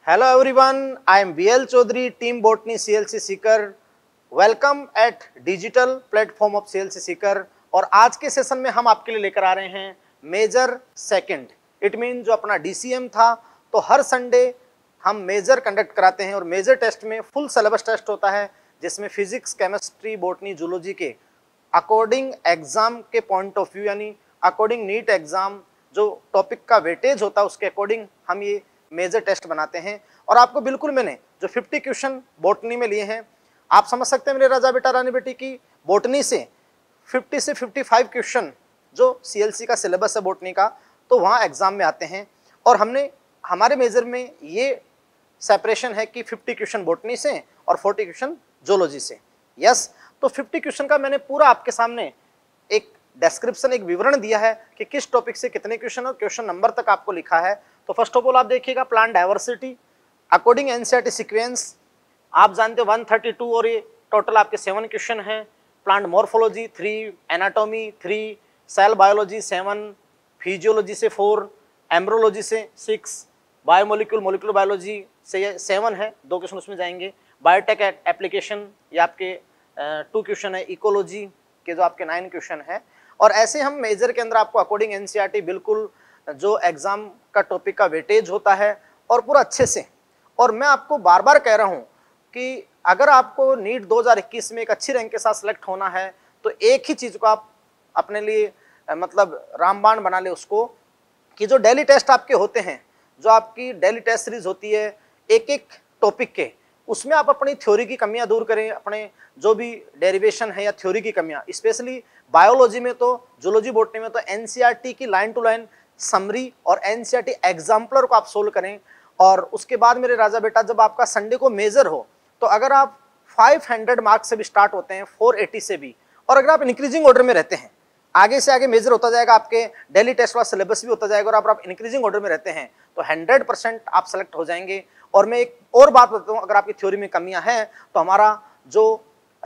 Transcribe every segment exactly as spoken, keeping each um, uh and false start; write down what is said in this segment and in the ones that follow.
Hello everyone, I am B L Chaudhary, Team Botany C L C Seeker. Welcome at digital platform of C L C Seeker. और आज के session में हम आपके लिए लेकर आ रहे हैं मेजर सेकंड. इट मीन जो अपना D C M था, तो हर संडे हम मेजर कंडक्ट कराते हैं और मेजर टेस्ट में फुल सिलेबस टेस्ट होता है जिसमें फिजिक्स, केमिस्ट्री, बॉटनी, जूलॉजी के अकॉर्डिंग एग्जाम के पॉइंट ऑफ व्यू यानी अकॉर्डिंग नीट एग्जाम जो टॉपिक का वेटेज होता है उसके अकॉर्डिंग हम ये मेजर टेस्ट बनाते हैं. और आपको बिल्कुल मैंने जो फिफ्टी क्वेश्चन बॉटनी में लिए हैं, आप समझ सकते हैं मेरे राजा बेटा रानी बेटी की बॉटनी से फिफ्टी से फिफ्टी फाइव क्वेश्चन जो सीएलसी का सिलेबस है बॉटनी का, तो वहाँ एग्जाम में आते हैं. और हमने हमारे मेजर में ये सेपरेशन है कि फिफ्टी क्वेश्चन बॉटनी से और फोर्टी क्वेश्चन जोलॉजी से. यस, तो फिफ्टी क्वेश्चन का मैंने पूरा आपके सामने एक डिस्क्रिप्शन, एक विवरण दिया है कि किस टॉपिक से कितने क्वेश्चन और क्वेश्चन नंबर तक आपको लिखा है. तो फर्स्ट ऑफ ऑल आप देखिएगा plant diversity according NCERT sequence. आप जानते हो वन थर्टी टू और ये टोटल आपके सेवन क्वेश्चन हैं. Plant morphology three, anatomy three, cell biology seven, physiology से फोर, एम्ब्रोलॉजी से सिक्स, बायोमोलिक्यूल मोलिकुलर बायोलॉजी से सेवन है, दो क्वेश्चन उसमें जाएंगे. बायोटेक एप्लीकेशन ये आपके टू क्वेश्चन है. इकोलॉजी के जो आपके नाइन क्वेश्चन है. और ऐसे हम मेजर के अंदर आपको अकॉर्डिंग एनसीईआरटी बिल्कुल जो एग्जाम का टॉपिक का वेटेज होता है और पूरा अच्छे से. और मैं आपको बार बार कह रहा हूं कि अगर आपको नीट दो हज़ार इक्कीस में एक अच्छी रैंक के साथ सिलेक्ट होना है तो एक ही चीज को आप अपने लिए मतलब रामबाण बना ले उसको, कि जो डेली टेस्ट आपके होते हैं, जो आपकी डेली टेस्ट सीरीज होती है एक एक टॉपिक के, उसमें आप अपनी थ्योरी की कमियां दूर करें. अपने जो भी डेरिवेशन है या थ्योरी की कमियां, स्पेशली बायोलॉजी में तो, जूलॉजी बॉटनी में तो एनसीईआरटी की लाइन टू लाइन समरी और एनसीईआरटी एग्जाम्पलर को आप सोल्व करें. और उसके बाद मेरे राजा बेटा जब आपका संडे को मेजर हो तो अगर आप फाइव हंड्रेड मार्क्स से भी स्टार्ट होते हैं, फोर एटी से भी, और अगर आप इंक्रीजिंग ऑर्डर में रहते हैं, आगे से आगे मेजर होता जाएगा, आपके डेली टेस्ट वाला सिलेबस भी होता जाएगा, और आप, आप इंक्रीजिंग ऑर्डर में रहते हैं तो हंड्रेड परसेंट आप सेलेक्ट हो जाएंगे. और मैं एक और बात बताता हूँ, अगर आपकी थ्योरी में कमियां हैं तो हमारा जो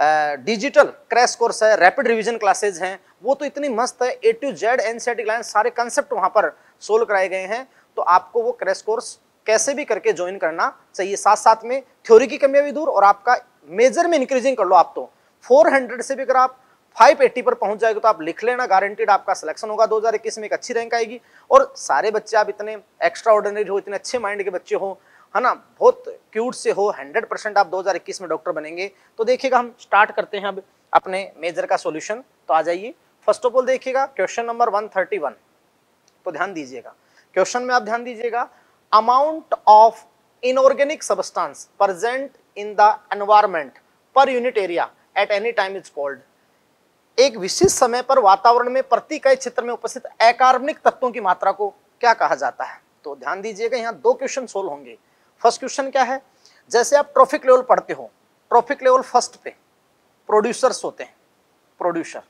डिजिटल क्रैश कोर्स है, रैपिड रिवीजन क्लासेज हैं, वो तो इतनी मस्त है. A to Z NCERT line सारे कंसेप्ट वहां पर सोल्व कराए गए हैं. तो आपको वो क्रैश कोर्स कैसे भी करके ज्वाइन करना चाहिए. साथ साथ में थ्योरी की कमियां भी दूर और आपका मेजर में इंक्रीजिंग कर लो. आप तो फोर हंड्रेड से भी अगर आप फाइव एटी पर पहुंच जाएगा तो आप लिख लेना, गारंटीड आपका सिलेक्शन होगा. दो हज़ार इक्कीस में एक अच्छी रैंक आएगी. और सारे बच्चे आप इतने एक्स्ट्रा ऑर्डिनरी हो, इतने अच्छे माइंड के बच्चे हो, है ना, बहुत क्यूट से हो, हंड्रेड परसेंट आप दो हज़ार इक्कीस में डॉक्टर बनेंगे. तो देखिएगा हम स्टार्ट करते हैं अब अपने मेजर का सॉल्यूशन. तो आ जाइए. फर्स्ट ऑफ ऑल देखिएगा question number one thirty one. तो ध्यान दीजिएगा, क्वेश्चन में आप ध्यान दीजिएगा, amount of inorganic substance present in the environment per unit area at any time is called. एक विशिष्ट समय पर वातावरण में प्रति इकाई क्षेत्र में उपस्थित अकार्बनिक तत्वों की मात्रा को क्या कहा जाता है. तो ध्यान दीजिएगा, यहाँ दो क्वेश्चन सोल्व होंगे. फर्स्ट क्वेश्चन क्या है, जैसे आप ट्रॉफिक लेवल पढ़ते हो, ट्रॉफिक लेवल फर्स्ट पे प्रोड्यूसर्स होते हैं. प्रोड्यूसर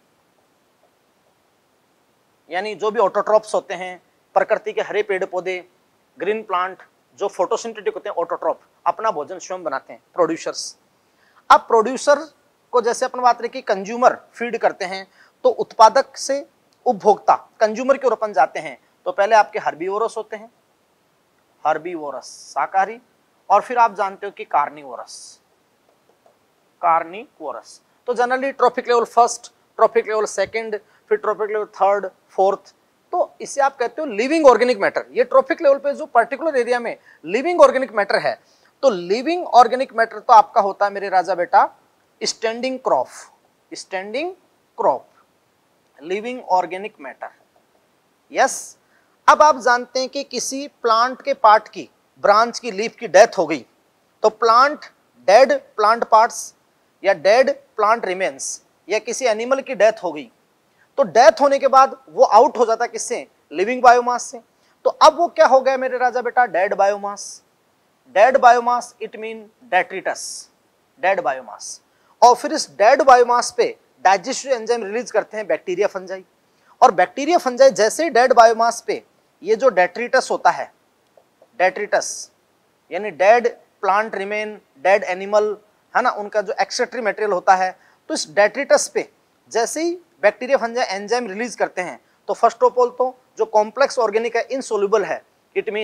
यानी जो भी ऑटोट्रॉप्स होते हैं, प्रकृति के हरे पेड़ पौधे, ग्रीन प्लांट जो फोटोसिंथेटिक होते हैं, ऑटोट्रॉप अपना भोजन स्वयं बनाते हैं, प्रोड्यूसर्स. अब प्रोड्यूसर को जैसे अपन बात रहे कि कंज्यूमर फीड करते हैं, तो उत्पादक से उपभोक्ता कंज्यूमर की ओर अपन जाते हैं. तो पहले आपके हर्बीवोरस होते हैं, हर्बीवोरस शाकाहारी, और फिर आप जानते हो कि कार्निवोरस, कार्निवोरस. तो generally trophic level first, trophic level second, फिर ट्रॉफिक लेवल थर्ड, फोर्थ. तो इसे आप कहते हो लिविंग ऑर्गेनिक मैटर. ये ट्रॉफिक लेवल पे जो पर्टिकुलर एरिया में लिविंग ऑर्गेनिक मैटर है, तो लिविंग ऑर्गेनिक मैटर तो आपका होता है मेरे राजा बेटा standing crop. Standing crop, living organic matter. Yes. अब आप जानते हैं कि किसी प्लांट के पार्ट की, ब्रांच की, लीफ की डेथ हो गई तो प्लांट डेड प्लांट पार्ट्स या डेड प्लांट रिमेन्स, या किसी एनिमल की डेथ हो गई तो डेथ होने के बाद वो आउट हो जाता किससे, लिविंग बायोमास से. तो अब वो क्या हो गया मेरे राजा बेटा, dead biomass. Dead biomass it mean detritus, dead biomass. और फिर इस डेड बायोमास पे डाइजेस्टिव एंजाइम रिलीज करते हैं बैक्टीरिया फंजाई. और बैक्टीरिया फंजाई जैसे ही डेड बायोमास पे ये जो डेट्रिटस होता है, डेट्रिटस यानी dead plant remain, dead animal, है ना, उनका जो एक्सक्रीटरी मटेरियल होता है, तो इस डेट्रिटस पे जैसे ही बैक्टीरिया फंजाई एंजाइम रिलीज करते हैं तो फर्स्ट ऑफ ऑल तो जो कॉम्प्लेक्स ऑर्गेनिक है इनसोल्यूबल है. इट मीन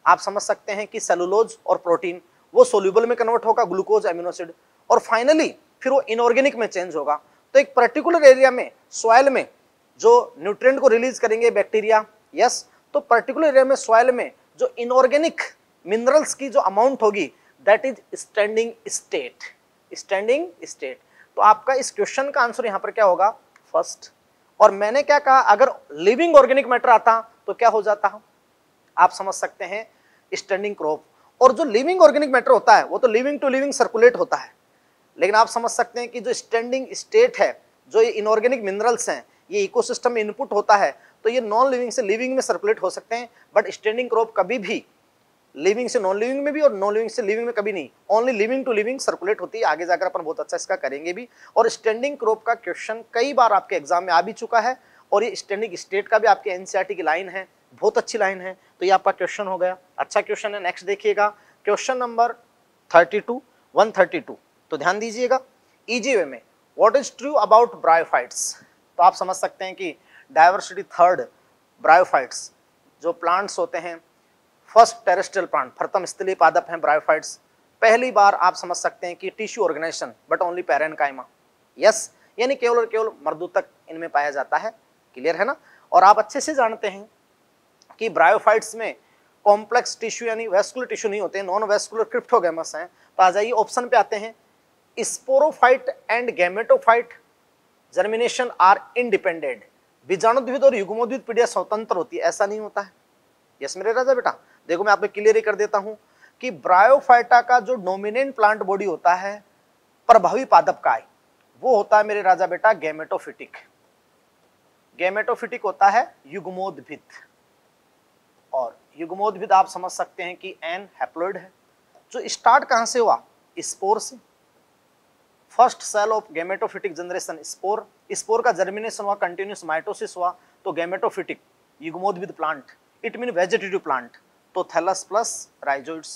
आप समझ सकते हैं कि सेलुलोज और प्रोटीन वो सोल्यूबल में कन्वर्ट होगा, ग्लूकोज, एमिनो एसिड, और फाइनली फिर वो इनऑर्गेनिक में चेंज होगा। तो एक पर्टिकुलर एरिया में सॉइल में जो न्यूट्रिएंट को रिलीज करेंगे बैक्टीरिया, यस, तो पर्टिकुलर एरिया में सॉइल में जो इनऑर्गेनिक मिनरल्स की जो अमाउंट होगी that is standing state, standing state. तो आपका इस क्वेश्चन का आंसर यहां पर क्या होगा, फर्स्ट। और मैंने क्या कहा, अगर लिविंग ऑर्गेनिक मैटर आता तो क्या हो जाता, आप समझ सकते हैं स्टैंडिंग क्रॉप। और जो लिविंग ऑर्गेनिक मैटर होता है वो तो लिविंग टू लिविंग सर्कुलेट होता है, लेकिन आप समझ सकते हैं कि जो स्टैंडिंग स्टेट है, जो ये इनऑर्गेनिक मिनरल्स हैं, ये इकोसिस्टम में इनपुट होता है, तो ये नॉन लिविंग से लिविंग में सर्कुलेट हो सकते हैं, बट स्टैंडिंग क्रॉप कभी भी लिविंग से नॉन लिविंग में भी और नॉन लिविंग से लिविंग में कभी नहीं, only living to living circulate होती है। आगे जाकर अपन बहुत अच्छा इसका करेंगे भी। और स्टैंडिंग क्रॉप का क्वेश्चन कई बार आपके एग्जाम में आ भी चुका है, और ये स्टैंडिंग स्टेट का भी आपके एनसीईआरटी की लाइन है, बहुत अच्छी लाइन है, तो ये आपका क्वेश्चन हो गया, अच्छा क्वेश्चन है। नेक्स्ट देखिएगा question number thirty two, one thirty two. तो ध्यान दीजिएगा, इजी वे में, what is true about bryophytes. तो आप समझ सकते हैं कि डायवर्सिटी थर्ड, ब्रायोफाइट्स जो प्लांट्स होते हैं, फर्स्ट टेरेस्ट्रियल प्लांट, प्रथम स्थलीय पादप हैं ब्रायोफाइट्स। पहली बार आप समझ सकते हैं कि tissue organisation but only parenchyma, yes, यानी केवल और केवल मर्दूतक इनमें पाया जाता है, क्लियर है ना। और आप अच्छे से जानते हैं कि ब्रायोफाइट्स में कॉम्प्लेक्स टिश्यू यानी वेस्कुलर टिश्यू नहीं होते, नॉन वेस्कुलर क्रिप्टोगैमस हैं। तो आ जाइए ऑप्शन पे आते हैं, sporophyte and gametophyte germination are independent. बीजाणुद्भिद और युग्मोद्भिद पीढ़ियां स्वतंत्र होती है, ऐसा नहीं होता है, यस मेरे राजा बेटा। देखो मैं आपको क्लियर ही कर देता हूं कि ब्रायोफाइटा का जो डोमिनेंट प्लांट बॉडी होता है प्रभावी पादप का, वो होता है मेरे राजा बेटा गैमेटोफिटिक। गैमेटोफिटिक होता है युग्मोद्भिद, और युग्मोद्भिद आप समझ सकते हैं कि एन हैप्लॉइड है, जो स्टार्ट कहां से हुआ, स्पोर से। First cell of gametophytic generation spore, spore का जर्मिनेशन हुआ, कंटिन्यूस माइटोसिस हुआ, तो गैमेटोफिटिक युग्मोद्भिद plant, it mean vegetative plant. तो thallus plus rhizoids,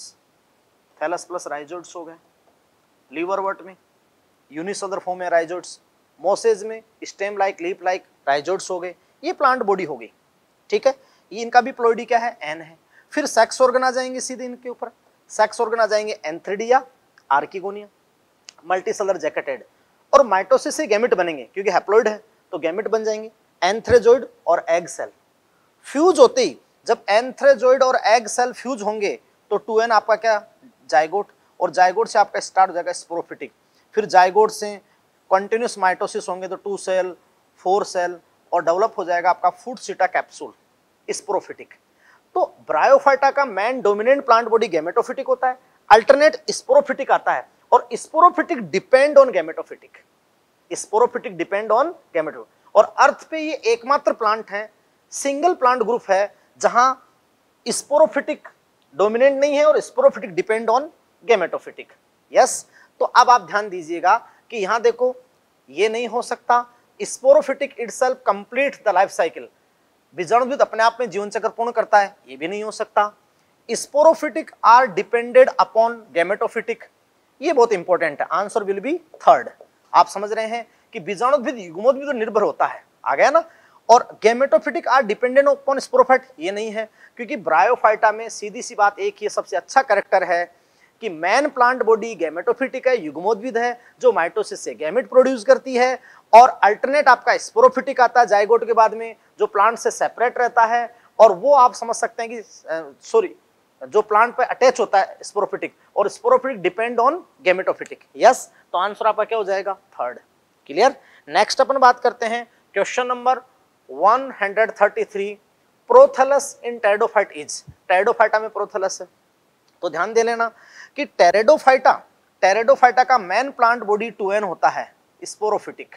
thallus plus rhizoids हो गए। लीवरवर्ट में यूनिसेलुलर फॉर्म में राइजोइड्स, मोसेज में stem like leaf like rhizoids हो गए। ये प्लांट बॉडी हो गई, ठीक है। ये इनका भी प्लॉइडी क्या है, एन है। फिर सेक्स ऑर्गन आ जाएंगे सीधे इनके ऊपर, सेक्स ऑर्गन आ जाएंगे एंथ्रिडिया, आर्किगोनिया, मल्टीसेलर जैकेटेड, और माइटोसिस से गैमेट बनेंगे क्योंकि हैप्लॉइड है, तो गैमेट बन जाएंगे एंथ्रेजोइड और एग सेल। फ्यूज होते ही जब एंथ्रेजोइड और एग सेल फ्यूज होंगे तो टू एन आपका क्या, जाइगोट, और जाइगोट से आपका स्टार्ट हो जाएगा स्पोरोफिटिक। फिर जाइगोट से कंटिन्यूस माइटोसिस होंगे तो टू सेल, फोर सेल, और डेवलप हो जाएगा आपका फूड सीटा कैप्सूल, स्पोरोफिटिक। तो ब्रायोफाइटा का main dominant plant body gametophytic होता है, अल्टरनेट स्पोरोफिटिक आता है, और sporophytic depend on gametophytic, sporophytic depend on gameto. और अर्थ पे ये एकमात्र प्लांट है, सिंगल प्लांट ग्रुप है जहां स्पोरोफिटिक डोमिनेंट नहीं है और sporophytic depend on gametophytic, yes. तो अब आप ध्यान दीजिएगा कि यहां देखो ये नहीं हो सकता, sporophytic itself complete the life cycle, बीजाणुद्भिद अपने आप में जीवन चक्र पूर्ण करता है, ये भी नहीं हो सकता। Sporophytic are depended upon gametophytic, ये बहुत इंपॉर्टेंट है, आंसर विल बी थर्ड। आप समझ रहे हैं कि बीजाणुद्भिद युग्मोद्भिद पर निर्भर होता है, आ गया ना। और gametophytic are dependent upon sporophyte, ये नहीं है, क्योंकि ब्रायोफाइटा में सीधी सी बात एक ही सबसे अच्छा कैरेक्टर है कि मैन प्लांट बॉडी गैमेटोफिटिक है, युग्मोद्भिद है, जो माइटोसिस से गैमेट प्रोड्यूस करती है, और अल्टरनेट आपका स्पोरोफिटिक आता है जाइगोट के बाद में, जो प्लांट से सेपरेट रहता है, और वो आप समझ सकते हैं कि सॉरी जो प्लांट पे अटैच होता है स्पोरोफिटिक, और sporophytic depend on gametophytic, yes. तो आंसर आपका क्या हो जाएगा, थर्ड, क्लियर। नेक्स्ट अपन बात करते हैं question number one thirty three, prothallus in pteridophyte is. Pteridophyta में प्रोथैलस है, तो ध्यान दे लेना कि टेरिडोफाइटा, टेरिडोफाइटा का main plant body two n होता है, स्पोरोफिटिक,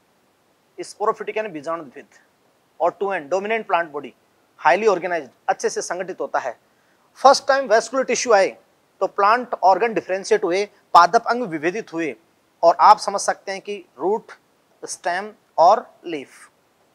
स्पोरोफिटिक यानी बीजाणुद्भिद, और two n dominant plant body, highly organised, अच्छे से संगठित होता है। फर्स्ट टाइम वेस्कुलर टिश्यू आए तो प्लांट ऑर्गन डिफरेंशिएट हुए, पादप अंग विभेदित हुए, और आप समझ सकते हैं कि रूट, स्टेम और लीफ,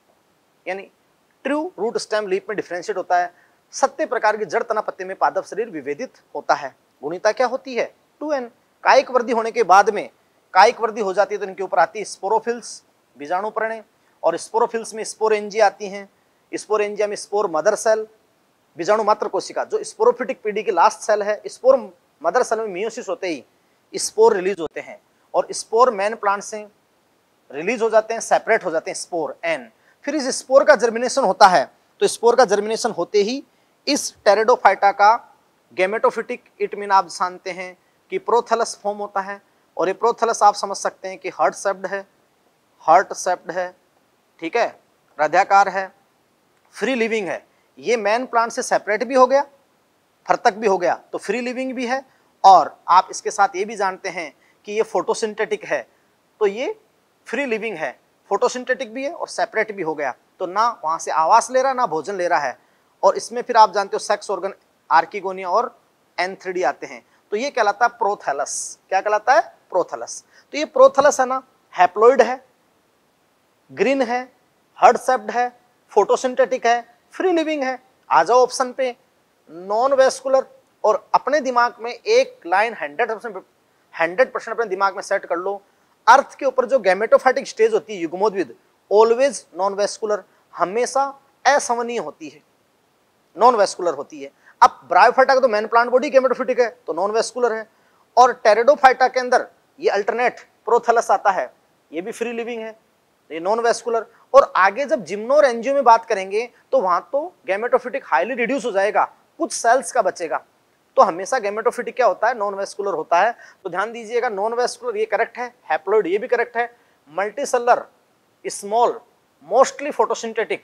यानी ट्रू रूट स्टेम लीफ में डिफरेंशिएट होता है। सत्य प्रकार की जड़ तना पत्ते में पादप शरीर विभेदित होता है। गुणिता क्या होती है, टू एन। कायिक वृद्धि होने के बाद में कायिक वृद्धि हो जाती है तो इनके ऊपर आती है स्पोरोफिल्स, बीजाणु पर्णे, और स्पोरोफिल्स में स्पोरेंजिया आती हैं। स्पोरेंजिया में स्पोर मदर सेल, बीजाणु मात्र कोशिका, जो स्पोरोफिटिक पीढ़ी की लास्ट सेल है, स्पोर मदर सेल में मियोसिस होते ही स्पोर रिलीज होते हैं और स्पोर मेन प्लांट से रिलीज हो जाते हैं, सेपरेट हो जाते हैं स्पोर एन। फिर इस स्पोर का जर्मिनेशन होता है, तो स्पोर का जर्मिनेशन होते ही इस टेरिडोफाइटा का गैमेटोफिटिक, इट मीन आप जानते हैं कि प्रोथैलस फॉर्म होता है, और ये प्रोथैलस आप समझ सकते हैं कि हार्ट शेप्ड है, हार्ट शेप्ड है, ठीक है, हृदयाकार है, फ्री लिविंग है। ये मेन प्लांट से सेपरेट भी हो गया, फर्तक भी हो गया, तो फ्री लिविंग भी है, और आप इसके साथ ये भी जानते हैं कि ये फोटोसिंथेटिक है, तो ये फ्री लिविंग है, फोटोसिंथेटिक भी है और सेपरेट भी हो गया, तो ना वहां से आवास ले रहा है ना भोजन ले रहा है। और इसमें फिर आप जानते हो सेक्स ऑर्गन आर्किगोनिया और एंथ्रिडी आते हैं, तो ये कहलाता है प्रोथैलस। क्या कहलाता है? प्रोथैलस। तो ये प्रोथैलस है ना, हैप्लॉइड है, ग्रीन है, हार्ट शेप्ड है, फोटोसिंथेटिक है, फ्री लिविंग है। आ जाओ ऑप्शन पे, नॉन वेस्कुलर। और अपने दिमाग में एक line hundred percent hundred percent अपने दिमाग में सेट कर लो, अर्थ के ऊपर जो गैमेटोफाइटिक स्टेज होती है युग्मोद्भिद, ऑलवेज नॉन वेस्कुलर, हमेशा असंवनीय होती है, नॉन वेस्कुलर होती है। अब ब्रायोफाइटा का तो मेन प्लांट बॉडी गैमेटोफिटिक है, तो नॉन वेस्कुलर है, और टेरिडोफाइटा के अंदर ये अल्टरनेट प्रोथैलस आता है, ये भी फ्री लिविंग है, ये नॉन वेस्कुलर। और आगे जब जिम्नो और एंजियो में बात करेंगे तो वहां तो गैमेटोफिटिक हाईली रिड्यूस हो जाएगा, कुछ सेल्स का बचेगा, तो हमेशा गैमेटोफिटिक क्या होता है? नॉन वेस्कुलर होता है। तो ध्यान दीजिएगा, नॉन वेस्कुलर ये करेक्ट है, हैप्लॉइड ये भी करेक्ट है, मल्टीसेलर स्मॉल मोस्टली फोटोसिंथेटिक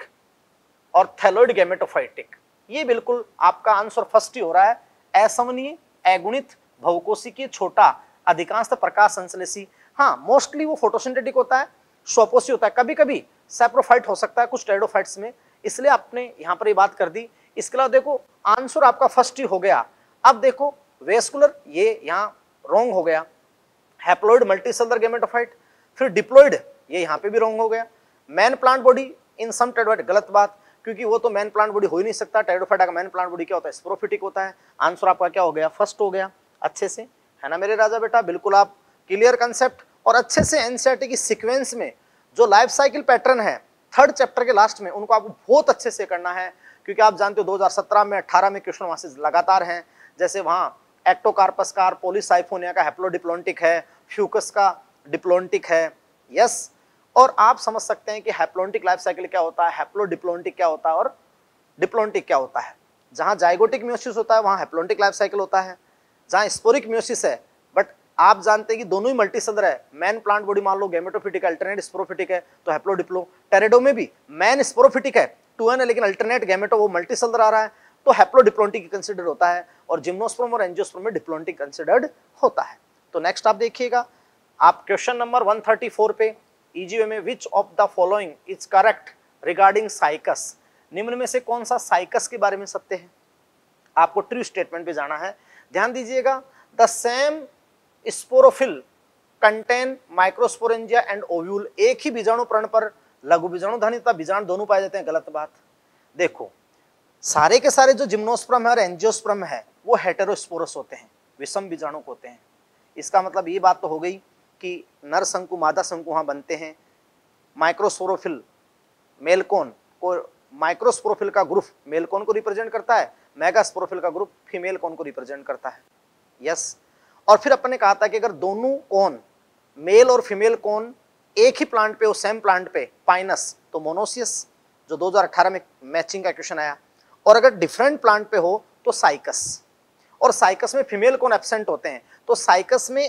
और थैलॉइड गैमेटोफाइटिक, ये बिल्कुल आपका आंसर फर्स्ट ही हो रहा है, असंवनीय, अगुणित, बहुकोशिकीय, छोटा, अधिकांशतः प्रकाश संश्लेषी। हाँ, मोस्टली वो फोटोसिंथेटिक होता है, स्वपोषी होता है, कभी कभी सैप्रोफाइट हो सकता है कुछ टेरिडोफाइट्स में, इसलिए आपने यहाँ पर ये बात कर दी। इसके अलावा देखो आंसर आपका फर्स्ट ही हो गया। अब देखो वेस्कुलर, ये यहाँ रॉन्ग हो गया, हैप्लॉइड मल्टीसेलर गैमेटोफाइट, फिर डिप्लॉइड, ये यहाँ पे भी रॉन्ग हो गया, main plant body in some pteridophyte, गलत बात, क्योंकि वो तो मैन प्लांट बॉडी हो ही नहीं सकता। टेरिडोफाइटा का मैन प्लांट बॉडी क्या होता है? स्पोरोफिटिक होता है। आंसर आपका क्या हो गया? फर्स्ट हो गया, अच्छे से, है ना मेरे राजा बेटा, बिल्कुल आप क्लियर कंसेप्ट। और अच्छे से एनसीईआरटी की सीक्वेंस में जो लाइफ साइकिल पैटर्न है थर्ड चैप्टर के लास्ट में, उनको आपको बहुत अच्छे से करना है, क्योंकि आप जानते हो दो हज़ार सत्रह में अठारह में क्वेश्चन वहां से लगातार हैं। जैसे वहाँ एक्टोकार्पस का पॉलीसाइफोनिया का हैप्लोडिप्लोंटिक है, फ्यूकस का डिप्लोंटिक है, यस। और आप समझ सकते हैं कि हैप्लोंटिक लाइफ साइकिल क्या होता है, हैप्लोडिप्लोंटिक क्या होता है और डिप्लोंटिक क्या होता है। जहाँ जाइगोटिक म्योसिस होता है वहाँ हैप्लोंटिक लाइफ साइकिल होता है, जहाँ स्पोरिक म्योसिस है, बट आप जानते हैं कि दोनों ही मल्टीसेलर है। मैन प्लांट बॉडी मान लो गैमेटोफिटिक है, अल्टरनेट स्पोरोफिटिक है, तो हैप्लोडिप्लो। टेरिडो में भी मैन स्पोरोफिटिक है, टू एन है, लेकिन अल्टरनेट गैमेटो वो मल्टीसेलर आ रहा है, तो हैप्लोडिप्लोंटिक कंसिडर होता है, और जिम्नोस्पर्म और एंजियोस्पर्म में डिप्लोंटिक कंसिडर्ड होता है। तो नेक्स्ट आप देखिएगा, आप क्वेश्चन नंबर एक सौ चौंतीस पे ईजीओ में which of the following is correct regarding cycas, निम्न में से कौन सा साइकस के बारे में सत्य है? आपको ट्रू स्टेटमेंट पे जाना है, ध्यान दीजिएगा। The same sporophyll contain microsporangia and ovule, एक ही बीजाणु प्रण पर लघु बीजाणु धनी तथा बीजाणु दोनों पाए जाते हैं, गलत बात। देखो सारे के सारे जो जिम्नोस्पर्म है और एंजियोस्पर्म है वो हेटेरोस्पोरस होते हैं, विषम बीजाणु होते हैं। इसका मतलब ये बात तो हो गई कि नर शंकु मादा शंकु वहां बनते हैं। माइक्रोस्पोरोफिल मेल कोन को, माइक्रोस्पोरोफिल का ग्रुप मेल कोन को रिप्रेजेंट करता है, मेगास्पोरोफिल का ग्रुप फीमेल कोन को रिप्रेजेंट करता है, यस। और फिर अपन ने कहा था कि अगर दोनों कोन मेल और फीमेल कोन एक ही प्लांट पे हो, सेम प्लांट पे, पाइनस, तो मोनोसियस, जो दो हज़ार अठारह में मैचिंग का क्वेश्चन आया। और अगर डिफरेंट प्लांट पे हो तो साइकस, और साइकस में फीमेल कोन एब्सेंट होते हैं, तो साइकस में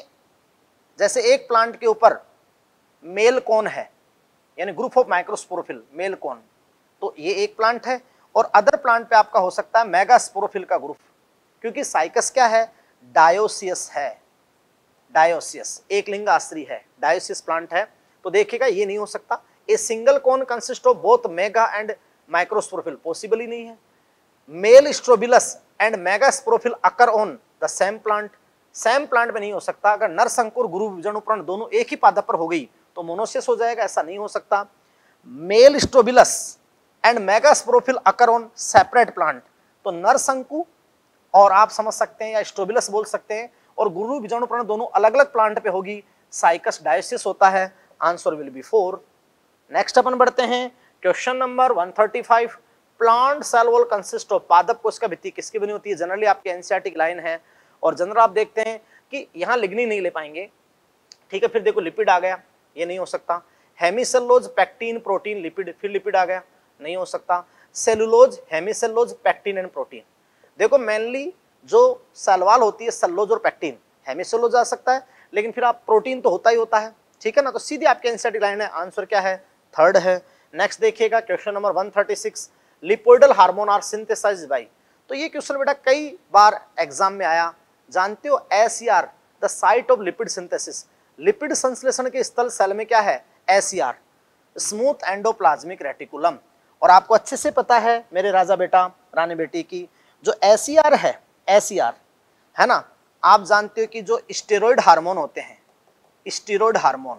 जैसे एक प्लांट के ऊपर मेल कोन है, यानी group of microsporophyll male cone, तो ये एक प्लांट है, और अदर प्लांट पे आपका हो सकता है मेगास्पोरोफिल का ग्रुप, क्योंकि साइकस क्या है? डायोसियस है, डायोसियस एक लिंग आश्री है, डायोसियस प्लांट है। तो देखिएगा ये नहीं हो सकता। A single cone consist of both mega and microsporophyll, possible ही नहीं है। Male strobilus and megasporophyll occur on the same plant, same plant में नहीं हो सकता। अगर नर शंकुर गुरु बीजाणुप्राण दोनों एक ही पादप पर हो गई तो मोनोसियस हो जाएगा, ऐसा नहीं हो सकता। Male strobilus and megasporophyll occur on separate plant, तो नर शंकु और आप समझ सकते हैं या स्ट्रोबिलस बोल सकते हैं, और गुरु बीजाणुप्राण दोनों अलग अलग प्लांट पे होगी, साइकस डायोसिस होता है। Answer will be four. Next अपन बढ़ते हैं क्वेश्चन नंबर एक सौ पैंतीस। Plant cell wall consist of, पादप कोश का भित्ति किसकी बनी होती है? जनरली आपके एनसीईआरटी की लाइन है, और जनरल आप देखते हैं कि यहाँ लिग्निन नहीं ले पाएंगे, ठीक है। फिर देखो लिपिड आ गया, ये नहीं हो सकता। हेमीसेलुलोज, पैक्टीन, प्रोटीन, लिपिड, फिर लिपिड आ गया, नहीं हो सकता। Cellulose, hemicellulose, pectin and protein. देखो मेनली जो सेलवाल होती है सेलुलोज और पैक्टीन, हेमीसेलुलोज आ सकता है, लेकिन फिर आप प्रोटीन तो होता ही होता है, ठीक है ना। तो सीधी आपके एनसीईआरटी लाइन है, आंसर क्या है? थर्ड है। नेक्स्ट देखिएगा question number one thirty six, lipoidal hormone are synthesised by. तो ये क्वेश्चन बेटा कई बार एग्जाम में आया, जानते हो SER the site of lipid synthesis, lipid संश्लेषण के स्थल सेल में क्या है? SER, smooth endoplasmic reticulum. और आपको अच्छे से पता है मेरे राजा बेटा रानी बेटी की, जो एसईआर है, एसईआर है ना, आप जानते हो कि जो स्टेरॉइड हार्मोन होते हैं, स्टेरॉइड हार्मोन,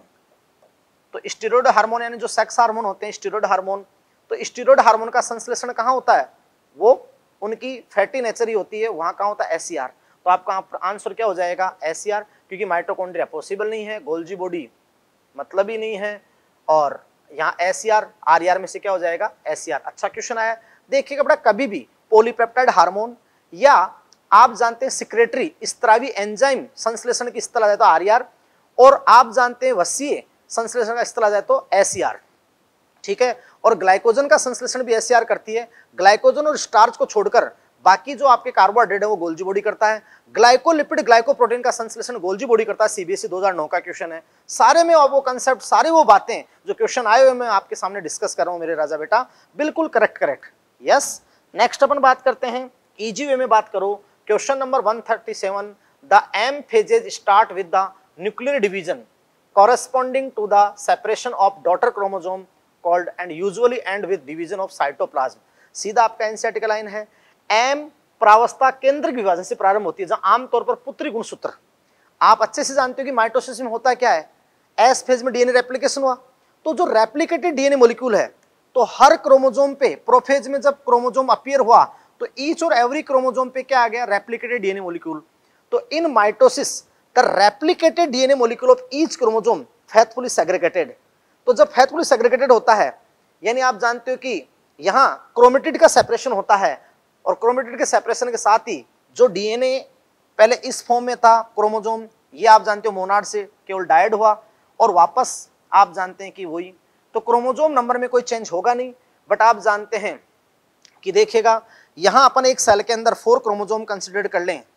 तो स्टेरॉइड हार्मोन यानी जो सेक्स हार्मोन होते हैं स्टेरॉइड हार्मोन, तो स्टेरॉइड हार्मोन का संश्लेषण कहाँ होता है? वो उनकी फैटी नेचर ही होती है, वहां कहाँ होता है? एसईआर। तो आपका आंसर क्या हो जाएगा? एसईआर, क्योंकि माइटोकॉन्ड्रिया पॉसिबल नहीं है, गोल्जी बॉडी मतलब ही नहीं है, और यहाँ एसईआर, आरईआर में से क्या हो जाएगा? एसईआर। अच्छा क्वेश्चन आया, देखिएगा बेटा कभी भी पॉलीपेप्टाइड हार्मोन या आप जानते हैं सिक्रेटरी स्त्रावी एंजाइम संश्लेषण की स्थल आ जाए तो आरईआर, और आप जानते हैं वसीय संश्लेषण का स्थल आ जाए तो एसईआर, ठीक है। और ग्लाइकोजन का संश्लेषण भी एसईआर करती है, ग्लाइकोजन और स्टार्च को छोड़कर बाकी जो आपके कार्बोहाइड्रेट है वो गोल्जी बॉडी करता है। ग्लाइकोलिपिड ग्लाइकोप्रोटीन का संश्लेषण गोल्जी बॉडी करता है, सीबीएसई दो हज़ार नौ का क्वेश्चन है। सारे में वो कंसेप्ट, सारे वो बातें जो क्वेश्चन आए हुए मैं आपके सामने डिस्कस कर रहा हूं मेरे राजा बेटा, बिल्कुल करेक्ट करेक्ट यस। नेक्स्ट अपन बात करते हैं इजी वे में बात करो, question number one thirty seven, the M phases start with the nuclear division corresponding to the separation of daughter chromosome called and usually end with division of cytoplasm। सीधा आपका NCERT का line है, M प्रावस्था केंद्र विभाजन से प्रारंभ होती है, जहां आमतौर पर पुत्री गुणसूत्र, आप अच्छे से जानते हो कि माइटोसिस में होता है क्या है? एस फेज में डीएनए रेप्लिकेशन हुआ, तो जो रेप्लिकेटेड डीएनए मॉलिक्यूल है, तो हर क्रोमोजोम पे प्रोफेज में जब क्रोमोजोम अपीयर हुआ तो ईच और एवरी क्रोमोजोम पे क्या आ गया? Replicated DNA molecule. तो in mitosis the replicated DNA molecule of each chromosome faithfully segregated. तो जब फैथफुली सेग्रीगेटेड होता है, यानी आप जानते हो कि यहाँ क्रोमेटिड का सेपरेशन होता है, और क्रोमेटिड के सेपरेशन के साथ ही जो डीएनए पहले इस फॉर्म में था क्रोमोजोम, ये आप जानते हो मोनाड से केवल डायड हुआ और वापस आप जानते हैं कि वही, तो क्रोमोजोम नंबर में कोई चेंज होगा नहीं। बट आप जानते हैं कि देखिएगा यहाँ अपन एक सेल के अंदर फोर क्रोमोजोम कंसिडर कर लें,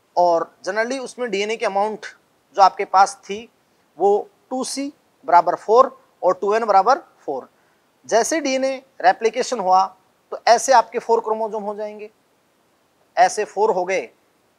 और जनरली उसमें डीएनए की अमाउंट जो आपके पास थी वो टू सी बराबर फोर और टू एन बराबर फोर। जैसे डीएनए रेप्लिकेशन हुआ तो ऐसे आपके फोर क्रोमोजोम हो जाएंगे, ऐसे फोर हो गए,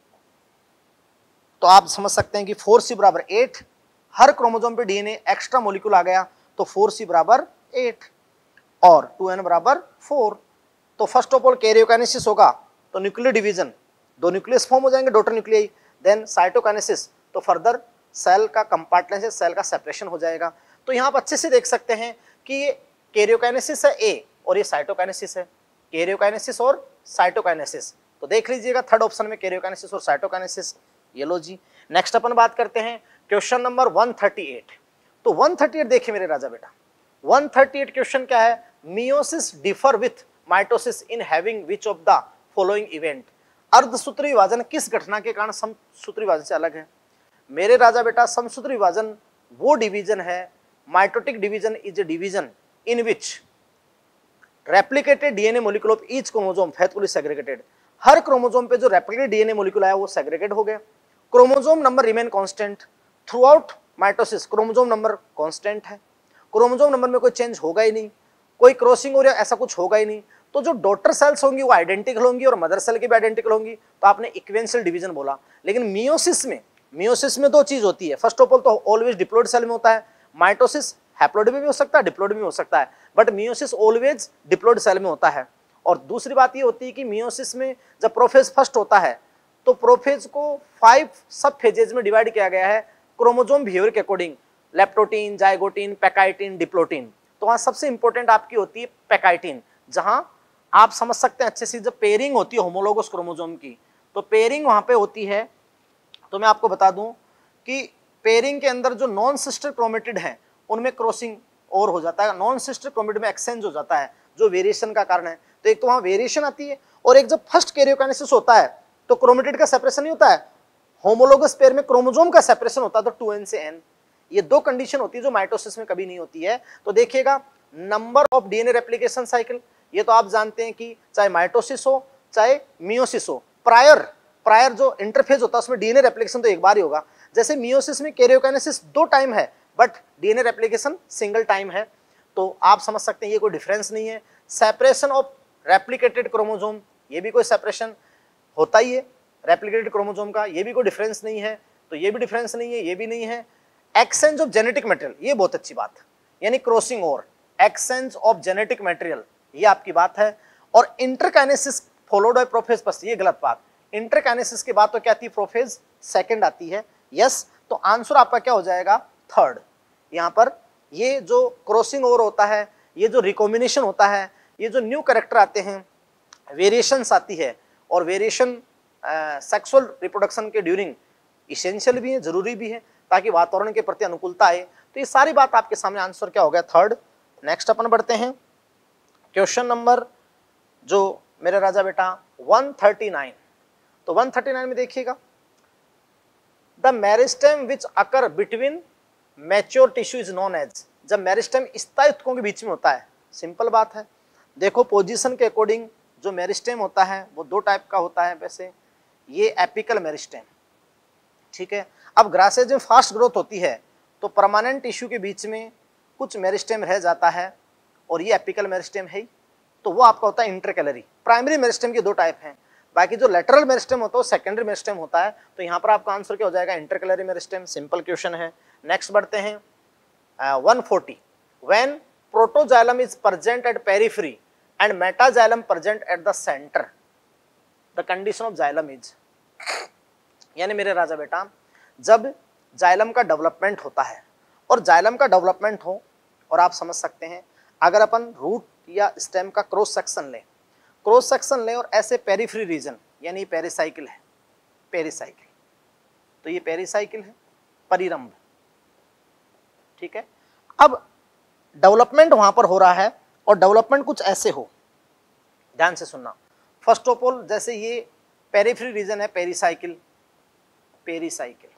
तो आप समझ सकते हैं कि फोर सी बराबर एट, हर क्रोमोजोम पे डीएनए एक्स्ट्रा मॉलिक्यूल आ गया, तो फोर सी बराबर एट और टू एन बराबर फोर। तो फर्स्ट ऑफ ऑल कैरियोकाइनेसिस होगा तो न्यूक्लियर डिवीजन, दो न्यूक्लियस फॉर्म हो जाएंगे, डॉटर न्यूक्लियाई, देन साइटोकाइनेसिस, तो फर्दर सेल का कंपार्टमेंट, सेल का सेपरेशन हो जाएगा। तो यहाँ आप अच्छे से देख सकते हैं कि ये कैरियोकाइनेसिस है ए और ये साइटोकाइनेसिस है, कैरियोकाइनेसिस और साइटोकाइनेसिस। तो देख लीजिएगा थर्ड ऑप्शन में कैरियोकाइनेसिस और साइटोकाइनेसिस, ये लो जी। नेक्स्ट अपन बात करते हैं question number one thirty eight. तो वन थर्टी एट देखिए मेरे राजा बेटा, वन थर्टी एट क्वेश्चन क्या है? Meiosis differ with mitosis in having which of the following event. अर्धसूत्री विभाजन किस घटना के कारण समसूत्री विभाजन से अलग है? मेरे राजा बेटा समसूत्री विभाजन वो डिवीजन है, mitotic division is a division in which replicated DNA molecule of each chromosome faithfully segregated. हर क्रोमोसोम पे जो रेप्लिकेटेड डीएनए मॉलिक्यूल आया वो सेग्रीगेट हो गए, chromosome number remain constant throughout mitosis, chromosome number constant है, chromosome number में कोई चेंज होगा ही नहीं, कोई क्रॉसिंग हो रहा है ऐसा कुछ होगा ही नहीं। तो जो डॉटर सेल्स होंगी वो आइडेंटिकल होंगी और मदर सेल की भी आइडेंटिकल होंगी, तो आपने इक्वेंशियल डिवीजन बोला। लेकिन मियोसिस में, मियोसिस में दो चीज होती है, फर्स्ट ऑफ ऑल तो ऑलवेज डिप्लॉइड सेल में होता है, माइटोसिस हैप्लॉइड में भी हो सकता है, डिप्लॉइड में हो सकता है, but meiosis always diploid cell में होता है। और दूसरी बात ये होती है कि मियोसिस में जब प्रोफेज फर्स्ट होता है तो प्रोफेज को फाइव सब फेजेज में डिवाइड किया गया है क्रोमोसोम बिहेवियर के according, leptotene, zygotene, pachytene, diplotene. तो वहां सबसे इंपॉर्टेंट आपकी होती है पैकाइटिन, जहां आप समझ सकते हैं अच्छे से जब पेयरिंग होती है होमोलोगस क्रोमोसोम की, तो पेयरिंग वहां पे होती है। तो मैं आपको बता दूं कि पेयरिंग के अंदर जो नॉन सिस्टर क्रोमेटिड है उनमें क्रॉसिंग और हो जाता है, नॉन सिस्टर क्रोमेटिड में एक्सचेंज हो जाता है, जो वेरिएशन का कारण है। तो एक तो वहां वेरिएशन आती है, और एक जब फर्स्ट कैरियोकाइनेसिस होता है तो क्रोमेटिड का सेपरेशन नहीं होता है, होमोलोगस पेयर में क्रोमोसोम का सेपरेशन होता है, तो टू एन से एन। ये दो कंडीशन होती है जो माइटोसिस में कभी नहीं होती है। तो देखिएगा, number of DNA replication cycle, ये तो आप जानते हैं कि चाहे माइटोसिस हो चाहे मियोसिस हो, प्रायर प्रायर जो इंटरफेज होता है उसमें डीएनए रेप्लिकेशन तो एक बार ही होगा। जैसे मियोसिस में कैरियोकाइनेसिस दो टाइम है, but DNA replication single time है, तो आप समझ सकते हैं ये कोई डिफरेंस नहीं है। सेपरेशन ऑफ रेप्लिकेटेड क्रोमोसोम, ये भी कोई सेपरेशन होता ही है रेप्लिकेटेड क्रोमोसोम का, ये भी कोई डिफरेंस नहीं है, तो ये भी डिफरेंस नहीं है, ये भी नहीं है। एक्सचेंज ऑफ जेनेटिक मटेरियल, ये बहुत अच्छी बात है, यानी crossing over, exchange of genetic material, ये आपकी बात है। और interkinesis followed by prophase first, ये गलत बात। इंटरकाइनेसिस के बाद तो क्या आती है, प्रोफेज सेकंड आती है। यस, तो आंसर आपका क्या हो जाएगा, थर्ड। यहां पर ये जो क्रॉसिंग ओवर होता है, ये जो रिकॉम्बिनेशन होता है, ये जो न्यू कैरेक्टर आते हैं, वेरिएशंस आती है, और वेरिएशन सेक्सुअल रिप्रोडक्शन के ड्यूरिंग इसेंशियल भी है, जरूरी भी है, ताकि वातावरण के प्रति अनुकूलता आए। तो ये सारी बात आपके सामने, आंसर क्या हो गया, थर्ड। नेक्स्ट अपन बढ़ते हैं क्वेश्चन नंबर जो मेरे राजा बेटा वन थर्टी नाइन। तो वन थर्टी नाइन में देखिएगा, the meristem which occur between mature tissue is known as. जब मेरिस्टेम स्थायी ऊतकों के बीच में होता है, सिंपल बात है, देखो पोजीशन के अकॉर्डिंग जो मेरिस्टेम होता है वो दो टाइप का होता है। वैसे ये एपिकल मेरिस्टेम, ठीक है। अब ग्रासेज में फास्ट ग्रोथ होती है तो परमानेंट टिश्यू के बीच में कुछ मेरिस्टेम रह जाता है, और ये एपिकल मेरिस्टेम है, तो वो आपका होता है इंटरकैलरी। प्राइमरी मेरिस्टेम के दो टाइप हैं, बाकी जो लेटरल मेरिस्टेम होता है वो सेकेंडरी मेरिस्टेम होता है। तो यहाँ पर आपका आंसर क्या हो जाएगा, इंटरकैलरी मेरिस्टेम। सिंपल क्वेश्चन है। नेक्स्ट बढ़ते हैं one forty. When protoxylem is present at periphery and metaxylem present at the centre, the condition of xylem is. यानी मेरे राजा बेटा, जब जाइलम का डेवलपमेंट होता है, और जाइलम का डेवलपमेंट हो, और आप समझ सकते हैं अगर अपन रूट या स्टेम का क्रॉस सेक्शन लें, क्रॉस सेक्शन लें और ऐसे पेरिफेरी रीजन, यानी पेरिसाइकिल है, पेरिसाइकिल, तो ये पेरिसाइकिल है, परिरंभ, ठीक है। अब डेवलपमेंट वहां पर हो रहा है, और डेवलपमेंट कुछ ऐसे हो, ध्यान से सुनना। फर्स्ट ऑफ ऑल, जैसे ये पेरिफेरी रीजन है, पेरिसाइकिल, पेरिसाइकिल,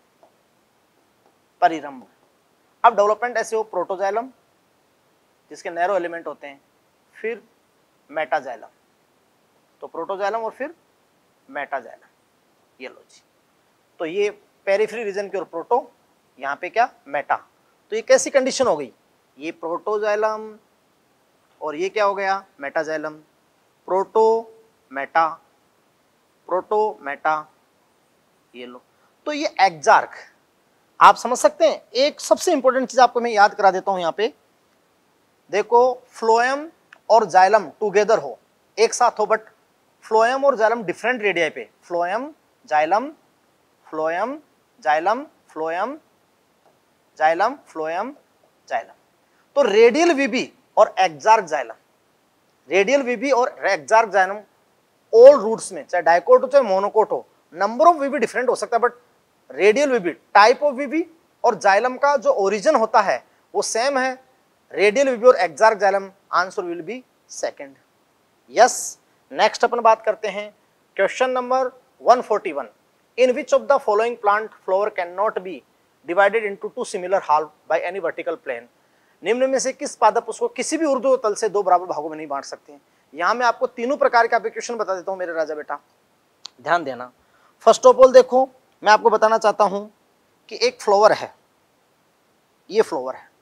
परिरंभ। अब डेवलपमेंट ऐसे हो, प्रोटोजाइलम जिसके नैरो एलिमेंट होते हैं, फिर मेटाजाइलम, तो प्रोटोजाइलम और फिर मेटाजाइलम, ये लो जी। तो ये पेरिफेरी रीजन की ओर प्रोटो, यहाँ पे क्या, मेटा। तो ये कैसी कंडीशन हो गई, ये प्रोटोजाइलम और ये क्या हो गया, metaxylem, proto meta, proto meta, ये लो। तो ये एक्जार्क, आप समझ सकते हैं। एक सबसे इंपॉर्टेंट चीज आपको मैं याद करा देता हूं, यहाँ पे देखो, फ्लोएम और जाइलम टुगेदर हो, एक साथ हो, बट फ्लोएम और जाइलम डिफरेंट रेडियाई पे, phloem xylem, phloem xylem, phloem xylem, phloem xylem. तो रेडियल वीबी और एक्जार्क जाइलम, रेडियल वीबी और एक्जार्क जाइलम ऑल रूट्स में, चाहे डाइकोट हो चाहे मोनोकोट हो, नंबर ऑफ वीबी डिफरेंट हो सकता है, but radial VB, type of VB और जाइलम का जो ओरिजिन होता है वो सेम है, रेडियल वीबी और exarch xylem. Answer will be second. Yes, next अपन बात करते हैं question number one forty one. In which of the following plant flower can not be divided into two similar half by any vertical plane. निम्न में से किस पादप उसको किसी भी ऊर्ध्वाधर तल से दो बराबर भागों में नहीं बांट सकते हैं। यहाँ मैं आपको तीनों प्रकार के एप्लीकेशन बता देता हूँ मेरे राजा बेटा, ध्यान देना। फर्स्ट ऑफ ऑल देखो, मैं आपको बताना चाहता हूं कि एक फ्लावर है, ये फ्लावर है,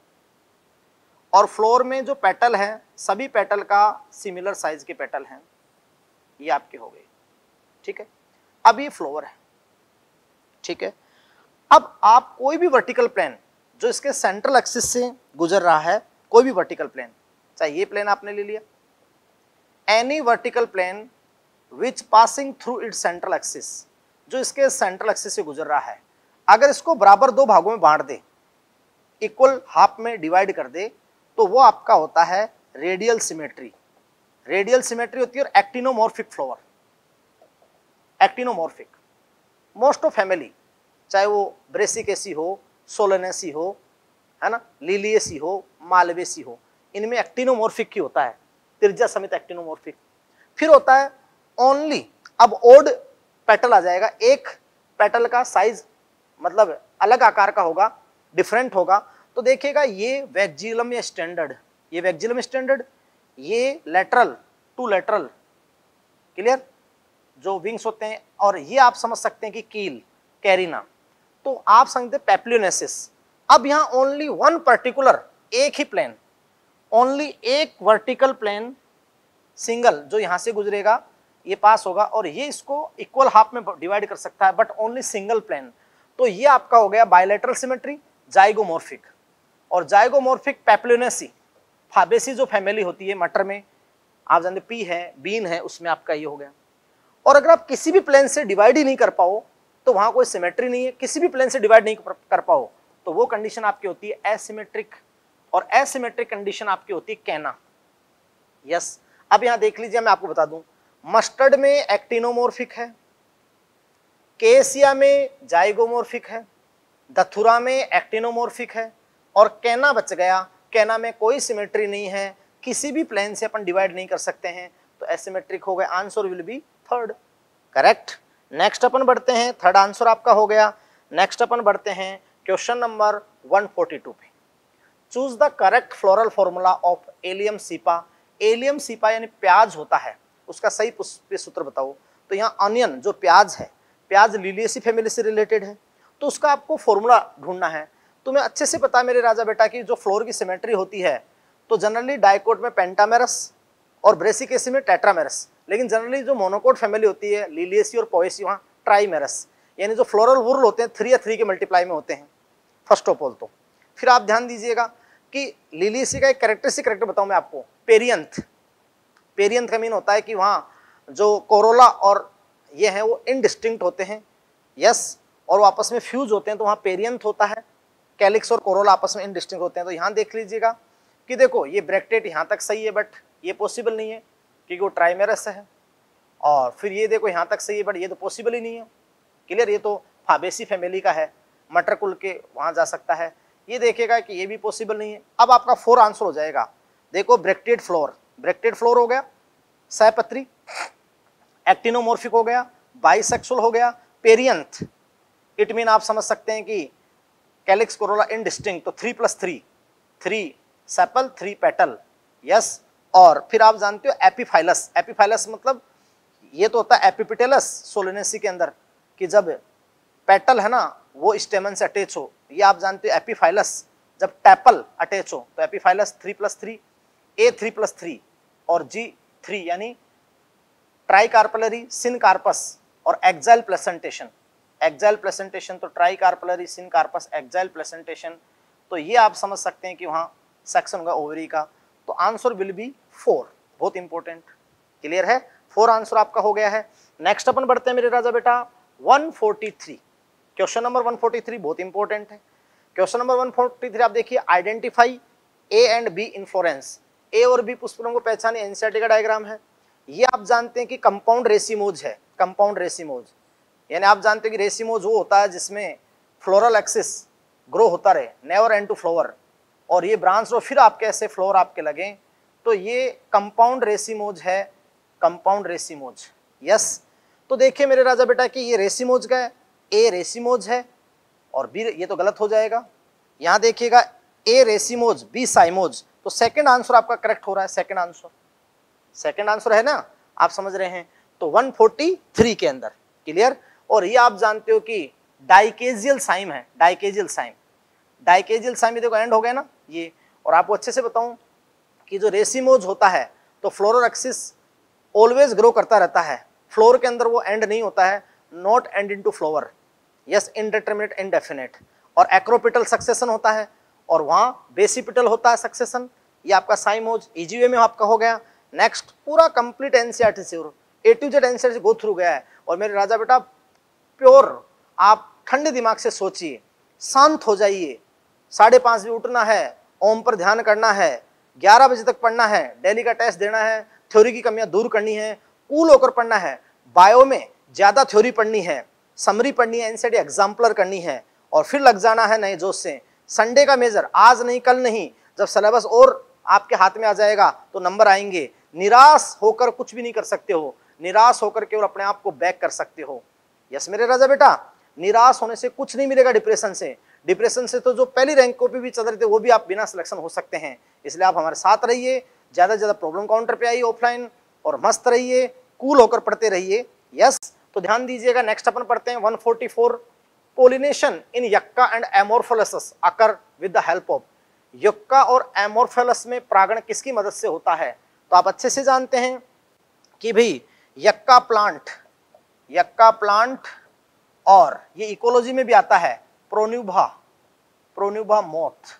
और फ्लोर में जो पेटल है, सभी पेटल का सिमिलर साइज के पेटल हैं, ये आपके हो गए, ठीक है। अब ये फ्लावर है, ठीक है। अब आप कोई भी वर्टिकल प्लेन जो इसके सेंट्रल एक्सिस से गुजर रहा है, कोई भी वर्टिकल प्लेन, चाहे ये प्लेन आपने ले लिया, any vertical plane which passing through its central axis, जो इसके सेंट्रल एक्सिस से गुजर रहा है, अगर इसको बराबर दो भागों में बांट दे, इक्वल हाफ में डिवाइड कर दे, तो वो आपका होता है रेडियल सिमेट्री। रेडियल सिमेट्री होती है और actinomorphic flower, actinomorphic. Most of family, चाहे वो ब्रेसिकेसी हो, सोलेनेसी हो, है ना, लिलियसी हो, मालवेसी हो, इनमें एक्टिनोमॉर्फिक ही होता है, त्रिज्या समेत एक्टिनोमॉर्फिक। फिर होता है ओनली, अब ओड पेटल आ जाएगा, एक पेटल का साइज मतलब अलग आकार का होगा, डिफरेंट होगा। तो देखिएगा ये वैक्जिलम या स्टैंडर्ड, ये वैक्जिलम स्टैंडर्ड, ये लेटरल टू लेटरल, क्लियर, जो विंग्स होते हैं, और ये आप समझ सकते हैं कि कील कैरिना। तो आप समझते हैं पैप्लियोनेसिस। अब यहाँ ओनली वन पर्टिकुलर, एक ही प्लेन, ओनली एक वर्टिकल प्लेन सिंगल जो यहाँ से गुजरेगा, ये पास होगा और ये इसको इक्वल हाफ में डिवाइड कर सकता है, बट ओनली सिंगल प्लेन। तो ये आपका हो गया बायलैटरल सिमेट्री, जाइगोमॉर्फिक। और जाइगोमॉर्फिक पैप्लियोनेसी, फाबेसी जो फैमिली होती है मटर में, आप जानते पी है, बीन है, उसमें आपका ये हो गया। और अगर आप किसी भी प्लेन से डिवाइड ही नहीं कर पाओ तो वहां कोई सिमेट्री नहीं है, किसी भी प्लेन से डिवाइड नहीं कर पाओ तो वो कंडीशन आपकी होती है एसिमेट्रिक, और एसिमेट्रिक कंडीशन आपकी होती है कैना। यस, अब यहां देख लीजिए, मैं आपको बता दूं, मस्टर्ड में एक्टिनोमॉर्फिक है, केसिया में जाइगोमॉर्फिक है, दथुरा में एक्टिनोमॉर्फिक है, और कैना बच गया। कैना में कोई सिमेट्री नहीं है, किसी भी प्लेन से अपन डिवाइड नहीं कर सकते हैं, तो एसिमेट्रिक हो गया। Answer will be third, correct. Next अपन बढ़ते हैं, थर्ड आंसर आपका हो गया। नेक्स्ट अपन बढ़ते हैं question number one forty two पे। Choose the correct floral formula of Allium cepa. Allium cepa यानी प्याज होता है, उसका सही पुष्पीय सूत्र बताओ। तो यहाँ अनियन जो प्याज है, प्याज लिलिएसी फैमिली से रिलेटेड है, तो उसका आपको फॉर्मूला ढूंढना है। तुम्हें अच्छे से पता है मेरे राजा बेटा की जो फ्लोर की सिमेट्री होती है, तो जनरली डाइकोट में पेंटामेरस और ब्रेसिकेसी में टेट्रामेरस, लेकिन जनरली जो मोनोकोट फैमिली होती है लिलिएसी और पोएसी वहाँ ट्राइमेरस, यानी जो फ्लोरल वुर्ल होते हैं थ्री या थ्री के मल्टीप्लाई में होते हैं फर्स्ट ऑफ ऑल। तो फिर आप ध्यान दीजिएगा कि लिलिएसी का एक कैरेक्टरिस्टिक कैरेक्टर बताऊं मैं आपको, पेरियंथ। पेरियंथ का मीन होता है कि वहाँ जो कोरोला और ये हैं वो इनडिस्टिंक्ट होते हैं, यस, और वो आपस में फ्यूज होते हैं, तो वहाँ पेरियंथ होता है। कैलिक्स और कोरोला आपस में इनडिस्टिंक्ट होते हैं। तो यहाँ देख लीजिएगा कि देखो ये ब्रैक्टेट यहाँ तक सही है, बट ये पॉसिबल नहीं है क्योंकि वो ट्राइमेरस है। और फिर ये देखो यहाँ तक सही है, बट ये तो पॉसिबल ही नहीं है, क्लियर, ये तो फाबेसी फैमिली का है, मटर कुल के वहाँ जा सकता है। ये देखेगा कि ये भी पॉसिबल नहीं है। अब आपका फोर आंसर हो जाएगा। देखो ब्रैक्टेड फ्लोर, ब्रैक्टेड फ्लोर हो गया, सहपत्री, एक्टिनोमॉर्फिक हो गया, बाइसेक्सुअल हो गया, पेरियंथ, इट मीन आप समझ सकते हैं कि कैलिक्स कोरोला इनडिस्टिंक्ट, तो three plus three, three sepal three petal, yes. और फिर आप जानते हो एपीफाइलस, एपीफाइलस मतलब ये तो होता है एपिपिटेलस सोलेनेसी के अंदर, कि जब पेटल है ना वो स्टेमन से अटैच हो, ये आप जानते हो एपीफाइलस। जब टैपल अटैच हो तो epiphyllous three plus three, A three plus three और जी थ्री, यानी ट्राई कार्पलरी, सिन कार्पस और एक्साइल प्लेसेंटेशन। एक्साइल प्लेसेंटेशन तो tricarpellary, syncarpous, axile placentation. तो ये आप समझ सकते हैं कि वहाँ सेक्शन होगा ओवरी का। तो आंसर विल बी फोर, बहुत इंपॉर्टेंट, क्लियर है। फोर आंसर आपका हो गया है। नेक्स्ट अपन बढ़ते हैं मेरे राजा बेटा one forty three, question number one forty three बहुत इंपॉर्टेंट है। Question number one forty three आप देखिए, identify A and B inflorescence. A और बी पुष्पों को पहचाने, एनसीईआरटी का डायग्राम है। ये आप जानते हैं कि कंपाउंड रेसिमोज है, कंपाउंड रेसिमोज, यानी आप जानते हैं कि रेसिमोज वो होता है जिसमें फ्लोरल एक्सिस ग्रो होता रहे, नेवर एंड टू फ्लावर, और ये ब्रांच रो फिर आपके ऐसे फ्लोर आपके लगे, तो ये कंपाउंड रेसिमोज है, कंपाउंड रेसिमोज, यस। तो देखिए मेरे राजा बेटा कि ये रेसिमोज का है, ए रेसिमोज है और बी, ये तो गलत हो जाएगा। यहाँ देखिएगा ए रेसिमोज बी साइमोज, तो सेकंड आंसर आपका करेक्ट हो रहा है, सेकंड आंसर, सेकंड आंसर है ना, आप समझ रहे हैं। तो वन फोर्टी थ्री के अंदर, क्लियर। और ये आप जानते हो कि डाइकेजियल साइम है, डाइकेजियल साइम, डाइकेजियल साइम, ये देखो एंड हो गया ना ये। और आपको अच्छे से बताऊं कि जो रेसिमोज होता है तो फ्लोरल एक्सिस ऑलवेज ग्रो करता रहता है, फ्लोर के अंदर वो एंड नहीं होता है, not end into flower, yes, indeterminate, indefinite. और एक्रोपिटल सक्सेशन होता है और वहाँ बेसिपिटल होता है सक्सेशन, ये आपका साइमोज, इजी वे में आपका हो गया। नेक्स्ट पूरा कंप्लीट एनसीईआरटी से A to Z NCERT go through गया है। और मेरे राजा बेटा प्योर आप ठंडे दिमाग से सोचिए, शांत हो जाइए, साढ़े पाँच बजे उठना है, ओम पर ध्यान करना है, ग्यारह बजे तक पढ़ना है, डेली का टेस्ट देना है, थ्योरी की कमियां दूर करनी है, कूल होकर पढ़ना है, बायो में ज़्यादा थ्योरी पढ़नी है, समरी पढ़नी है, एनसीईआरटी एग्जाम्पलर करनी है, और फिर लग जाना है नए जोश से। संडे का मेजर आज नहीं कल नहीं, जब सिलेबस और आपके हाथ में आ जाएगा तो नंबर आएंगे। निराश होकर कुछ भी नहीं कर सकते हो, निराश होकर केवल अपने आप को बैक कर सकते हो। यस मेरे राजा बेटा, निराश होने से कुछ नहीं मिलेगा। डिप्रेशन से डिप्रेशन से तो जो पहली रैंकों पे भी चल रहे थे वो भी आप बिना सिलेक्शन हो सकते हैं। इसलिए आप हमारे साथ रहिए, ज्यादा से ज्यादा प्रॉब्लम काउंटर पे आइए ऑफलाइन, और मस्त रहिए, कूल होकर पढ़ते रहिए। यस, तो ध्यान दीजिएगा। नेक्स्ट अपन पढ़ते हैं one forty four, pollination in yucca and amorphophallus occur with the help of. Yucca और एमोर्फोलस में परागण किसकी मदद से होता है? तो आप अच्छे से जानते हैं कि भाई यक्का प्लांट, यक्का प्लांट और ये इकोलॉजी में भी आता है प्रोन्यूभा, प्रोन्यूभा मोथ,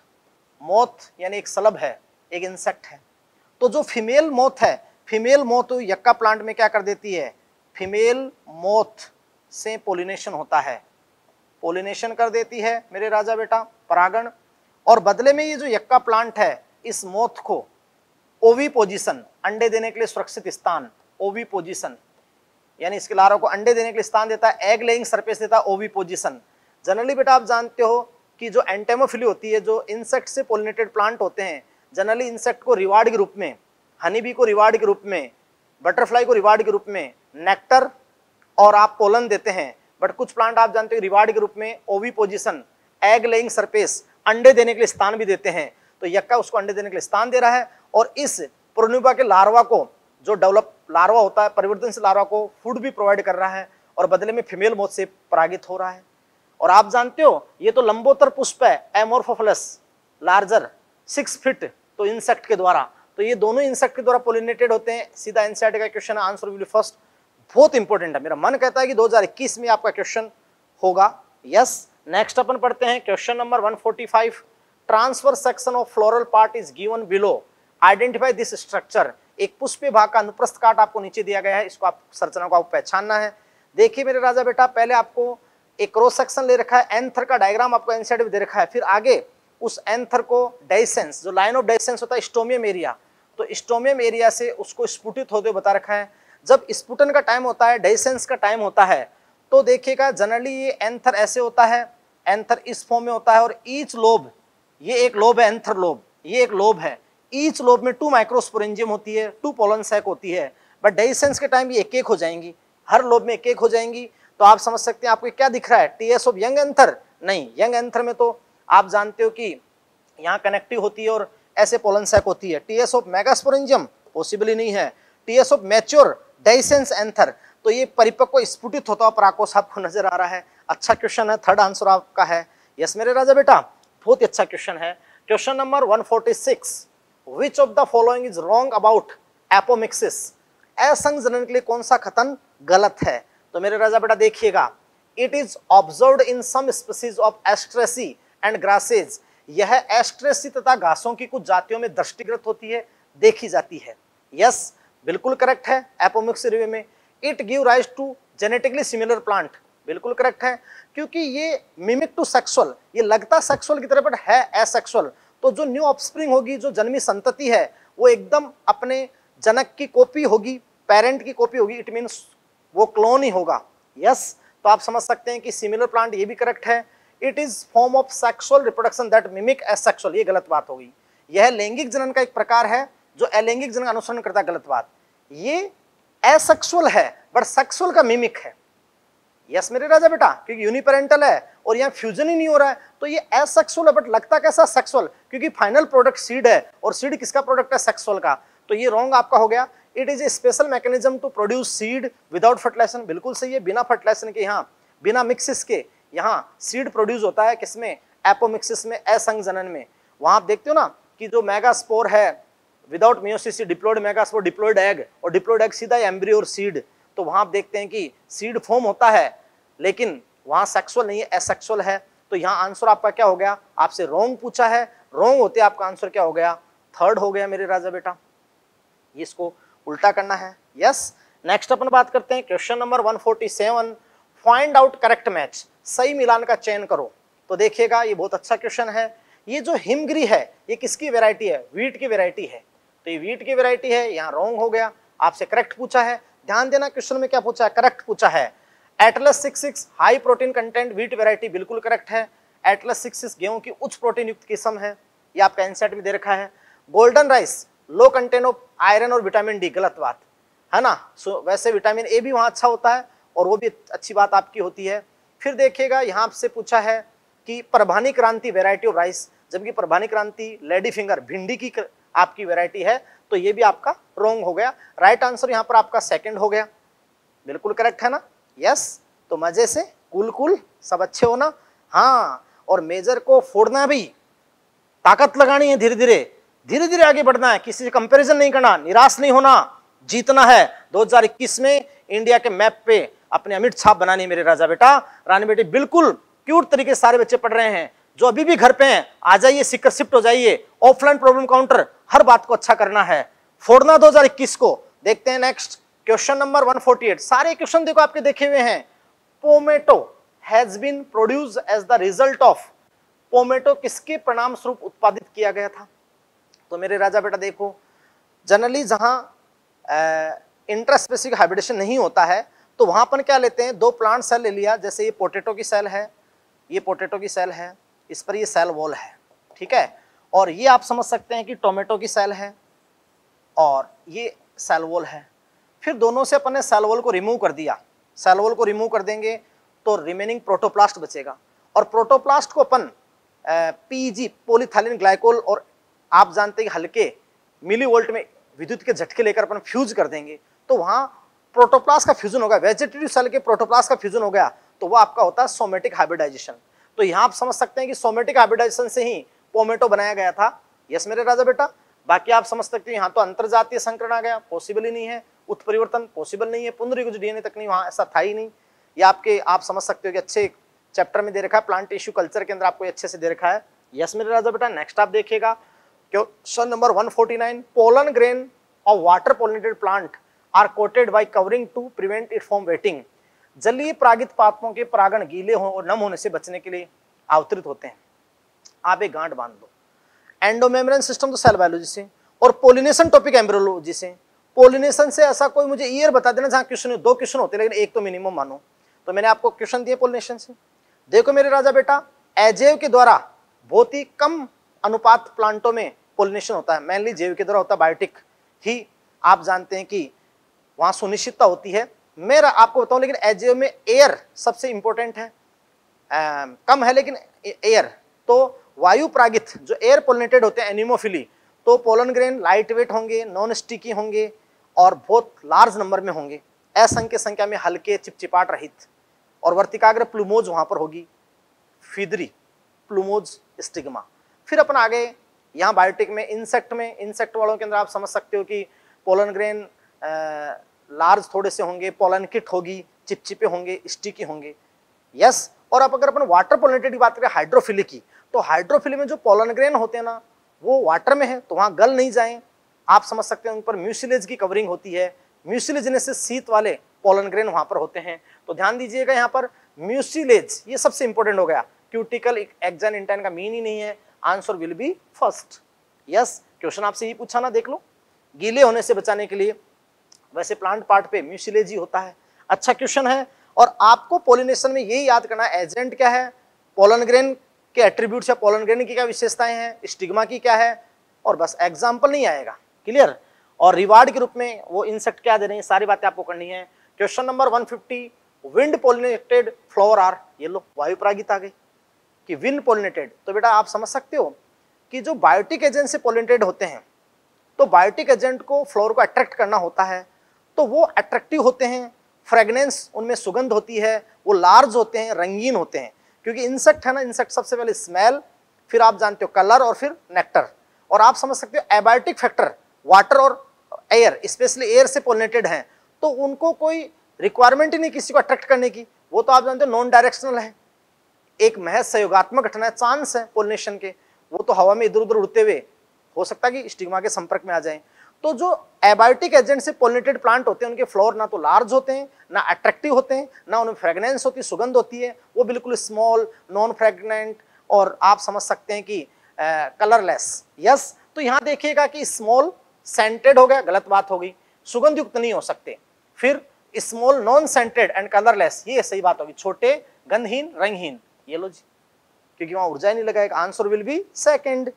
मोथ यानी एक सलब है, एक इंसेक्ट है। तो जो फीमेल मोथ है, फीमेल मोथ यक्का प्लांट में क्या कर देती है? फीमेल मोथ से पोलिनेशन होता है, पोलिनेशन कर देती है मेरे राजा बेटा, परागण। और बदले में ये जो यक्का प्लांट है, इस मोथ को ओवी पोजीशन, अंडे देने के लिए सुरक्षित स्थान, ओवी पोजीशन यानी इसके लार्वा को अंडे देने के लिए स्थान देता है, एग लेइंग सरफेस देता है, ओवी पोजीशन। जनरली बेटा आप जानते हो कि जो एंटेमोफिली होती है, जो इंसेक्ट से पोलिनेटेड प्लांट होते हैं, जनरली इंसेक्ट को रिवार्ड के रूप में, हनी बी को रिवार्ड के रूप में, बटरफ्लाई को रिवार्ड के रूप में नेक्टर और आप पोलन देते हैं। बट कुछ प्लांट आप जानते हो रिवार्ड के रूप में ओवी पोजीशन, एग लेइंग सरफेस, अंडे देने के लिए स्थान भी देते हैं। तो यक्का उसको अंडे देने के लिए स्थान दे रहा है, और इस प्रोन्यूबा के लार्वा को, जो डेवलप लार्वा होता है, परिवर्तनशील लार्वा को फूड भी प्रोवाइड कर रहा है, और बदले में फीमेल मोथ से परागित हो रहा है। और आप जानते हो ये तो लंबोत्तर पुष्प है, एमोर्फोफिलस लार्जर सिक्स फीट, तो इंसेक्ट के द्वारा, तो ये दोनों इंसेक्ट के द्वारा पोलिनेटेड होते हैं। सीधा एनसीईआरटी का क्वेश्चन है, आंसर विल फर्स्ट। बहुत इंपॉर्टेंट है, मेरा मन कहता है कि दो हज़ार इक्कीस में आपका क्वेश्चन होगा। यस, नेक्स्ट अपन पढ़ते हैं question number one forty five, transfer section of floral part is given below, identify this structure. एक पुष्पीय भाग का अनुप्रस्थ काट आपको नीचे दिया गया है, इसको आप संरचना को आपको पहचानना है। देखिए मेरे राजा बेटा, पहले आपको एक क्रॉस सेक्शन ले रखा है, एंथर का डायग्राम आपको एनसीईआरटी में दे रखा है, फिर आगे उस एंथर को डाइसेंस, जो लाइन ऑफ डाइसेंस होता है स्टोमियम एरिया, तो स्टोमियम एरिया से उसको स्फुटित होते हुए बता रखा है। जब स्फुटन का टाइम होता है, डाइसेंस का टाइम होता है, तो देखिएगा जनरली ये एंथर ऐसे होता है, एंथर इस फॉर्म में होता है, और ईच लोब, ये एक लोब है एंथर लोब, ये एक लोब है, ईच लोब में टू माइक्रोस्पोरेंजियम होती है, टू पोलन सैक होती है। बट डाइसेंस के टाइम ये एक एक हो जाएंगी, हर लोब में एक एक हो जाएंगी। तो आप समझ सकते हैं आपको क्या दिख रहा है, टीएस ऑफ यंग एंथर नहीं, यंग एंथर में तो आप जानते हो कि यहाँ कनेक्टिव होती है और ऐसे पोलन सैक होती है। टीएस ऑफ मेगास्पोरेंजियम पॉसिबली नहीं है, TS of mature dehiscence anther, तो ये परिपक्व स्फुटित होता हुआ पराकोष आपको नजर आ रहा है। अच्छा क्वेश्चन है, थर्ड आंसर आपका है। यस मेरे राजा बेटा, बहुत ही अच्छा क्वेश्चन है। Question number one forty six, Which of the following is wrong about apomixis? असंग जनन के लिए कौन सा कथन गलत है? तो मेरे राजा बेटा देखिएगा, it is observed in some species of Astraceae and Grasses. यह एस्ट्रेसी तथा घासों की कुछ जातियों में दृष्टिगत होती है, देखी जाती है। यस बिल्कुल करेक्ट है, एपोमिक्सिस रिव्यू में। It give rise to genetically similar plant, बिल्कुल करेक्ट है, क्योंकि ये मिमिक टू सेक्सुअल, ये लगता सेक्सुअल की तरह बट है एसेक्सुअल। तो जो न्यू ऑफस्प्रिंग होगी, जो जन्मी संतति है, वो एकदम अपने जनक की कॉपी होगी, पेरेंट की कॉपी होगी, इट मीन्स वो क्लोन ही होगा। यस, तो आप समझ सकते हैं कि सिमिलर प्लांट, ये भी करेक्ट है। It is form of sexual reproduction that mimic asexual, ये गलत बात होगी। यह लैंगिक जनन का एक प्रकार है जो अलैंगिक जनन का अनुसरण करता है, गलत बात। ये एसेक्सुअल है बट सेक्सुअल का मिमिक है। यस मेरे राजा बेटा, क्योंकि यूनिपेरेंटल है और यहाँ फ्यूजन ही नहीं हो रहा है, तो ये एसेक्सुअल है बट लगता कैसा सेक्सुअल, क्योंकि फाइनल प्रोडक्ट सीड है और सीड किसका प्रोडक्ट है, सेक्सुअल का। तो ये रॉन्ग आपका हो गया। It is a special mechanism to produce seed without fertilization, बिल्कुल सही है, बिना फर्टिलाइजेशन के, यहाँ बिना मिक्सिस के यहाँ सीड प्रोड्यूस होता है, किसमें, एपोमिक्सिस में, असंग जनन में। वहां आप देखते हो ना कि जो मेगास्पोर है without meiosis, diploid megaspore, diploid egg, और डिप्लॉयड एग सीधा एम्ब्रियो और सीड, तो वहां आप देखते हैं कि सीड फॉर्म होता है लेकिन वहां सेक्सुअल नहीं है, एसेक्सुअल है। तो यहाँ आंसर आपका क्या हो गया, आपसे रॉन्ग पूछा है, रॉन्ग होते आपका आंसर क्या हो गया, थर्ड हो गया मेरे राजा बेटा। इसको उल्टा करना है। यस, नेक्स्ट अपन बात करते हैं question number one forty seven, find out correct match, सही मिलान का चयन करो। तो देखिएगा ये बहुत अच्छा क्वेश्चन है। ये जो हिमगिरी है ये किसकी वेराइटी है, वीट की वेराइटी है, तो ये वीट की वेराइटी है, यहाँ रॉन्ग हो गया, आपसे करेक्ट पूछा है। ध्यान देना क्वेश्चन में क्या पूछा है, करेक्ट पूछा है। Atlas six six high protein content wheat variety, बिल्कुल करेक्ट है। एटलस सिक्स सिक्स गेहूं की उच्च प्रोटीन युक्त किस्म है, ये आपका एनसीईआरटी में दे रखा है। Golden rice low content of iron और विटामिन डी, गलत बात है ना। सो वैसे विटामिन ए भी वहाँ अच्छा होता है और वो भी अच्छी बात आपकी होती है। फिर देखिएगा यहाँ आपसे पूछा है कि परभानी क्रांति वेराइटी ऑफ राइस, जबकि परभानी क्रांति लेडी फिंगर भिंडी की आपकी वेराइटी है, तो ये भी आपका रॉन्ग हो गया। राइट आंसर यहाँ पर आपका सेकंड हो गया, बिल्कुल करेक्ट है ना। यस, तो मजे से कूल कूल सब अच्छे हो ना। हाँ, और मेजर को फोड़ना भी, ताकत लगानी है, धीरे धीरे धीरे धीरे आगे बढ़ना है, किसी से कंपैरिजन नहीं करना, निराश नहीं होना, जीतना है। दो हज़ार इक्कीस में इंडिया के मैप पे अपने अमिट छाप बनानी है मेरे राजा बेटा रानी बेटी। बिल्कुल क्यूट तरीके से सारे बच्चे पढ़ रहे हैं, जो अभी भी घर पे हैं आ जाइए, सीकर शिफ्ट हो जाइए, ऑफलाइन प्रॉब्लम काउंटर, हर बात को अच्छा करना है, फोड़ना दो हज़ार इक्कीस को। देखते हैं नेक्स्ट क्वेश्चन नंबर एक सौ अड़तालीस। सारे क्वेश्चन देखो आपके देखे हुए हैं। Pomato has been produce as the result of, pomato किसके परिणाम स्वरूप उत्पादित किया गया था। तो मेरे राजा बेटा देखो, जनरली जहां इंट्रास्पेसिफिक हाइब्रिडेशन नहीं होता है तो वहां पर क्या लेते हैं, दो प्लांट सेल ले लिया, जैसे ये पोटैटो की सेल है, ये पोटैटो की सेल है, इस पर ये सेल वॉल है, ठीक है, और ये आप समझ सकते हैं कि टोमेटो की सेल है और ये सेल वॉल है। फिर दोनों से अपन ने सेल वॉल को रिमूव कर दिया, सेल वॉल को रिमूव कर देंगे तो रिमेनिंग प्रोटोप्लास्ट बचेगा, और प्रोटोप्लास्ट को अपन पीजी पॉलीथाइलिन ग्लाइकोल और आप जानते हैं कि हल्के मिली वोल्ट में विद्युत के झटके लेकर अपन फ्यूज कर देंगे, तो वहां प्रोटोप्लास्ट का फ्यूजन होगा, वेजिटेटिव सेल के प्रोटोप्लास्ट का फ्यूजन हो गया, तो वो आपका होता है सोमेटिक हाइब्रिडाइजेशन। तो यहां आप समझ सकते हैं कि सोमेटिक हाइब्रिडाइजेशन से ही पोमेटो बनाया गया था। यस मेरे राजा बेटा, बाकी आप समझ सकते हैं यहाँ तो अंतरजातीय संकरण आ गया, पॉसिबल ही नहीं है, उत्परिवर्तन पॉसिबल नहीं है, पुनर्युज डीएनए तक नहीं, वहां ऐसा था ही नहीं। ये आपके आप समझ सकते हो कि अच्छे चैप्टर में दे रखा है, प्लांट टिश्यू कल्चर के अंदर आपको अच्छे से दे रखा है। यस मेरे राजा बेटा, नेक्स्ट आप देखिएगा क्वेश्चन नंबर एक सौ उनचास। Pollen grain of water pollinated plant are coated by covering to prevent it from wetting. जलीय परागित पादपों के परागण गीले हो और नम होने से बचने के लिए अवतरित होते हैं। आप एक गांठ बांध दो, एंडोमेम्ब्रेन सिस्टम तो सेल बायोलॉजी से, और पोलिनेशन टॉपिक एम्ब्रियोलॉजी से। पोलिनेशन से ऐसा कोई मुझे ईयर बता देना जहां क्वेश्चन दो क्वेश्चन होते हैं, लेकिन एक तो मिनिमम मानो। तो मैंने आपको क्वेश्चन दिए पोलिनेशन से। देखो मेरे राजा बेटा, अजैव के द्वारा बहुत ही कम अनुपात प्लांटों में पोलिनेशन होता है, मेनली जैव के द्वारा होता है, बायोटिक ही आप जानते हैं कि वहां सुनिश्चितता होती है। मैं आपको बताऊं, लेकिन अजैव में एयर सबसे इंपॉर्टेंट है, आ, कम है लेकिन एयर। तो वायु प्रागित जो एयर पोलिनेटेड होते हैं एनिमोफिली, तो पोलन ग्रेन लाइट वेट होंगे, नॉन स्टिकी होंगे और बहुत लार्ज नंबर में होंगे, असंख्य संख्या में हल्के चिपचिपाट रहित, और वर्तिकाग्र प्लूमोज वहां पर होगी, फिदरी प्लूमोज स्टिग्मा। फिर अपन आगे यहाँ बायोटिक में, इंसेक्ट में, इंसेक्ट वालों के अंदर आप समझ सकते हो कि पोलन ग्रेन लार्ज थोड़े से होंगे, पोलन किट होगी, चिपचिपे होंगे, स्टिकी होंगे। यस, और अब अगर अपन वाटर पोलिनेटेड की बात करें हाइड्रोफिली की, तो हाइड्रोफिली में जो पोलन ग्रेन होते हैं ना, वो वाटर में है तो वहां गल नहीं जाए, आप समझ सकते हैं उन पर म्यूसिलेज की कवरिंग होती है, म्यूसिलेजिनेसिस शीत वाले पोलन ग्रेन वहां पर होते हैं। तो ध्यान दीजिएगा यहाँ पर म्यूसिलेज, ये सबसे इंपॉर्टेंट हो गया, क्यूटिकल एक्जन इंटेन का मीन ही नहीं है, answer will be first. Yes, question आपसे ही पूछा ना, देख लो, गीले होने से बचाने के लिए वैसे प्लांट पार्ट पे म्यूसिलेज ही होता है। अच्छा क्वेश्चन है, और आपको पोलिनेशन में यही याद करना है, एजेंट क्या है, पोलन ग्रेन के एट्रीब्यूट्स या पोलन ग्रेन की क्या विशेषताएं हैं, स्टिग्मा की क्या है, और बस एग्जाम्पल नहीं आएगा, क्लियर। और रिवार्ड के रूप में वो इंसेक्ट क्या दे रहे हैं, सारी बातें आपको करनी है। क्वेश्चन नंबर एक सौ पचास, विंड पोलिनेटेड फ्लावर आर, ये लो वायु परागित आ गई कि विंड पोलिनेटेड। तो बेटा आप समझ सकते हो कि जो बायोटिक एजेंट से पोलिनेटेड होते हैं, तो बायोटिक एजेंट को फ्लावर को अट्रैक्ट करना होता है, तो वो अट्रैक्टिव होते हैं, फ्रेगनेंस उनमें सुगंध होती है, वो लार्ज होते हैं, रंगीन होते हैं, क्योंकि इंसेक्ट है ना, इंसेक्ट सबसे पहले स्मेल, फिर आप जानते हो कलर, और फिर नेक्टर। और आप समझ सकते हो एबायोटिक फैक्टर वाटर और एयर, स्पेशली एयर से पोलिनेटेड हैं, तो उनको कोई रिक्वायरमेंट ही नहीं किसी को अट्रैक्ट करने की, वो तो आप जानते हो नॉन डायरेक्शनल है, एक महज सहयोगात्मक घटना है, चांस है पोलिनेशन के, वो तो हवा में इधर उधर उड़ते हुए हो सकता है कि स्टिग्मा के संपर्क में आ जाएं। तो जो एबायोटिक एजेंट से पोलिनेटेड प्लांट होते हैं, उनके फ्लावर ना तो लार्ज होते हैं, ना अट्रैक्टिव होते हैं, ना उनमें फ्रेगनेंस होती, सुगंध होती है, वो बिल्कुल स्मॉल, नॉन फ्रेगनेंट, और आप समझ सकते हैं कि कलरलेस। यस, तो यहां देखिएगा कि स्मॉल सेंटेड हो गया, गलत बात होगी, सुगंध युक्त नहीं हो सकते। फिर small non scented and colourless, ये सही बात होगी, छोटे गंधहीन रंगहीन, ये लो जी, क्योंकि वहां ऊर्जा नहीं लगाएगा, answer will be second.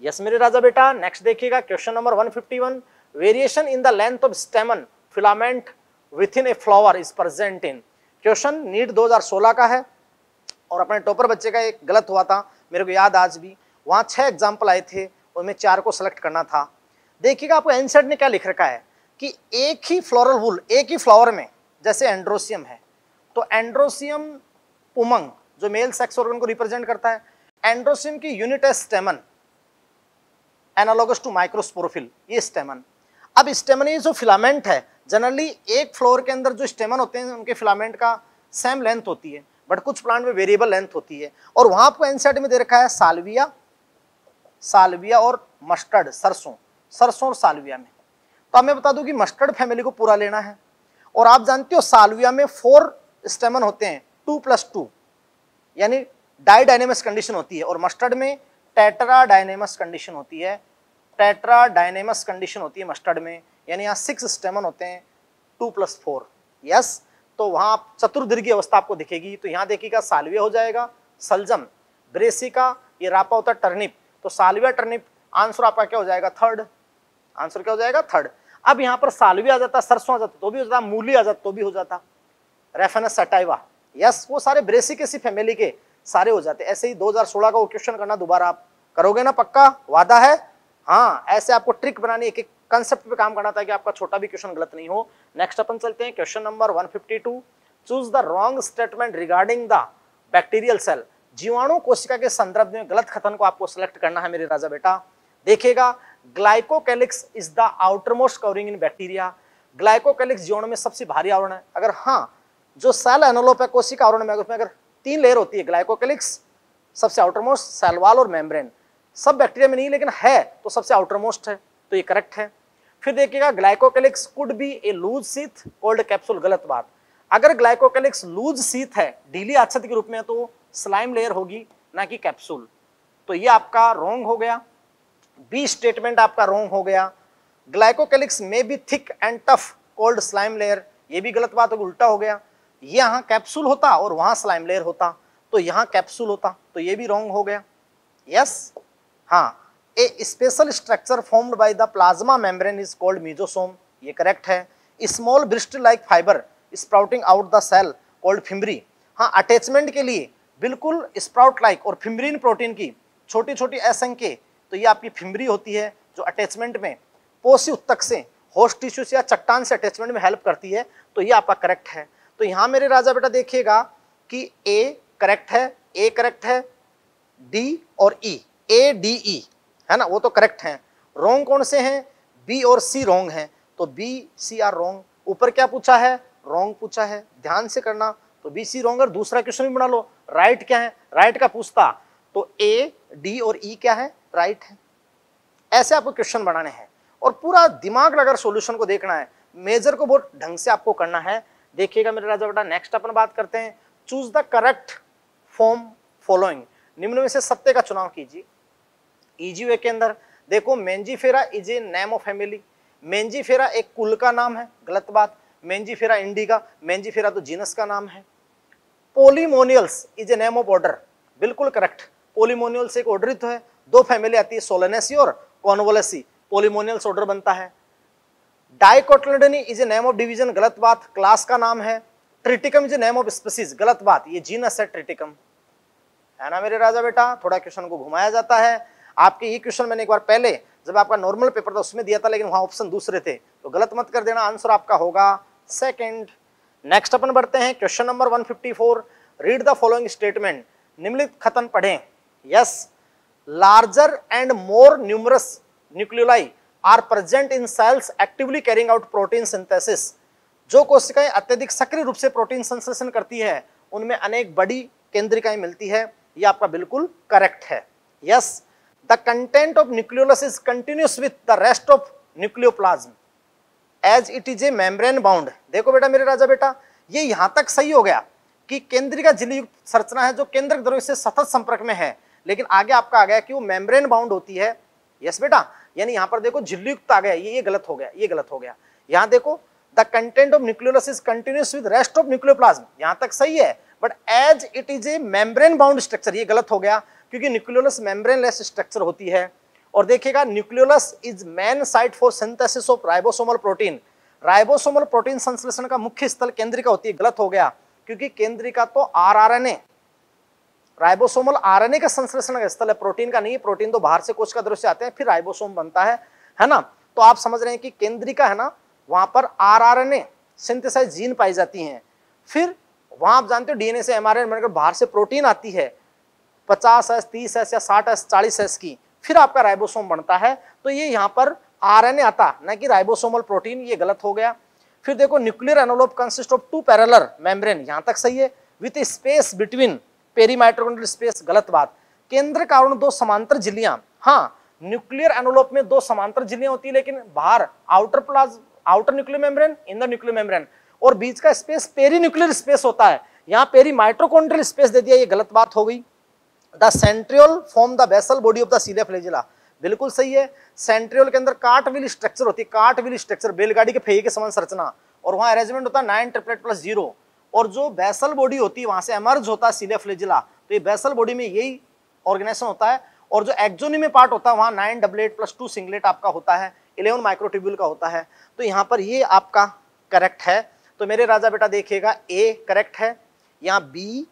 Yes मेरे राजा बेटा। नेक्स्ट देखिएगा question number one fifty one, variation in the length of stamen filament within a flower is present in. Question NEET दो हज़ार सोलह का है और अपने टॉपर बच्चे का एक गलत हुआ था, मेरे को याद आज भी। वहाँ छह एग्जाम्पल आए थे, उनमें चार को सेलेक्ट करना था। देखिएगा आपको एनसेट ने क्या लिख रखा है कि एक ही फ्लोरल वूल, एक ही फ्लावर में, जैसे एंड्रोसियम है तो एंड्रोसियम पुमंग जो मेल सेक्स ऑर्गन को रिप्रेजेंट करता है, एंड्रोसियम की यूनिट है स्टेमन, एनालॉगस टू माइक्रोस्पोरोफिल, ये स्टेमन। अब स्टेमन ये जो फिलामेंट है, जनरली एक फ्लोर के अंदर जो स्टेमन होते हैं उनके फिलामेंट का सेम लेंथ होती है, बट कुछ प्लांट में वेरिएबल लेंथ होती है। और वहां आपको एनसीईआरटी में दे रखा है साल्विया, साल्विया और मस्टर्ड, सरसों, सरसों और साल्विया में। तो अब मैं बता दूं कि मस्टर्ड फैमिली को पूरा लेना है, और आप जानते हो साल्विया में फोर स्टेमन होते हैं, टू प्लस टू, यानी डाई डायनेमस कंडीशन होती है, और मस्टर्ड में टेट्रा डायनेमस कंडीशन होती है, टेट्रा डायनेमस कंडीशन होती है मस्टर्ड में, यानी यहाँ सिक्स स्टेमन होते हैं, टू प्लस फोर। यस, तो वहां चतुर्दीर्घी अवस्था आपको दिखेगी। तो यहाँ देखिएगा साल्विया हो जाएगा, सल्जम, ब्रेसिका, ये रापा होता है टर्निप, तो साल्विया टर्निप, आंसर आपका क्या हो जाएगा, थर्ड। आंसर क्या हो जाएगा, थर्ड। अब यहाँ पर साल्विया आ जाता, सरसों आ जाता तो भी हो जाता, मूली आ जाता तो भी हो जाता, रेफेनस सटाइवा, यस, वो सारे ब्रेसिकेसी फैमिली के सारे हो जाते। ऐसे ही दो हज़ार सोलह का वो क्वेश्चन करना दोबारा आप करोगे ना, पक्का वादा है? हाँ, ऐसे आपको ट्रिक बनानी, एक एक कंसेप्ट पे काम करना था कि आपका छोटा भी क्वेश्चन गलत नहीं हो। नेक्स्ट अपन चलते हैं question number one fifty two, choose the wrong statement regarding the bacterial cell. जीवाणु कोशिका के संदर्भ में गलत कथन को आपको सिलेक्ट करना है मेरे राजा बेटा। देखिएगा, glycocalyx is the outermost covering in bacteria. Glycocalyx जीवाणु में सबसे भारी आवरण है। अगर हाँ, जो सेल एनवेलोप है कोशिका आवरण में, उसमें अगर तीन लेयर होती है, ग्लाइकोकैलिक्स सबसे आउटरमोस्ट, सेल वॉल और मेम्ब्रेन, सब बैक्टीरिया में नहीं लेकिन है तो सबसे आउटरमोस्ट है, तो ये करेक्ट है। फिर देखिएगा, glycocalyx could be a loose sheath called capsule, गलत बात। अगर ग्लाइकोकैलिक्स लूज सीथ है, ढीली आच्छादित के रूप में, तो स्लाइम लेयर होगी ना कि कैप्सूल, तो ये आपका रॉन्ग हो गया। बी स्टेटमेंट आपका रॉन्ग हो गया। ग्लाइकोकैलिक्स में be thick and tough called slime layer, ये भी गलत बात होगी, उल्टा हो गया। यहाँ कैप्सूल होता और वहां स्लाइम लेयर होता, तो यहाँ कैप्सूल होता, तो ये भी रॉन्ग हो गया। यस, हाँ, a special structure formed by the plasma membrane is called mesosome, ये करेक्ट है। Small bristle like fibre sprouting out the cell called fimbriae. हाँ, अटैचमेंट के लिए बिल्कुल स्प्राउट लाइक और फिम्ब्रीन प्रोटीन की छोटी छोटी असंख्य, तो ये आपकी फिम्ब्री होती है जो अटैचमेंट में पोषी उत्तक से, होस्ट टिश्यू से या चट्टान से अटैचमेंट में हेल्प करती है, तो ये आपका करेक्ट है। तो यहाँ मेरे राजा बेटा देखिएगा कि ए करेक्ट है, ए करेक्ट है, डी और ई, ए डी ई है ना, वो तो करेक्ट हैं। रॉन्ग कौन से हैं, बी और सी रॉन्ग हैं, तो बी सी आर रॉन्ग। ऊपर क्या पूछा है, रॉन्ग पूछा है, ध्यान से करना, तो बी सी रॉन्ग। और दूसरा क्वेश्चन भी बना लो, राइट क्या है, राइट का पूछता तो ए डी और ई क्या है, राइट है। ऐसे आपको क्वेश्चन बनाने हैं और पूरा दिमाग लगाकर सॉल्यूशन को देखना है, मेजर को बहुत ढंग से आपको करना है। देखिएगा मेरे राजा बेटा, नेक्स्ट अपन बात करते हैं, choose the correct from following, निम्न में से सत्य का चुनाव कीजिए। इजी वे के अंदर देखो, Mangifera is a name of family, Mangifera एक कुल का नाम है, गलत बात। मेंजीफेरा इंडिका, मेंजीफेरा तो जीनस का नाम है। Polemoniales is a name of order, बिल्कुल करेक्ट। पोलीमोनियल्स एक ऑर्डर ही तो है, दो फैमिली आती है, सोलेनेसी और कॉन्वोलेसी, पोलीमोनियल्स ऑर्डर बनता है। Dicotyledonae is a name of division, गलत बात, क्लास का नाम है। Triticum is a name of species, गलत बात, ये जीनस है ट्रिटिकम, है ना मेरे राजा बेटा। थोड़ा क्वेश्चन को घुमाया जाता है। आपके ये क्वेश्चन मैंने एक बार पहले जब आपका नॉर्मल पेपर था उसमें दिया था, लेकिन वहां ऑप्शन दूसरे थे, तो गलत मत कर देना, आंसर आपका होगा सेकंड। नेक्स्ट अपन बढ़ते हैं question number one fifty four, read the following statement, निम्नलिखित कथन पढ़ें। Yes, larger and more numerous nucleoli are present in cells actively carrying out protein synthesis. जो कोशिकाएं अत्यधिक सक्रिय रूप से प्रोटीन संश्लेषण करती है, उनमें अनेक बड़ी केंद्रिकाएं मिलती है, ये आपका बिल्कुल करेक्ट है। Yes, the content of nucleolus is continuous with the rest of nucleoplasm as it is a membrane bound. देखो बेटा मेरे राजा बेटा, ये यहां तक सही हो गया कि केंद्रिका झिल्ली संरचना है जो केंद्रक द्रव्य से सतत संपर्क में है, लेकिन आगे आपका आ गया कि वो मेम्ब्रेन बाउंड होती है। यस बेटा, यानी यहां पर देखो झिल्ली युक्त आ गया, ये ये गलत हो गया, ये गलत हो गया। यहां देखो, the content of nucleolus is continuous with rest of nucleoplasm, यहां तक सही है, but as it is a membrane bound structure, ये गलत हो गया, क्योंकि न्यूक्लियोलस मेम्ब्रेन लेस स्ट्रक्चर होती है और देखिएगा nucleolus is main site for synthesis of ribosomal protein. Ribosomal protein संश्लेषण का मुख्य स्थल केंद्रिका होती है, गलत हो गया, क्योंकि केंद्रिका तो आरआरएनए, राइबोसोमल आरएनए का संश्लेषण का स्थल है, प्रोटीन का नहीं। प्रोटीन तो बाहर से कोशिका द्रव्य से आते हैं, फिर राइबोसोम बनता है, है ना। तो आप समझ रहे हैं कि केंद्रिका है ना, वहां पर आरआरएनए सिंथेसाइज जीन पाई जाती हैं। फिर वहां आप जानते हो डीएनए से एमआरएनए बनकर बाहर से प्रोटीन आती है, पचास एस, तीस एस या साठ एस, चालीस एस की, फिर आपका राइबोसोम बनता है। तो ये यहाँ पर आरएनए आता, ना कि राइबोसोमल प्रोटीन, ये गलत हो गया। फिर देखो nuclear envelope consist of two parallel membrane, यहां तक सही है, with space between perimitochondrial space, गलत बात। केंद्र कारण दो समांतर झिल्लियां, हाँ न्यूक्लियर एनवेलप में दो समांतर झिल्लियां होती है, लेकिन बाहर आउटर प्लाज outer nuclear membrane, inner nuclear membrane, और बीच का स्पेस पेरी न्यूक्लियर स्पेस होता है, यहाँ पेरी माइटोकॉन्ड्रियल स्पेस दे दिया, ये गलत बात हो गई। The centriole form the basal body of the cilia flagella, बिल्कुल सही है। सेंट्रियोल के अंदर कार्टविल स्ट्रक्चर होती है, कार्टविल स्ट्रक्चर, बैलगाड़ी के पहिए के समान संरचना, और वहां अरेंजमेंट होता है नाइन ट्रिपलेट प्लस जीरो, और जो बेसल बॉडी होती है वहां से एमर्ज होता है सीलिया फ्लैजिला। तो ये बेसल बॉडी में यही ऑर्गेनाइजेशन होता है, और जो एक्सोनी में पार्ट होता है वहां nine doublet plus two singlet आपका होता है, इलेवन माइक्रोट्यूब्यूल का होता है। तो यहाँ पर ये आपका करेक्ट है। तो मेरे राजा बेटा देखिएगा, ए करेक्ट है, यहाँ बी,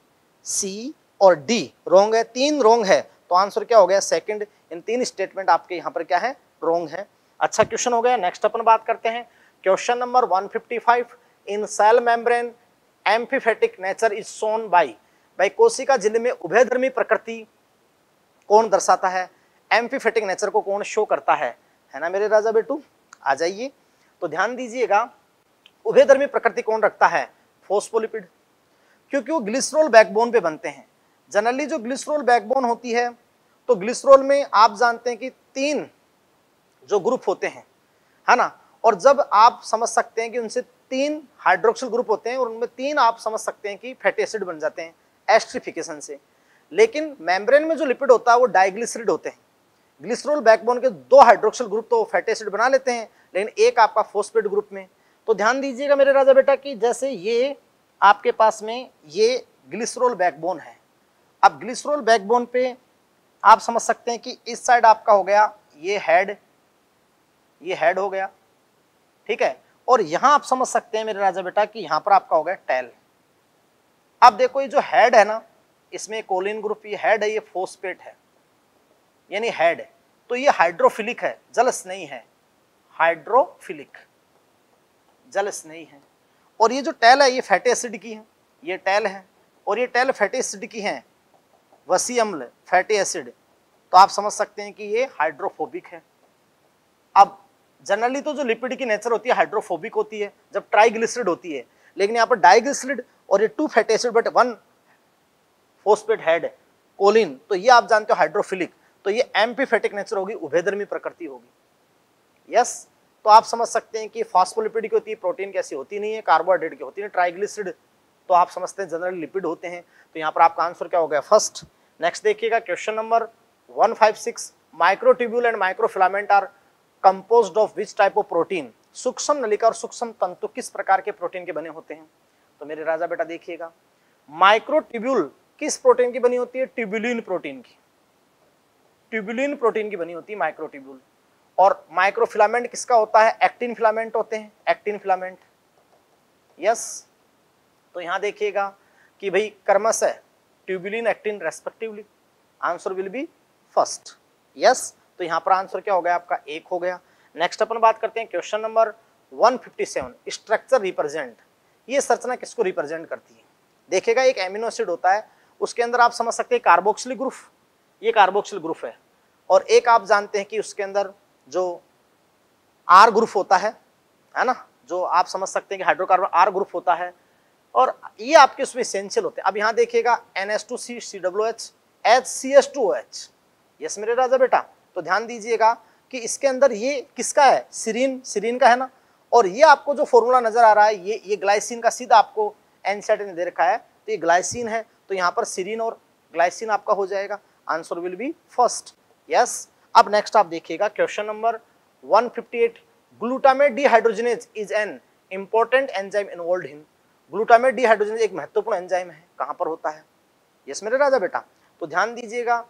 सी और डी रोंग है, तीन रोंग है, तो आंसर क्या हो गया सेकंड। इन तीन स्टेटमेंट आपके यहाँ पर क्या है, रोंग है। अच्छा क्वेश्चन हो गया। नेक्स्ट अपन बात करते हैं question number one fifty five. In cell membrane amphipathic nature is shown by, भाई कोशिका झिल्ली में उभयधर्मी प्रकृति कौन दर्शाता है, एम्फीफेटिक नेचर को कौन शो करता है, है ना मेरे राजा बेटू, आ जाइए। तो ध्यान दीजिएगा, उभयधर्मी प्रकृति कौन रखता है, फोस्फोलिपिड, क्योंकि वो ग्लिसरॉल बैकबोन पे बनते हैं। जनरली जो ग्लिसरॉल बैकबोन होती है, तो ग्लिसरॉल में आप जानते हैं कि तीन जो ग्रुप होते हैं, है ना, और जब आप समझ सकते हैं कि उनसे तीन हाइड्रोक्सिल ग्रुप होते हैं, और उनमें तीन आप समझ सकते हैं कि फैटी एसिड बन जाते हैं एस्ट्रिफिकेशन से। लेकिन मेम्ब्रेन में जो लिपिड होता है वो डाइग्लिसराइड होते हैं। ग्लिसरॉल बैकबोन के दो हाइड्रोक्सिल ग्रुप तो फैटी एसिड बना लेते हैं, लेकिन एक आपका फोस्फेट ग्रुप में। तो ध्यान दीजिएगा मेरे राजा बेटा कि जैसे ये आपके पास में ये ग्लिसरॉल बैकबोन है, अब ग्लिसरॉल बैकबोन पे आप समझ सकते हैं कि इस साइड आपका हो गया ये हेड, ये हेड हो गया, ठीक है, और यहां आप समझ सकते हैं मेरे राजा बेटा कि यहां पर आपका हो गया टेल। अब देखो ये जो हेड है ना, इसमें कोलिन ग्रुप, ये हेड है, ये फोस्फेट है, यानी हेड, तो ये हाइड्रोफिलिक है, जल स्नेही है, हाइड्रोफिलिक जल स्नेही है। और ये जो टेल है ये फैटी एसिड की है, ये टेल है, और ये टेल फैटी एसिड की है, वसी अम्ल फैटी एसिड, तो आप समझ सकते हैं कि ये हाइड्रोफोबिक है। अब जनरली तो जो लिपिड की नेचर होती है हाइड्रोफोबिक होती है जब ट्राइग्लिसराइड होती है, लेकिन यहाँ पर डाइग्लिसराइड और ये two fatty acid but one phosphate head choline, तो ये आप जानते हो हाइड्रोफिलिक, तो ये एम्फीफेटिक नेचर होगी, उभयधर्मी प्रकृति होगी। यस, तो आप समझ सकते हैं कि फॉस्फोलिपिड की होती है, प्रोटीन कैसी होती नहीं है, कार्बोहाइड्रेट की होती है, ट्राइग्लिसराइड तो आप समझते हैं जनरली लिपिड होते हैं। तो यहाँ पर आपका आंसर क्या हो गया, फर्स्ट। नेक्स्ट देखिएगा question number one five six. Microtubule and microfilament are composed of which type of protein, सूक्ष्म नलिका और सूक्ष्म तंतु किस प्रकार के प्रोटीन के बने होते हैं। तो मेरे राजा बेटा देखिएगा, माइक्रोट्यूब्यूल किस प्रोटीन की बनी होती है, ट्यूबुलिन प्रोटीन की, ट्यूबुलिन प्रोटीन की बनी होती है माइक्रोट्यूब्यूल। और माइक्रोफिलामेंट किसका होता है, एक्टिन फिलामेंट होते हैं, एक्टिन फिलामेंट। यस, तो यहां देखिएगा कि भाई कर्मश है tubulin actin respectively, answer will be first. Yes, तो यहां पर आंसर क्या हो गया आपका, एक हो गया। नेक्स्ट अपन बात करते हैं question number one fifty seven. Structure represent, ये संरचना किसको रिप्रेजेंट करती है। देखिएगा एक एमिनो एसिड होता है, उसके अंदर आप समझ सकते हैं कार्बोक्सिल ग्रुप, ये कार्बोक्सिल ग्रुप है, और एक आप जानते हैं कि उसके अंदर जो आर ग्रुप होता है, है ना, जो आप समझ सकते हैं कि हाइड्रोकार्बन आर ग्रुप होता है, और ये आपके उसमें एसेंशियल होते हैं। अब यहाँ देखिएगा N H two C, C W H, H C H two O H. Yes मेरे राजा बेटा, तो ध्यान दीजिएगा कि इसके अंदर ये किसका है, सीरीन, सीरीन का है ना, और ये आपको जो फॉर्मूला नजर आ रहा है ये ये ग्लाइसिन का सीधा आपको एनसीईआरटी ने दे रखा है, तो ये ग्लाइसिन है, तो यहाँ पर सीरीन और ग्लाइसिन आपका हो जाएगा, answer will be first. Yes, अब नेक्स्ट आप देखिएगा question number one fifty eight. Glutamate dehydrogenase is an important enzyme involved in, glutamate dehydrogenase एक महत्वपूर्ण एंजाइम है, कहां पर होता है। यस मेरे राजा बेटा, तो ध्यान दीजिएगा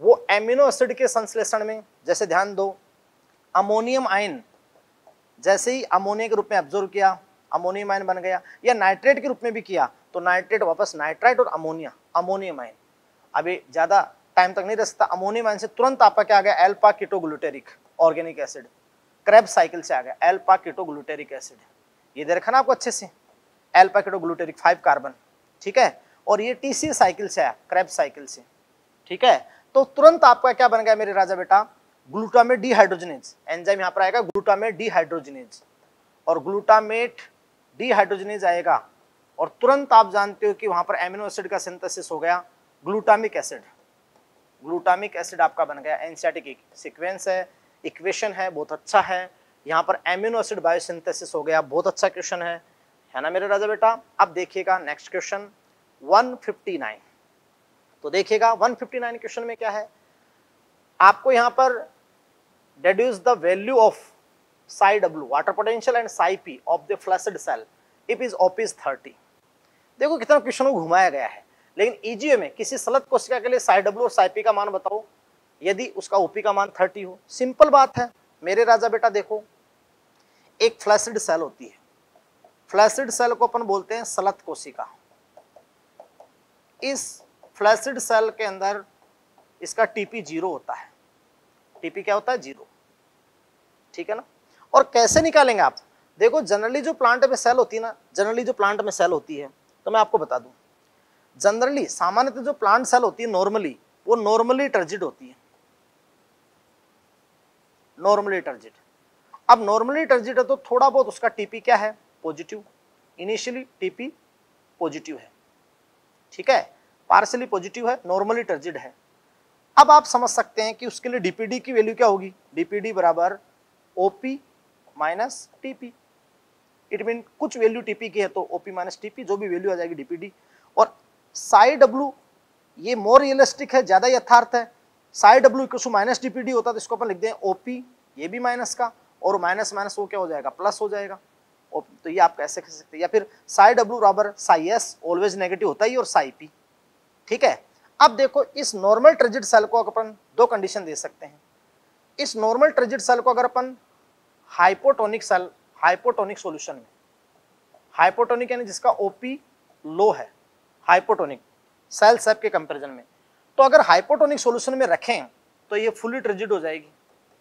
वो एमिनो एसिड के संश्लेषण में, जैसे ध्यान दो अमोनियम आयन, जैसे ही अमोनिया के रूप में एब्जॉर्ब किया अमोनियम आयन बन गया, या नाइट्रेट के रूप में भी किया तो नाइट्रेट वापस नाइट्राइट और अमोनिया अमोनियम आयन। अभी ज्यादा टाइम तक नहीं रह सकता, अमोनियम आयन से तुरंत आपका क्या आ गया alpha ketoglutaric organic acid, Krebs cycle से आ गया एल्फा कीटोग्लूटेरिक एसिड। ये दे रखा ना आपको अच्छे से, एल्फा कीटोग्लूटेरिक फाइव कार्बन, ठीक है। और ये टीसी साइकिल से आया क्रेब्स साइकिल से, ठीक है। तो तुरंत आपका क्या बन गया मेरे राजा बेटा ग्लूटामेट डिहाइड्रोजनेज, एंजाइम यहाँ पर आएगा ग्लूटामेट डिहाइड्रोजनेज, और ग्लूटामेट डिहाइड्रोजनेज आएगा और तुरंत आप जानते हो कि वहां पर एमिनो एसिड का सिंथेसिस हो गया ग्लूटामिक एसिड। ग्लूटामिक एसिड आपका बन गया। एनसीईआरटी की सीक्वेंस है, इक्वेशन है, बहुत अच्छा है। यहाँ पर एमिनो एसिड बायोसिंथेसिस हो गया, बहुत अच्छा क्वेश्चन है है ना मेरे राजा बेटा। अब देखिएगा next question one fifty nine. तो देखिएगा वन फिफ्टी नाइन क्वेश्चन में क्या है, आपको यहाँ पर deduce the value of psi W water potential and psi P of the flaccid cell if is O P is thirty. देखो कितना क्वेश्चन को घुमाया गया है, लेकिन ईजीए में किसी सलत कोशिका के लिए psi W और psi P का मान बताओ यदि उसका O P का मान थर्टी हो। सिंपल बात है मेरे राजा बेटा। देखो एक फ्लैसिड सेल होती है, फ्लैसिड सेल को अपन बोलते हैं सलत कोशिका। इस फ्लैसिड सेल के अंदर इसका टीपी जीरो होता है। टीपी क्या होता है? जीरो, ठीक है ना। और कैसे निकालेंगे आप? देखो जनरली जो प्लांट में सेल होती है ना, जनरली जो प्लांट में सेल होती है, तो मैं आपको बता दूं, जनरली सामान्यतः जो प्लांट सेल होती है नॉर्मली वो नॉर्मली टर्जिड होती है, नॉर्मली टर्जिड। अब नॉर्मली टर्जिड है तो थोड़ा बहुत उसका टीपी क्या है? पॉजिटिव। इनिशियली टीपी पॉजिटिव है, ठीक है, पार्शियली पॉजिटिव है, नॉर्मली टर्जिड है। अब आप समझ सकते हैं कि उसके लिए डीपीडी की वैल्यू क्या होगी? डीपीडी बराबर OP minus TP. It mean कुछ वैल्यू टीपी की है तो ओपी माइनस टीपी, जो भी वैल्यू आ जाएगी डीपीडी। और साई डब्ल्यू ये मोर रियलिस्टिक है, ज्यादा यथार्थ है। Psi W equal to minus DPD होता तो इसको अपन लिख दें ओपी, ये भी माइनस का, और माइनस माइनस वो क्या हो जाएगा? प्लस हो जाएगा। तो ये आप कैसे कह सकते हैं, या फिर साई डब्ल्यू बराबर साई एस, ऑलवेज नेगेटिव होता ही, और साई पी, ठीक है। अब देखो इस नॉर्मल ट्रिजिड सेल को अपन दो कंडीशन दे सकते हैं। इस नॉर्मल ट्रिजिड सेल को अगर अपन हाइपोटोनिक सेल, हाइपोटोनिक सॉल्यूशन में, हाइपोटोनिक यानी जिसका ओपी लो है, हाइपोटोनिक सेल सेप के कंपैरिजन में, तो अगर हाइपोटोनिक सॉल्यूशन में रखें तो ये फुली ट्रिजिड हो जाएगी,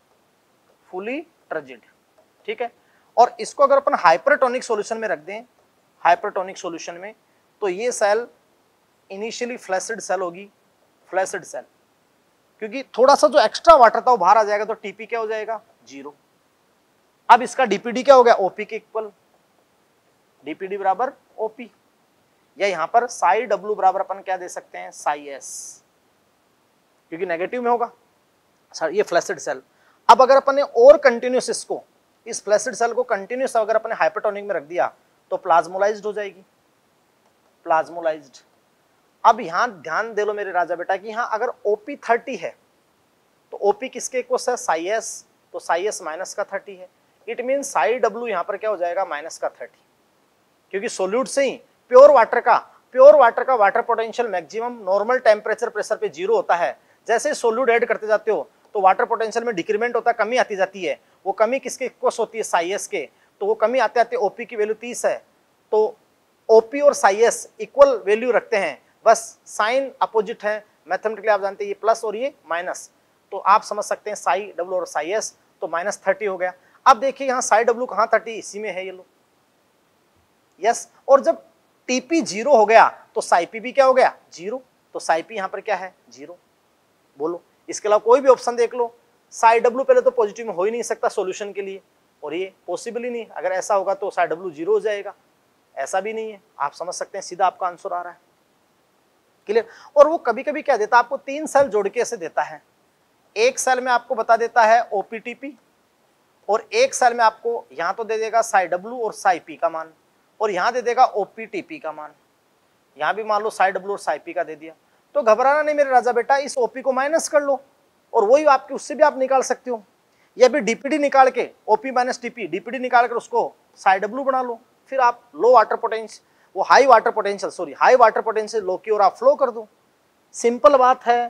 फुली ट्रिजिड, ठीक है। और इसको अगर अपन हाइपरटोनिक सॉल्यूशन में रख दें, हाइपरटोनिक सॉल्यूशन में, तो ये सेल इनिशियली फ्लैसिड सेल होगी, फ्लैसिड सेल, क्योंकि थोड़ा सा जो एक्स्ट्रा वाटर था वो बाहर आ जाएगा, तो टीपी क्या हो जाएगा? जीरो। अब इसका डीपीडी क्या हो गया? ओपी के इक्वल, डीपीडी बराबर ओपी, या यहां पर साई डब्ल्यू बराबर अपन क्या दे सकते हैं? साई एस, क्योंकि नेगेटिव में होगा सर ये फ्लैसिड सेल। अब अगर अपन ने और कंटिन्यूस इसको, इस फ्लैसिड सेल को कंटिन्यूस अगर अपन ने हाइपरटोनिक में रख दिया तो प्लाज्मोलाइज्ड हो जाएगी, प्लाज्मोलाइज्ड। अब यहां ध्यान दे लो मेरे राजा बेटा कि यहां अगर ओपी थर्टी है तो ओपी किसके इक्वल है? साई एस, तो साई एस माइनस का थर्टी है। इट मीन साई डब्ल्यू यहां पर क्या हो जाएगा? माइनस का थर्टी, क्योंकि सोल्यूट से ही प्योर वाटर का, प्योर वाटर का water potential maximum normal temperature pressure पे जीरो होता है। जैसे सोल्यूट ऐड करते जाते हो तो वाटर पोटेंशियल में डिक्रीमेंट होता है, कमी आती जाती है। वो कमी किसके इक्वल होती है? साई एस के। तो वो कमी आते आते ओपी की वैल्यू तीस है, तो ओपी और साई एस इक्वल वैल्यू रखते हैं, बस साइन अपोजिट है। मैथमेटिकली आप जानते हैं ये प्लस और ये माइनस, तो आप समझ सकते हैं साई डब्ल्यू और साई एस, तो माइनस थर्टी हो गया। अब देखिए यहाँ साई डब्ल्यू कहाँ थर्टी? इसी में है ये लो, यस। और जब टीपी जीरो हो गया तो साई पी भी क्या हो गया? जीरो, तो साई पी यहाँ पर क्या है? जीरो। बोलो इसके अलावा कोई भी ऑप्शन देख लो। साई डब्ल्यू पहले तो पॉजिटिव में हो ही नहीं सकता सॉल्यूशन के लिए, और ये पॉसिबल ही नहीं। अगर ऐसा होगा तो साई डब्ल्यू जीरो हो जाएगा, ऐसा भी नहीं है। आप समझ सकते हैं सीधा आपका आंसर आ रहा है, क्लियर। और वो कभी कभी क्या देता है आपको? तीन सेल जोड़ के ऐसे देता है। एक सेल में आपको बता देता है ओपीटीपी, और एक सेल में आपको यहां तो दे देगा साई डब्ल्यू और साई पी का मान, और यहां दे देगा ओपीटीपी का मान। यहां भी मान लो साई डब्ल्यू और साई पी का दे दिया, तो घबराना नहीं मेरे राजा बेटा, इस ओपी को माइनस कर लो और वही आपकी उससे भी आप निकाल सकते हो। या भी डीपीडी निकाल के ओपी माइनस टीपी, डीपीडी निकाल कर उसको साई डब्ल्यू बना लो, फिर आप लो वाटर पोटेंशियल, वो high water potential, sorry high water potential low की और आप फ्लो कर दो। सिंपल बात है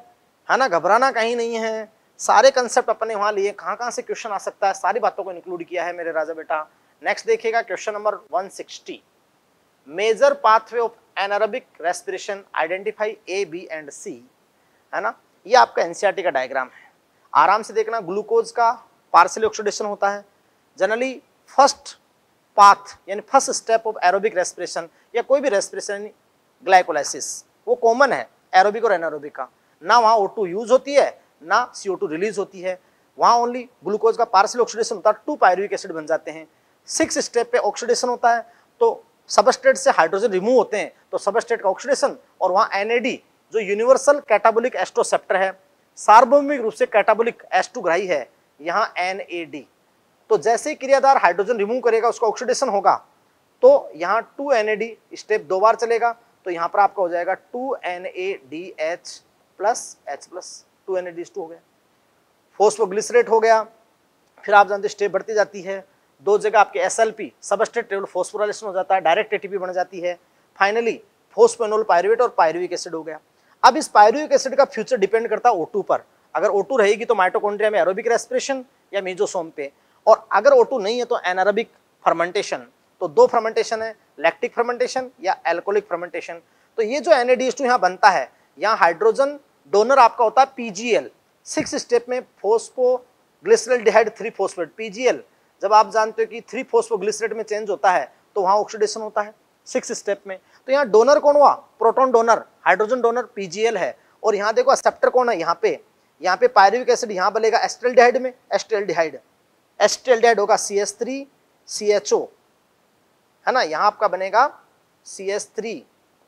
है ना, घबराना कहीं नहीं है, सारे कंसेप्ट अपने वहां लिए, कहां कहां से क्वेश्चन आ सकता है सारी बातों को इंक्लूड किया है मेरे राजा बेटा। नेक्स्ट देखिएगा question number one sixty, major pathway of anaerobic respiration, identify A B and C, है ना। ये आपका एनसीईआरटी का डायग्राम है, आराम से देखना। ग्लूकोज का पार्शियल ऑक्सीडेशन होता है जनरली फर्स्ट पाथ यानी first step of aerobic respiration या कोई भी रेस्पिरेशन ग्लाइकोलाइसिस, वो कॉमन है एरोबिक और एनारोबिक का। ना वहाँ ओ टू यूज होती है ना सी ओ टू रिलीज होती है, वहाँ ओनली ग्लूकोज का पार्शियल ऑक्सीडेशन होता है, टू पायरुविक एसिड बन जाते हैं। सिक्स स्टेप पे ऑक्सीडेशन होता है तो सबस्ट्रेट से हाइड्रोजन रिमूव होते हैं तो सबस्ट्रेट का ऑक्सीडेशन, और वहाँ एन ए डी जो यूनिवर्सल कैटाबोलिक एस्ट्रोसेप्टर है, सार्वभौमिक रूप से कैटाबोलिक एस टू ग्राही है, यहाँ एन ए डी। तो जैसे ही क्रियाधार हाइड्रोजन रिमूव करेगा उसका ऑक्सीडेशन होगा तो यहाँ two N A D step दो बार चलेगा, तो यहाँ पर आपका हो जाएगा two N A D H plus H plus, two N A D two हो गया, फॉस्फोग्लिसरेट हो गया। फिर आप जानते स्टेप बढ़ती जाती है, दो जगह आपके एस एल पी सबस्ट्रेट टेबल फॉस्फोराइलेशन हो जाता है, डायरेक्ट ए टी पी बन जाती है, फाइनली फॉस्फेनोल पायरुवेट और पायरुविक एसिड हो गया। अब इस पायरुविक एसिड का फ्यूचर डिपेंड करता है ओ टू पर, अगर ओ टू रहेगी तो माइटोकॉन्ड्रिया में एरोबिक रेस्पिरेशन या मेसोसोम पे, और अगर ओ टू नहीं है तो एनारोबिक फर्मेंटेशन। तो दो फर्मेंटेशन है, लैक्टिक फर्मेंटेशन या एल्कोहलिक फर्मेंटेशन। तो ये जो N A D H two यहाँ बनता है, यहाँ हाइड्रोजन डोनर आपका होता है P G L, six step में phosphoglyceraldehyde three phosphate P G L. जब आप जानते हो कि थ्री फॉस्फोग्लिसरेट में चेंज होता है तो वहाँ ऑक्सीडेशन होता है सिक्स स्टेप में। तो यहाँ डोनर कौन हुआ, proton donor, hydrogen donor P G L है, और यहाँ देखो एक्सेप्टर कौन है, यहाँ पे यहाँ पे पायरुविक एसिड यहाँ बनेगा एस्टल्डिहाइड में, एस्टल्डिहाइड एस्टल्डिहाइड होगा C H three C H O, है ना, यहाँ आपका बनेगा C H three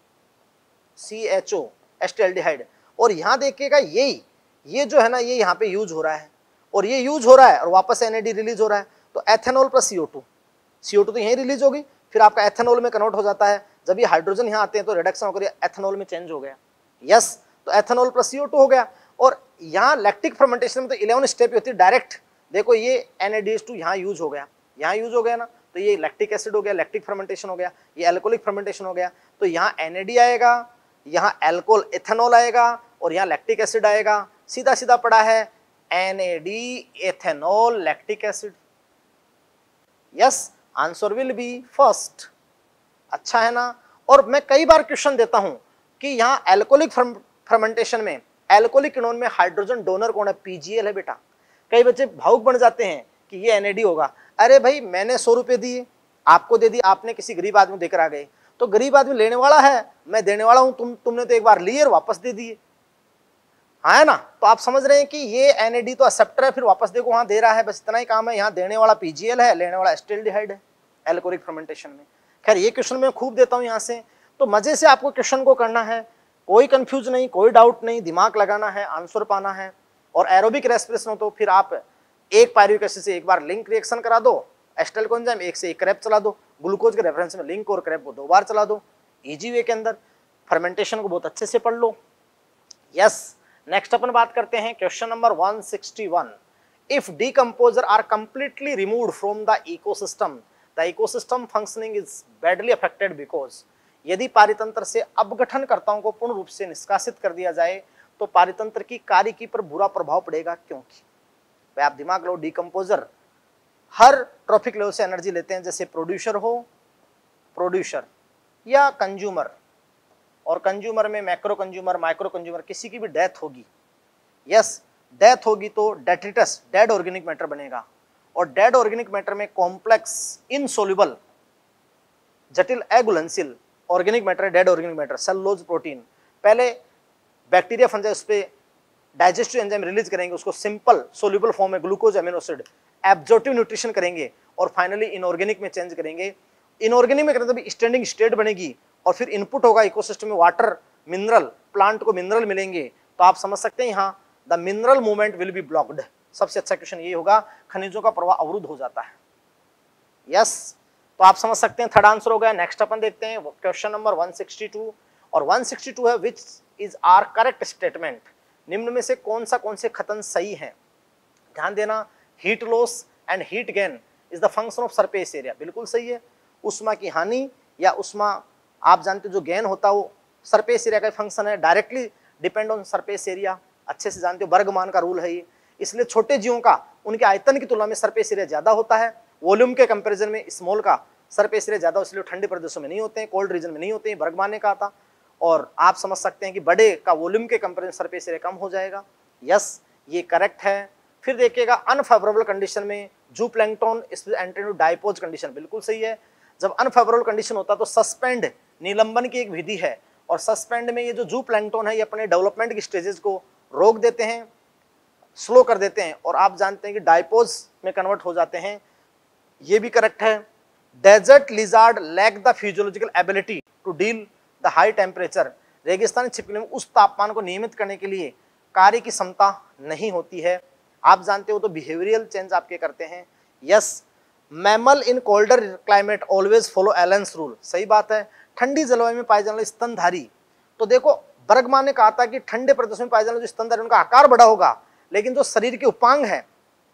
C H O acetaldehyde. और यहाँ देखिएगा यही ये जो है ना ये यहाँ पे यूज हो रहा है और ये यूज हो रहा है और वापस एन ए डी रिलीज हो रहा है, तो ethanol plus C O two, C O two तो यहीं रिलीज होगी, फिर आपका एथेनॉल में कन्वर्ट हो जाता है। जब ये हाइड्रोजन यहाँ आते हैं तो रिडक्शन होकर एथेनॉल में चेंज हो गया, यस, तो ethanol plus C O two हो गया। और यहाँ लैक्टिक फर्मेंटेशन में तो इलेवन स्टेप होती है डायरेक्ट, देखो ये N A D H two यहाँ यूज हो गया, यहाँ यूज हो गया ना, तो ये लैक्टिक एसिड हो गया, लैक्टिक फर्मेंटेशन हो गया, ये एल्कोहलिक फर्मेंटेशन हो गया, तो यहाँ एन ए डी आएगा, यहाँ एल्कोहल एथेनॉल आएगा और यहाँ लैक्टिक एसिड आएगा, सीधा सीधा पड़ा है N A D ethanol lactic acid. Yes, answer will be first. अच्छा है ना। और मैं कई बार क्वेश्चन देता हूं कि यहाँ एल्कोहलिक फर्मेंटेशन में एल्कोहलिक किनोन में हाइड्रोजन डोनर कौन है, पी जी एल है बेटा। कई बच्चे भावुक बन जाते हैं कि ये एन ए डी होगा, अरे भाई मैंने सौ रुपए दिए आपको दे दिए, आपने किसी गरीब आदमी देकर आ गए, तो गरीब आदमी लेने वाला है, मैं देने वाला हूं, तुम तुमने तो एक बार लिए और वापस दे दिए, हाँ है ना। तो आप समझ रहे हैं कि ये एन ए डी तो एक्सेप्टर है, फिर वापस देखो वहां दे रहा है, बस इतना ही काम है। यहाँ देने वाला पी जी एल है, लेने वाला एस्टल्डिहाइड है एल्कोहलिक फर्मेंटेशन में। खैर ये क्वेश्चन मैं खूब देता हूँ यहाँ से, तो मजे से आपको क्वेश्चन को करना है, कोई कंफ्यूज नहीं, कोई डाउट नहीं, दिमाग लगाना है, आंसर पाना है। और एरोबिक रेस्पिरेशन हो तो फिर आप एक पायरुविक एसिड से एक बार लिंक रिएक्शन करा दो, एस्टल कोएंजाइम एक से एक क्रैप चला दो, ग्लूकोज के रेफरेंस में लिंक और क्रैप को दो बार चला दो, इजी वे के अंदर फर्मेंटेशन को बहुत अच्छे से पढ़ लो। यस, नेक्स्ट अपन बात करते हैं question number one sixty one. If decomposer are completely removed from the ecosystem, the ecosystem functioning is badly affected because, यदि पारितंत्र से अपघटनकर्ताओं को पूर्ण रूप से निष्कासित कर दिया जाए तो पारितंत्र की कार्यकी पर बुरा प्रभाव पड़ेगा, क्योंकि भाई आप दिमाग लो, डीकंपोजर हर ट्रॉफिक लेवल से एनर्जी लेते हैं, जैसे प्रोड्यूसर हो प्रोड्यूसर या कंज्यूमर, और कंज्यूमर में मैक्रो कंज्यूमर माइक्रो कंज्यूमर, किसी की भी डेथ होगी, यस डेथ होगी तो डेट्रिटस डेड ऑर्गेनिक मैटर बनेगा, और डेड ऑर्गेनिक मैटर में कॉम्प्लेक्स इनसोल्यूबल जटिल अघुलनशील ऑर्गेनिक मैटर है, dead organic matter, cellulose protein, पहले बैक्टीरिया फंजाई उस पर डाइजेस्टिव एंजाइम रिलीज करेंगे, उसको सिंपल सोल्यूबल फॉर्म में glucose amino acid absorptive nutrition करेंगे और फाइनली इनऑर्गेनिक में चेंज करेंगे। इनऑर्गेनिक में करेंगे तो स्टैंडिंग स्टेट बनेगी और फिर इनपुट होगा इकोसिस्टम में वाटर मिनरल, प्लांट को मिनरल मिलेंगे, तो आप समझ सकते हैं यहाँ the mineral movement will be blocked. सबसे अच्छा क्वेश्चन ये होगा, खनिजों का प्रवाह अवरुद्ध हो जाता है। यस, तो आप समझ सकते हैं थर्ड आंसर हो गया। नेक्स्ट अपन देखते हैं question number one sixty two, और वन सिक्सटी टू है which is are correct statement, निम्न में से कौन सा कौन से कथन सही है। ध्यान देना, heat loss and heat gain is the function of surface area, बिल्कुल सही है। उष्मा की हानि या उष्मा आप जानते हो जो गेन होता है वो सरफेस एरिया का फंक्शन है, directly depend on surface area, अच्छे से जानते हो, वर्गमान का रूल है ये। इसलिए छोटे जीवों का उनके आयतन की तुलना में सरफेस एरिया ज्यादा होता है, वॉल्यूम के कंपैरिजन में स्मॉल का सरफेस एरिया ज्यादा, इसलिए ठंडे प्रदेशों में नहीं होते हैं, कोल्ड रीजन में नहीं होते हैं, वर्गमान ने कहा था। और आप समझ सकते हैं कि बड़े का वॉल्यूम के कंपैरिजन सरफेस एरिया कम हो जाएगा। यस, ये करेक्ट है। फिर देखिएगा अनफेवरेबल कंडीशन में जू प्लैंकटन एंटर डाइपोज कंडीशन, बिल्कुल सही है। जब अनफेवरेबल कंडीशन होता है तो सस्पेंड, निलंबन की एक विधि है, और सस्पेंड में ये जो जू प्लैंकटन है ये अपने डेवलपमेंट की स्टेजेस को रोक देते हैं, स्लो कर देते हैं, और आप जानते हैं कि डाइपोज में कन्वर्ट हो जाते हैं, ये भी करेक्ट है। Desert lizard lack the physiological ability to deal the high temperature, रेगिस्तानी छिपकली में उस तापमान को नियमित करने के लिए कार्य की क्षमता नहीं होती है। आप जानते हो तो बिहेवियरल चेंज आपके करते हैं। Yes, mammal in colder climate always follow Allen's rule, सही बात है। ठंडी जलवायु में पाए जाने वाले स्तनधारी, तो देखो बर्गमान ने कहा था कि ठंडे प्रदेशों में पाए जाने वाले स्तनधारी उनका आकार बड़ा होगा, लेकिन जो शरीर के उपांग है,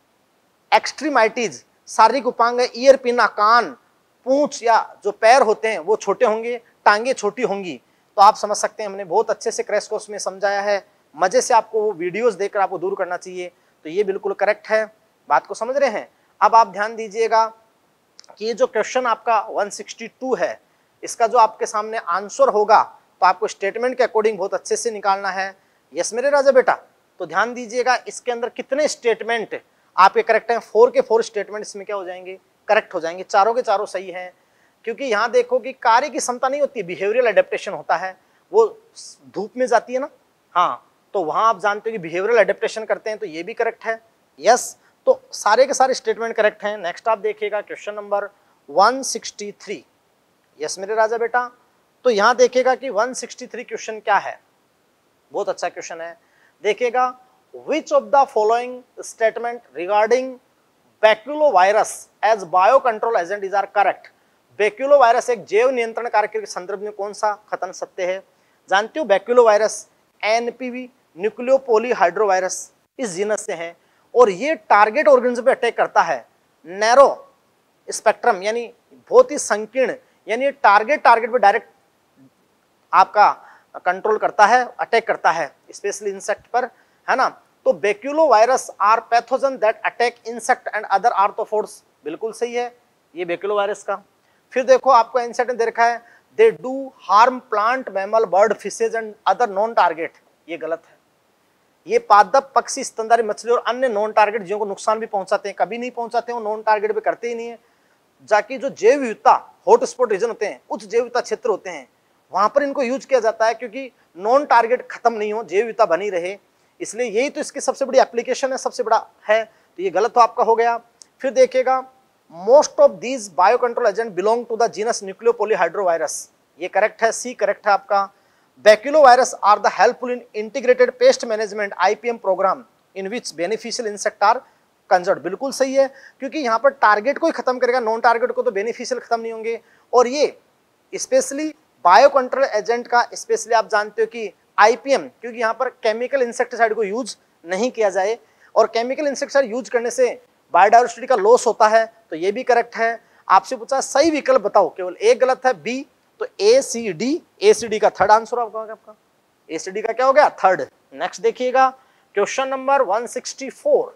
एक्सट्रीमाइटीज शारीरिक उपांग है, ईयर, पिना, कान, पूंछ या जो पैर होते हैं वो छोटे होंगे, टांगे छोटी होंगी। तो आप समझ सकते हैं हमने बहुत अच्छे से क्रैश कोर्स में समझाया है, मजे से आपको वो वीडियोस देखकर आपको दूर करना चाहिए। तो ये बिल्कुल करेक्ट है, बात को समझ रहे हैं। अब आप ध्यान दीजिएगा कि ये जो क्वेश्चन आपका एक सौ बासठ है, इसका जो आपके सामने आंसर होगा तो आपको स्टेटमेंट के अकॉर्डिंग बहुत अच्छे से निकालना है। यस मेरे राजा बेटा, तो ध्यान दीजिएगा इसके अंदर कितने स्टेटमेंट आपके करेक्ट हैं। फोर के फोर स्टेटमेंट इसमें क्या हो जाएंगे, करेक्ट हो जाएंगे, चारों के चारों सही हैं। क्योंकि यहाँ देखो कि कार्य की क्षमता नहीं होती, बिहेवियरल एडेप्टेशन होता है, वो धूप में जाती है ना, हाँ, तो वहां आप जानते हो कि बिहेवियरल एडेप्टेशन करते हैं, तो ये भी करेक्ट है। यस, तो सारे के सारे स्टेटमेंट करेक्ट हैं। नेक्स्ट आप देखिएगा क्वेश्चन नंबर एक सौ तिरसठ। यस मेरे राजा बेटा, तो यहां देखिएगा कि एक सौ तिरसठ क्वेश्चन क्या है, बहुत अच्छा क्वेश्चन है। देखिएगा, which of the following statement regarding baculovirus as bio control agent is are correct. Baculovirus एक जैव नियंत्रण कारक के संदर्भ में कौन सा कथन सत्य है। जानते हो बैक्यूलोवायरस एनपीवी न्यूक्लियोपोलीहाइड्रोवायरस इस जीनस से है, और ये टारगेट ऑर्गेनिज्म पे अटैक करता है, नैरो स्पेक्ट्रम यानी बहुत ही संकीर्ण, यानी टारगेट टारगेट पे डायरेक्ट आपका कंट्रोल करता है, अटैक करता है, स्पेशली इंसेक्ट पर, है ना। तो baculovirus are pathogen that attack insect and other arthropods, बिल्कुल सही है ये बैक्यूलोवायरस का। फिर देखो आपको इंसेक्ट ने दे रखा है, they do harm plant, mammal, bird, fishes and other non target, ये गलत है। ये पादप, पक्षी, स्तनधारी मछली और अन्य नॉन टारगेट जीवों को नुकसान भी पहुंचाते हैं, कभी नहीं पहुंचाते हैं, वो नॉन टारगेट पे करते ही नहीं है। जाकि जो जैव विविधता हॉटस्पॉट रीजन होते हैं, उच्च जैव विविधता क्षेत्र होते हैं, वहां पर इनको यूज किया जाता है, क्योंकि नॉन टारगेट खत्म नहीं हो, जैव विविधता बनी रहे, इसलिए यही तो इसकी सबसे बड़ी एप्लीकेशन है, सबसे बड़ा है। तो ये गलत तो आपका हो गया। फिर देखिएगा, most of these bio control agent belong to the genus nucleopolyhedrovirus, ये करेक्ट है, सी करेक्ट है आपका। Baculovirus are the helpful in integrated pest management IPM program in which beneficial insect are conserve, बिल्कुल सही है, क्योंकि यहाँ पर टारगेट को ही खत्म करेगा, नॉन टारगेट को तो बेनिफिशियल खत्म नहीं होंगे। और ये स्पेशली बायो कंट्रोल एजेंट का स्पेशली आप जानते हो कि आईपीएम, क्योंकि यहाँ पर केमिकल इंसेक्टिसाइड को यूज नहीं किया जाए, और केमिकल इंसेक्टिसाइड यूज करने से बायोडाइवर्सिटी का लॉस होता है, तो ये भी करेक्ट है। आपसे पूछा सही विकल्प बताओ, केवल एक गलत है, बी, तो A C D, A C D का थर्ड आंसर आपका आपका ए सी डी का क्या हो गया, थर्ड। नेक्स्ट देखिएगा क्वेश्चन नंबर एक सौ चौंसठ,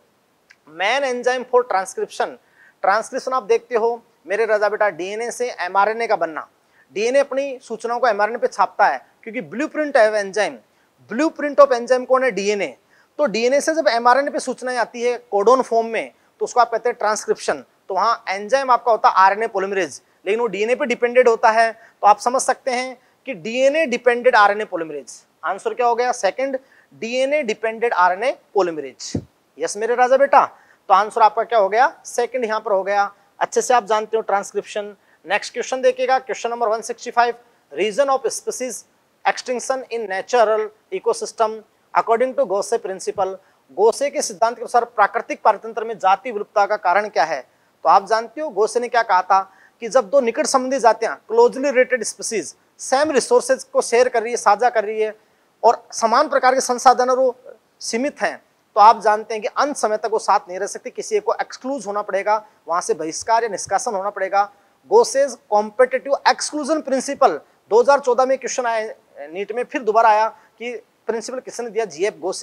main enzyme for transcription. Transcription आप देखते हो मेरे रजा बेटा, डीएनए से एमआरएनए का बनना, डीएनए अपनी सूचनाओं को एमआरएनए पे छापता है, क्योंकि ब्लूप्रिंट है एंजाइम, ब्लूप्रिंट ऑफ एंजाइम कौन है, डीएनए। तो डीएनए से जब एमआरएनए पे सूचनाएं आती है कोडोन फॉर्म में, तो उसको आप कहते हैं ट्रांसक्रिप्शन। तो वहां एंजाइम आपका होता है आरएनए पॉलीमरेज, लेकिन वो डीएनए पे डिपेंडेंट होता है, तो आप समझ सकते हैं कि DNA dependent RNA polymerase. Answer क्या हो गया, second, DNA dependent RNA polymerase. Yes मेरे राजा बेटा, तो आंसर आपका क्या हो गया, सेकंड यहां पर हो गया। अच्छे से आप जानते हो ट्रांसक्रिप्शन। नेक्स्ट क्वेश्चन देखिएगा, क्वेश्चन नंबर एक सौ पैंसठ, reason of species extinction in natural ecosystem according to Gause principle. Gause के सिद्धांत के अनुसार प्राकृतिक पारतंत्र में जाति विलुप्तता का कारण क्या है। तो आप जानते हो गोसे ने क्या कहा था कि जब दो निकट संबंधी जातियां, closely related species, same resources को शेयर कर रही है, साझा कर रही है, और समान प्रकार के संसाधन वो सीमित हैं, तो आप जानते हैं कि अंत समय तक वो साथ नहीं रह सकते, किसी एक को एक्सक्लूज होना पड़ेगा, वहां से बहिष्कार या निष्कासन होना पड़ेगा। गोसेज कॉम्पिटिटिव एक्सक्लूजन प्रिंसिपल दो हज़ार चौदह में क्वेश्चन आया नीट में, फिर दोबारा आया कि प्रिंसिपल किसने दिया, जीएफ गोसे ने।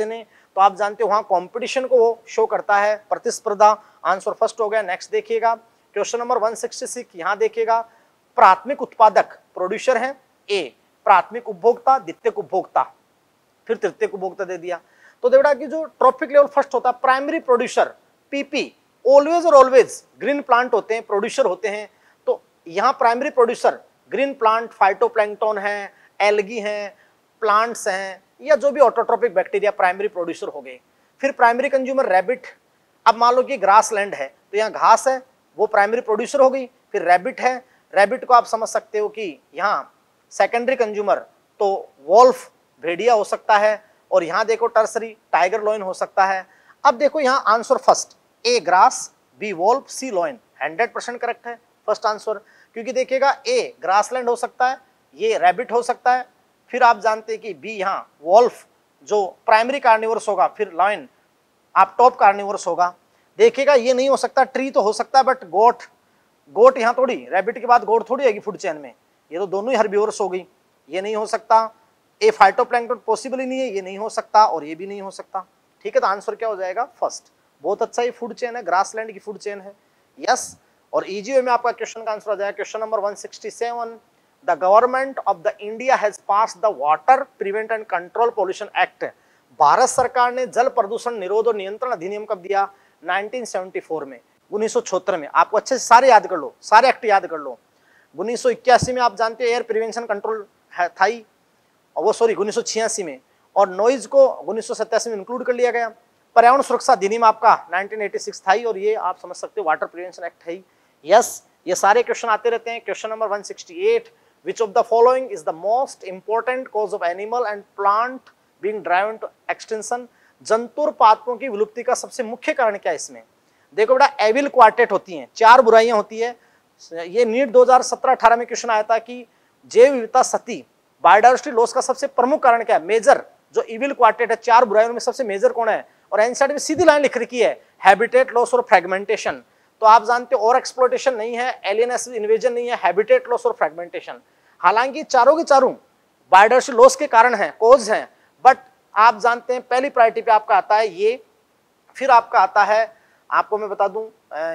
तो आप जानते हो वहां कंपटीशन को वो शो करता है, प्रतिस्पर्धा। आंसर फर्स्ट हो गया। नेक्स्ट देखिएगा question number one sixty six, यहां देखिएगा प्राथमिक उत्पादक प्रोड्यूसर है ए, प्राथमिक उपभोक्ता, द्वितीयक उपभोक्ता, फिर तृतीयक उपभोक्ता दे दिया। तो देखा कि जो ट्रॉपिक लेवल फर्स्ट होता है प्राइमरी प्रोड्यूसर पीपी, ऑलवेज और ऑलवेज ग्रीन प्लांट होते हैं, प्रोड्यूसर होते हैं। तो यहाँ primary producer green plant, phytoplankton है, एल्गी हैं, प्लांट्स हैं, या जो भी ऑटोट्रोपिक बैक्टीरिया प्राइमरी प्रोड्यूसर हो गए। फिर प्राइमरी कंज्यूमर रैबिट, अब मान लो कि ग्रास लैंड है तो यहाँ घास है, वो प्राइमरी प्रोड्यूसर हो गई। फिर रैबिट है, रैबिट को आप समझ सकते हो कि यहाँ सेकेंडरी कंज्यूमर तो वॉल्फ, भेड़िया हो सकता है, और यहाँ देखो टर्सरी टाइगर लॉइन हो सकता है। अब देखो यहाँ answer first, A grass, B wolf, C lion, hundred percent correct है फर्स्ट आंसर। क्योंकि देखिएगा ए ग्रासलैंड हो सकता है, ये रैबिट हो सकता है, फिर आप जानते हैं कि बी यहाँ वॉल्फ जो प्राइमरी कार्निवोरस होगा, फिर लॉइन आप टॉप कार्निवोरस होगा। देखिएगा ये नहीं हो सकता, ट्री तो हो सकता है बट गोट, गोट यहाँ थोड़ी, रैबिट के बाद गोट थोड़ी आएगी फूड चेन में, ये तो दोनों ही हर्बिवोरस हो गई, ये नहीं हो सकता। ए फाइटोप्लैंक्टन पॉसिबल ही नहीं है, ये नहीं हो सकता, और ये भी नहीं हो सकता। ठीक है, तो आंसर क्या हो जाएगा फर्स्ट। बहुत अच्छा ये फूड चेन है, ग्रासलैंड की फूड चेन है। यस, और इजी वे में आपका क्वेश्चन का आंसर आ जाएगा। Question number one sixty seven, the government of the India has passed the water prevent and control pollution act. भारत सरकार ने जल प्रदूषण निरोध और नियंत्रण अधिनियम कब दिया? नाइनटीन सेवेंटी फोर में, उन्नीस सौ छिहत्तर में। आपको अच्छे से सारे याद कर लो, सारे एक्ट याद कर लो। उन्नीस सौ इक्यासी में आप जानते हो एयर प्रिवेंशन कंट्रोल है था ही, और वो सॉरी उन्नीस सौ छियासी में, और नॉइज को उन्नीस सौ सत्तासी में इंक्लूड कर लिया गया। पर्यावरण सुरक्षा अधिनियम आपका नाइनटीन एटी सिक्स था ही, और ये आप समझ सकते हो वाटर प्रिवेंशन एक्ट है ही। यस, ये सारे क्वेश्चन आते रहते हैं। Question number one sixty eight, which of the following is the most important cause of animal and plant being driven to extinction? जंतु और पादपों की विलुप्ति का सबसे मुख्य कारण क्या है इसमें? देखो बेटा, एविल क्वार्टेट होती हैं, चार बुराइयां होती है। ये नीट दो हज़ार सत्रह अठारह में क्वेश्चन आया था कि जैव विविधता सती, बायोडाइवर्सिटी लॉस का सबसे प्रमुख कारण क्या है? मेजर जो इविल क्वार्टेट है, चार बुराइयों में सबसे मेजर कौन है? और एनसीईआरटी में सीधी लाइन लिख रखी है, हैबिटेट लॉस और फ्रेगमेंटेशन। तो आप जानते हो और एक्सप्लॉयटेशन नहीं है, एलियनेशन इन्वेजन नहीं है, हैबिटेट लॉस और फ्रेगमेंटेशन। हालांकि चारों के चारों बायोडाइवर्सिटी लॉस के कारण हैं, कोज हैं, बट आप जानते हैं पहली प्रायोरिटी पे आपका आता है ये, फिर आपका आता है, आपको मैं बता दूं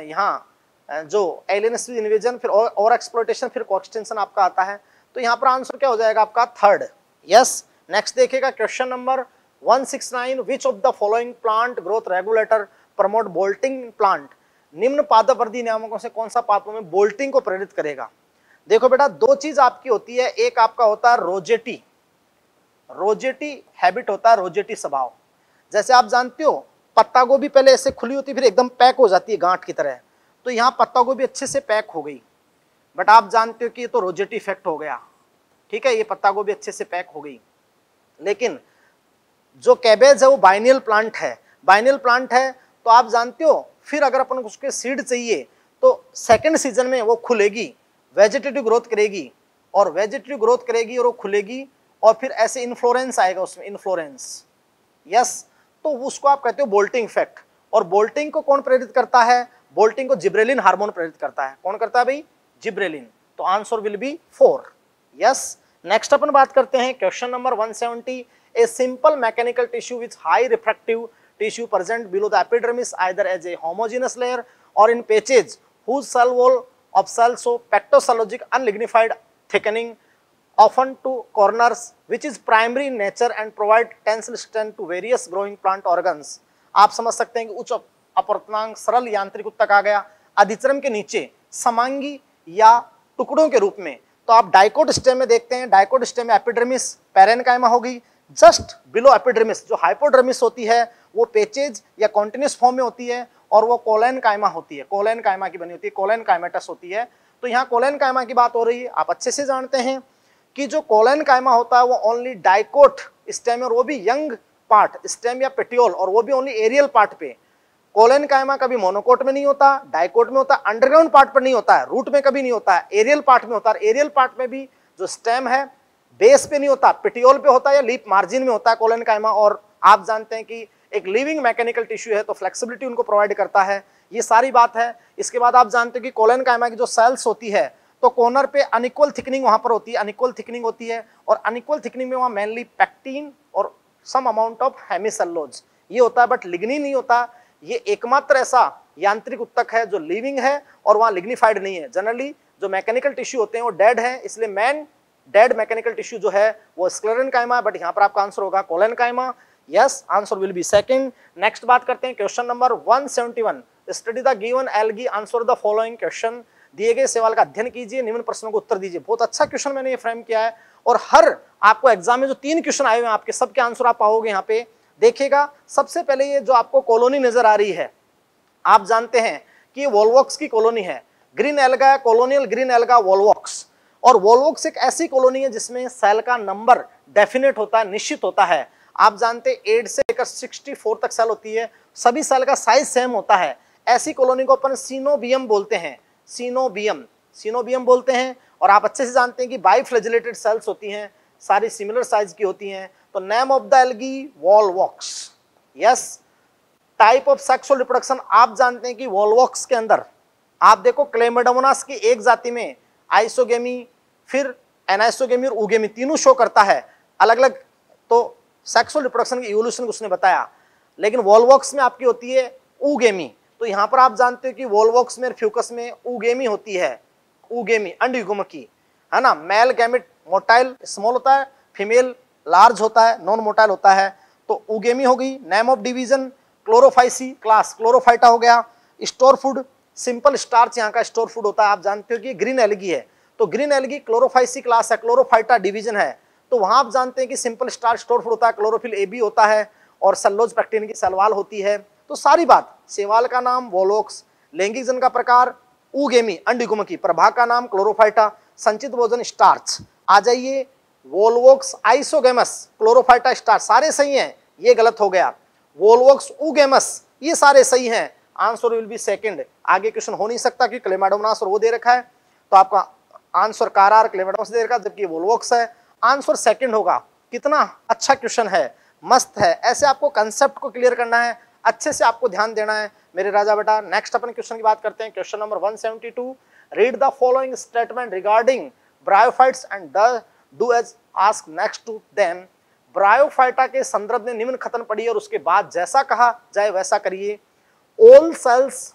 यहाँ जो एलियनेशन इन्वेजन, फिर और एक्सप्लॉयटेशन, फिर कोएक्सटेंशन आपका आता है। तो यहाँ पर आंसर क्या हो जाएगा आपका? थर्ड। यस, नेक्स्ट देखिएगा question number one six nine, which of the following plant growth regulator promote bolting plant? निम्न पादप वृद्धि नियामकों से कौन सा पादपों में बोल्टिंग को प्रेरित करेगा? देखो बेटा, दो चीज आपकी होती है, एक आपका होता है रोजेटी, रोजेटी हैबिट होता है, रोजेटी स्वभाव। जैसे आप जानते हो पत्ता गोभी पहले ऐसे खुली होती फिर एकदम पैक हो जाती है गांठ की तरह, तो यहाँ पत्ता गोभी अच्छे से पैक हो गई, बट आप जानते हो कि ये तो रोजेटी इफेक्ट हो गया। ठीक है, ये पत्ता गोभी अच्छे से पैक हो गई। लेकिन जो कैबेज है वो बाइनियल प्लांट है, बाइनियल प्लांट है तो आप जानते हो फिर अगर अपन को उसके सीड चाहिए तो सेकेंड सीजन में वो खुलेगी, वेजिटेटिव ग्रोथ करेगी, और वेजिटेटिव ग्रोथ करेगी और वो खुलेगी, और फिर ऐसे इन्फ्लोरेंस आएगा उसमें, इन्फ्लोरेंस। यस, तो उसको आप कहते हो बोल्टिंग इफेक्ट। और बोल्टिंग को कौन प्रेरित करता है? बोल्टिंग को जिब्रेलिन हार्मोन प्रेरित करता है। कौन करता है भाई? जिब्रेलिन। तो answer will be four. Yes, next अपन बात करते हैं question number one seventy, a simple mechanical tissue with high refractive tissue present below the epidermis either as a homogenous layer or in पेचेज whose cell wall of cells show pectosallogenic unlignified thickening often to corners, which is primary in nature and provide tensile strength to various growing plant organs। आप समझ सकते हैं कि उच्च अपवर्तनांक सरल यांत्रिक उत्तक आ गया अधिचर्म के नीचे समांगी या टुकड़ों के रूप में। तो आप डाइकोट स्टेम में देखते हैं, डाइकोट स्टेम में एपिडर्मिस पैरेनकाइमा होगी, जस्ट बिलो एपिडर्मिस जो हाइपोडर्मिस होती है वो पेचेज या कॉन्टिन्यूस फॉर्म में होती है, और वो कोलेन कायमा होती है, कोलेन कायमा की बनी होती है, कोलेन कायमेटस होती है। तो यहाँ कोलेन कायमा की बात हो रही है। आप अच्छे से जानते हैं कि जो कोलेन कायमा होता है वो ओनली डाइकोट स्टेम और वो भी यंग पार्ट स्टेम या पेटियोल, और वो भी ओनली एरियल पार्ट पे। कोलेन कायमा कभी मोनोकोट में नहीं होता, डाइकोट में होता, अंडरग्राउंड पार्ट पर नहीं होता है, रूट में कभी नहीं होता है, एरियल पार्ट में होता है। एरियल पार्ट में भी जो स्टेम है बेस पे नहीं होता, पेटियोल पे होता है या लीफ मार्जिन में होता है कोलेन कायमा। और आप जानते हैं कि एक लिविंग मैकेनिकल टिश्यू है तो फ्लेक्सिबिलिटी उनको प्रोवाइड करता है। ये सारी बात है। इसके बाद आप जानते हैं कि कोलेन कायमा की जो सेल्स होती है तो कॉर्नर पे अनइक्वल थिकनिंग वहां पर होती है, अनइक्वल थिकनिंग होती है, और अनइक्वल थिकनिंग में वहां मेनली पैक्टिन और सम अमाउंट ऑफ हेमिसेलुलोज, ये होता है, बट लिग्निन नहीं होता। ये एकमात्र ऐसा यांत्रिक उत्तक है जो लिविंग है और वहां लिग्निफाइड नहीं है। जनरली जो मैकेनिकल टिश्यू होते हैं वो डेड है, इसलिए मैन डेड मैकेनिकल टिश्यू जो है वो स्क्लेरेनकाइमा है, बट यहाँ पर आपका आंसर होगा collenchyma. Yes, answer will be second. Next बात करते हैं question number one seventy one. Study the given algae, answer the following question. दिए गए सवाल का अध्ययन कीजिए, निम्न प्रश्नों को उत्तर दीजिए। बहुत अच्छा क्वेश्चन मैंने ये फ्रेम किया है और हर आपको एग्जाम में जो तीन क्वेश्चन आए हुए हैं आपके सबके आंसर आप पाओगे यहाँ पे। देखिएगा, सबसे पहले ये जो आपको कॉलोनी नजर आ रही है, आप जानते हैं कि ये वोल्वॉक्स की कॉलोनी है। Green alga, colonial green alga Volvox. और वोल्वॉक्स एक ऐसी कॉलोनी है जिसमें सेल का नंबर डेफिनेट होता है, निश्चित होता है। आप जानते हैं एट से लेकर सिक्सटी फोर तक सेल होती है, सभी सेल का साइज सेम होता है। ऐसी कॉलोनी को अपन सीनोबियम बोलते हैं, सीनोबियम सीनोबियम बोलते हैं। और आप अच्छे से जानते हैं कि बाइफ्लैजिलेटेड सेल्स होती हैं, सारी सिमिलर साइज की होती हैं। तो name of the algae Volvox. Yes, type of sexual reproduction, आप जानते हैं कि वोल्वॉक्स के अंदर आप देखो क्लेमाइडोमोनास की एक जाति में आइसोगेमी, फिर एनाइसोगेमी और ऊगेमी तीनों शो करता है अलग अलग। तो सेक्सुअल रिप्रोडक्शन की इवोल्यूशन उसने बताया, लेकिन वोल्वॉक्स में आपकी होती है ऊगेमी। तो यहाँ पर आप जानते हो कि वोल्वॉक्स में फ्यूकस में ऊगेमी होती है, ऊगेमी अंडयुग्मकी, है ना। मेल गैमेट मोटाइल स्मॉल होता है, फीमेल लार्ज होता है, नॉन मोटाइल होता है। तो ऊगेमी हो गई। Name of division Chlorophyceae, class Chlorophyta हो गया। स्टोर फूड सिंपल स्टार्च यहाँ का स्टोर फूड होता है। आप जानते हो कि ग्रीन एल्गी है, तो ग्रीन एल्गी क्लोरोफाइसी क्लास है, क्लोरोफाइटा डिवीजन है। तो वहां आप जानते हैं कि सिंपल स्टार्च स्टोर फूड होता है, क्लोरोफिल ए बी होता है और सेल्लोज पैक्टिन की सलवाल होती है। तो सारी बात, सेवाल का नाम वोल्वॉक्स, लैंगिक जन का प्रकार ऊगेमी अंडयुग्मकी, प्रभाग का नाम क्लोरोफाइटा, संचित भोजन स्टार्च। आ जाइए वोल्वॉक्स आइसोगेमस, क्लोरोफाइटा स्टार्च, सारे सही हैं, ये गलत हो गया। वोल्वॉक्स ऊगेमस, ये सारे सही हैं, आंसर विल बी सेकंड। आगे क्वेश्चन हो नहीं सकता कि क्लेमाइडोमोनास और वो दे रखा है, तो आपका आंसर कारार क्लेमाइडोमोनास दे रखा है, जबकि वोल्वॉक्स है, आंसर सेकंड होगा। कितना अच्छा क्वेश्चन है, मस्त है। ऐसे आपको कंसेप्ट को क्लियर करना है, अच्छे से आपको ध्यान देना है मेरे राजा बेटा। नेक्स्ट अपन क्वेश्चन की बात करते हैं, question number one seventy two. Read the following statement regarding bryophytes and do as ask next to them. Bryophyta के संदर्भ में निम्न कथन पढ़िए और उसके बाद जैसा कहा जाए वैसा करिए। All cells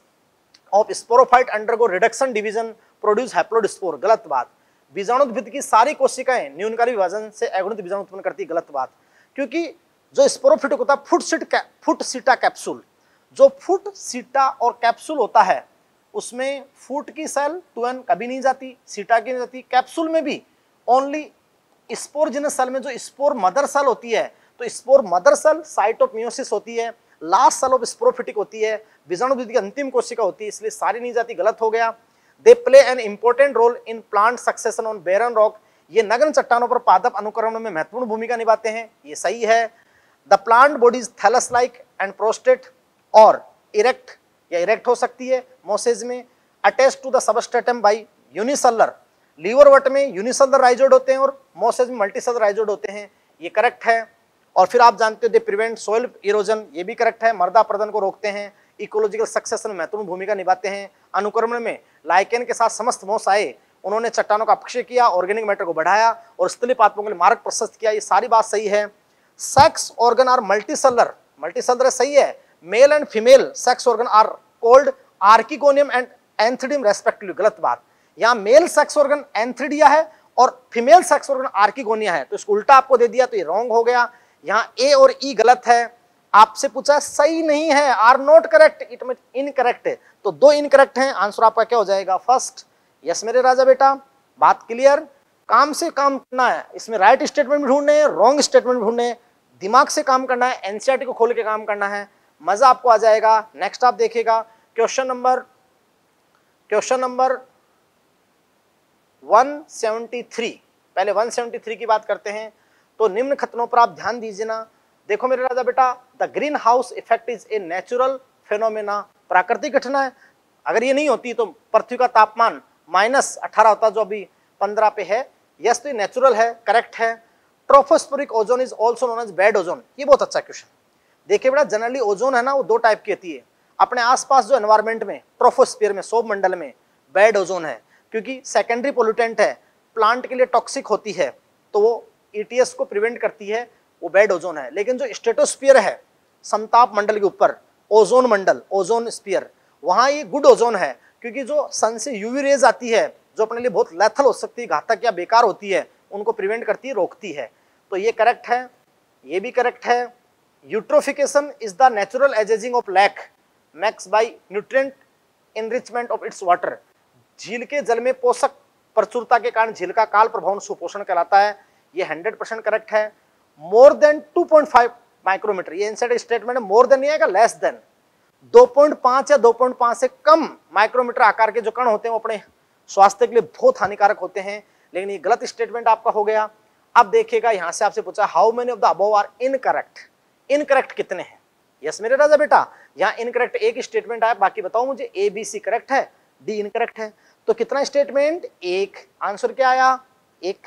of sporophyte undergo reduction division produce haploid. गलत बात। बीजाणुद्भिद की सारी कोशिकाएं न्यूनकारी विभाजन से अगुणित बीजाणु उत्पन्न करती है। गलत बात, क्योंकि जो स्पोरोफिट होता है foot seta foot seta capsule, जो फुट सीटा और कैप्सूल होता है उसमें फुट की सेल टू एन कभी नहीं जाती, सीटा की नहीं जाती। कैप्सूल में भी ओनली स्पोरजिनस सेल में जो स्पोर मदर सेल होती है, तो spore mother cell site of meiosis होती है, लास्ट सेल ऑफ स्पोरोफिटिक होती है, बीजाणुद्भिद की अंतिम कोशिका होती है, इसलिए सारी नहीं जाती। गलत हो गया। They play an important role in plant succession on barren rock, ये नग्न चट्टानों पर पादप अनुक्रमण में महत्वपूर्ण भूमिका निभाते हैं, ये सही है। The plant bodies thallus like and prostrate or erect या इरेक्ट हो सकती है मोसेज में, attach to the substratum by unicellular. Liverwort में यूनिसेलर राइजोइड होते हैं और मोसेज में मल्टीसेलर राइजोइड होते हैं, ये करेक्ट है। और फिर आप जानते हो दे प्रिवेंट सोइल इरोजन, ये भी करेक्ट है। मर्दा प्रदन को रोकते हैं, इकोलॉजिकल सक्सेशन में महत्वपूर्ण भूमिका निभाते हैं। अनुक्रमण में लाइकेन के साथ समस्त मोस आए, उन्होंने चट्टानों का अपक्षय किया, ऑर्गेनिक मैटर को बढ़ाया और स्थलीय पादपों के लिए मार्ग प्रशस्त किया, ये सारी बात सही है। Sex organ are multicellular, multicellular सही है। Male and female sex organ are called archegonium and antheridium respectively. गलत बात, यहाँ मेल सेक्स ऑर्गन एंथ्रिडिया है और फीमेल सेक्स ऑर्गन आर्किगोनिया है, तो इसको उल्टा आपको दे दिया तो ये रॉन्ग हो गया। यहाँ ए और ई गलत है। आपसे पूछा सही नहीं है, are not correct, it mean incorrect है, तो दो इनकरेक्ट हैं, आंसर आपका क्या हो जाएगा? फर्स्ट। यस मेरे राजा बेटा, बात क्लियर। काम से काम करना है, इसमें राइट स्टेटमेंट भी ढूंढने हैं, रॉन्ग स्टेटमेंट भी ढूंढने हैं, दिमाग से काम करना है, एनसीईआरटी को खोल के काम करना है, मजा आपको आ जाएगा। नेक्स्ट आप देखिएगा question number question number one seventy three. पहले वन सेवेंटी थ्री की बात करते हैं, तो निम्न कथनों पर आप ध्यान दीजिए ना। देखो मेरे राजा बेटा, the greenhouse effect is a natural phenomena, प्राकृतिक घटना है। अगर ये नहीं होती तो पृथ्वी का तापमान माइनस अठारह होता, जो अभी पंद्रह पे है। यस, तो ये नेचुरल है, करेक्ट है। Tropospheric ozone is also known as bad ozone, ये बहुत अच्छा क्वेश्चन। देखिए बेटा, जनरली ओजोन है ना वो दो टाइप की होती है। अपने आसपास जो एनवायरमेंट में ट्रोपोस्फीयर में सौर मंडल में बेड ओजोन है, क्योंकि सेकेंडरी पोल्यूटेंट है, प्लांट के लिए टॉक्सिक होती है, तो वो ईटीएस को प्रिवेंट करती है, वो बेड ओजोन है। लेकिन जो स्ट्रेटोस्फीयर है समताप मंडल के ऊपर, ओजोन मंडल, ओजोन स्फीयर, वहां ये गुड ओजोन है, क्योंकि जो सन से यूवी रेज आती है जो अपने लिए बहुत लेथल हो सकती है, घातक या बेकार होती है, उनको प्रिवेंट करती है, रोकती है। तो ये करेक्ट है, ये भी करेक्ट है। Eutrophication is the natural ageing of lake max by nutrient enrichment of its water. झील के जल में पोषक प्रचुरता के कारण झील का काल प्रभाव सुपोषण कहलाता है। ये हंड्रेड परसेंट करेक्ट है। More than two point five micrometre, ये इनसाइड स्टेटमेंट है, मोर देन नहीं आएगा, लेस देन। दो पॉइंट पाँच या दो पॉइंट पाँच से कम माइक्रोमीटर आकार के जो कण होते हैं वो अपने स्वास्थ्य के लिए बहुत हानिकारक होते हैं, लेकिन ये गलत स्टेटमेंट आपका हो गया। अब देखिएगा यहां से आपसे पूछा how many of the above are incorrect, incorrect कितने हैं? यस मेरे राजा बेटा, यहाँ इनकरेक्ट एक स्टेटमेंट आया, बाकी बताओ मुझे ए बी सी करेक्ट है, डी इनकरेक्ट है। तो कितना स्टेटमेंट? एक। आंसर क्या आया? एक।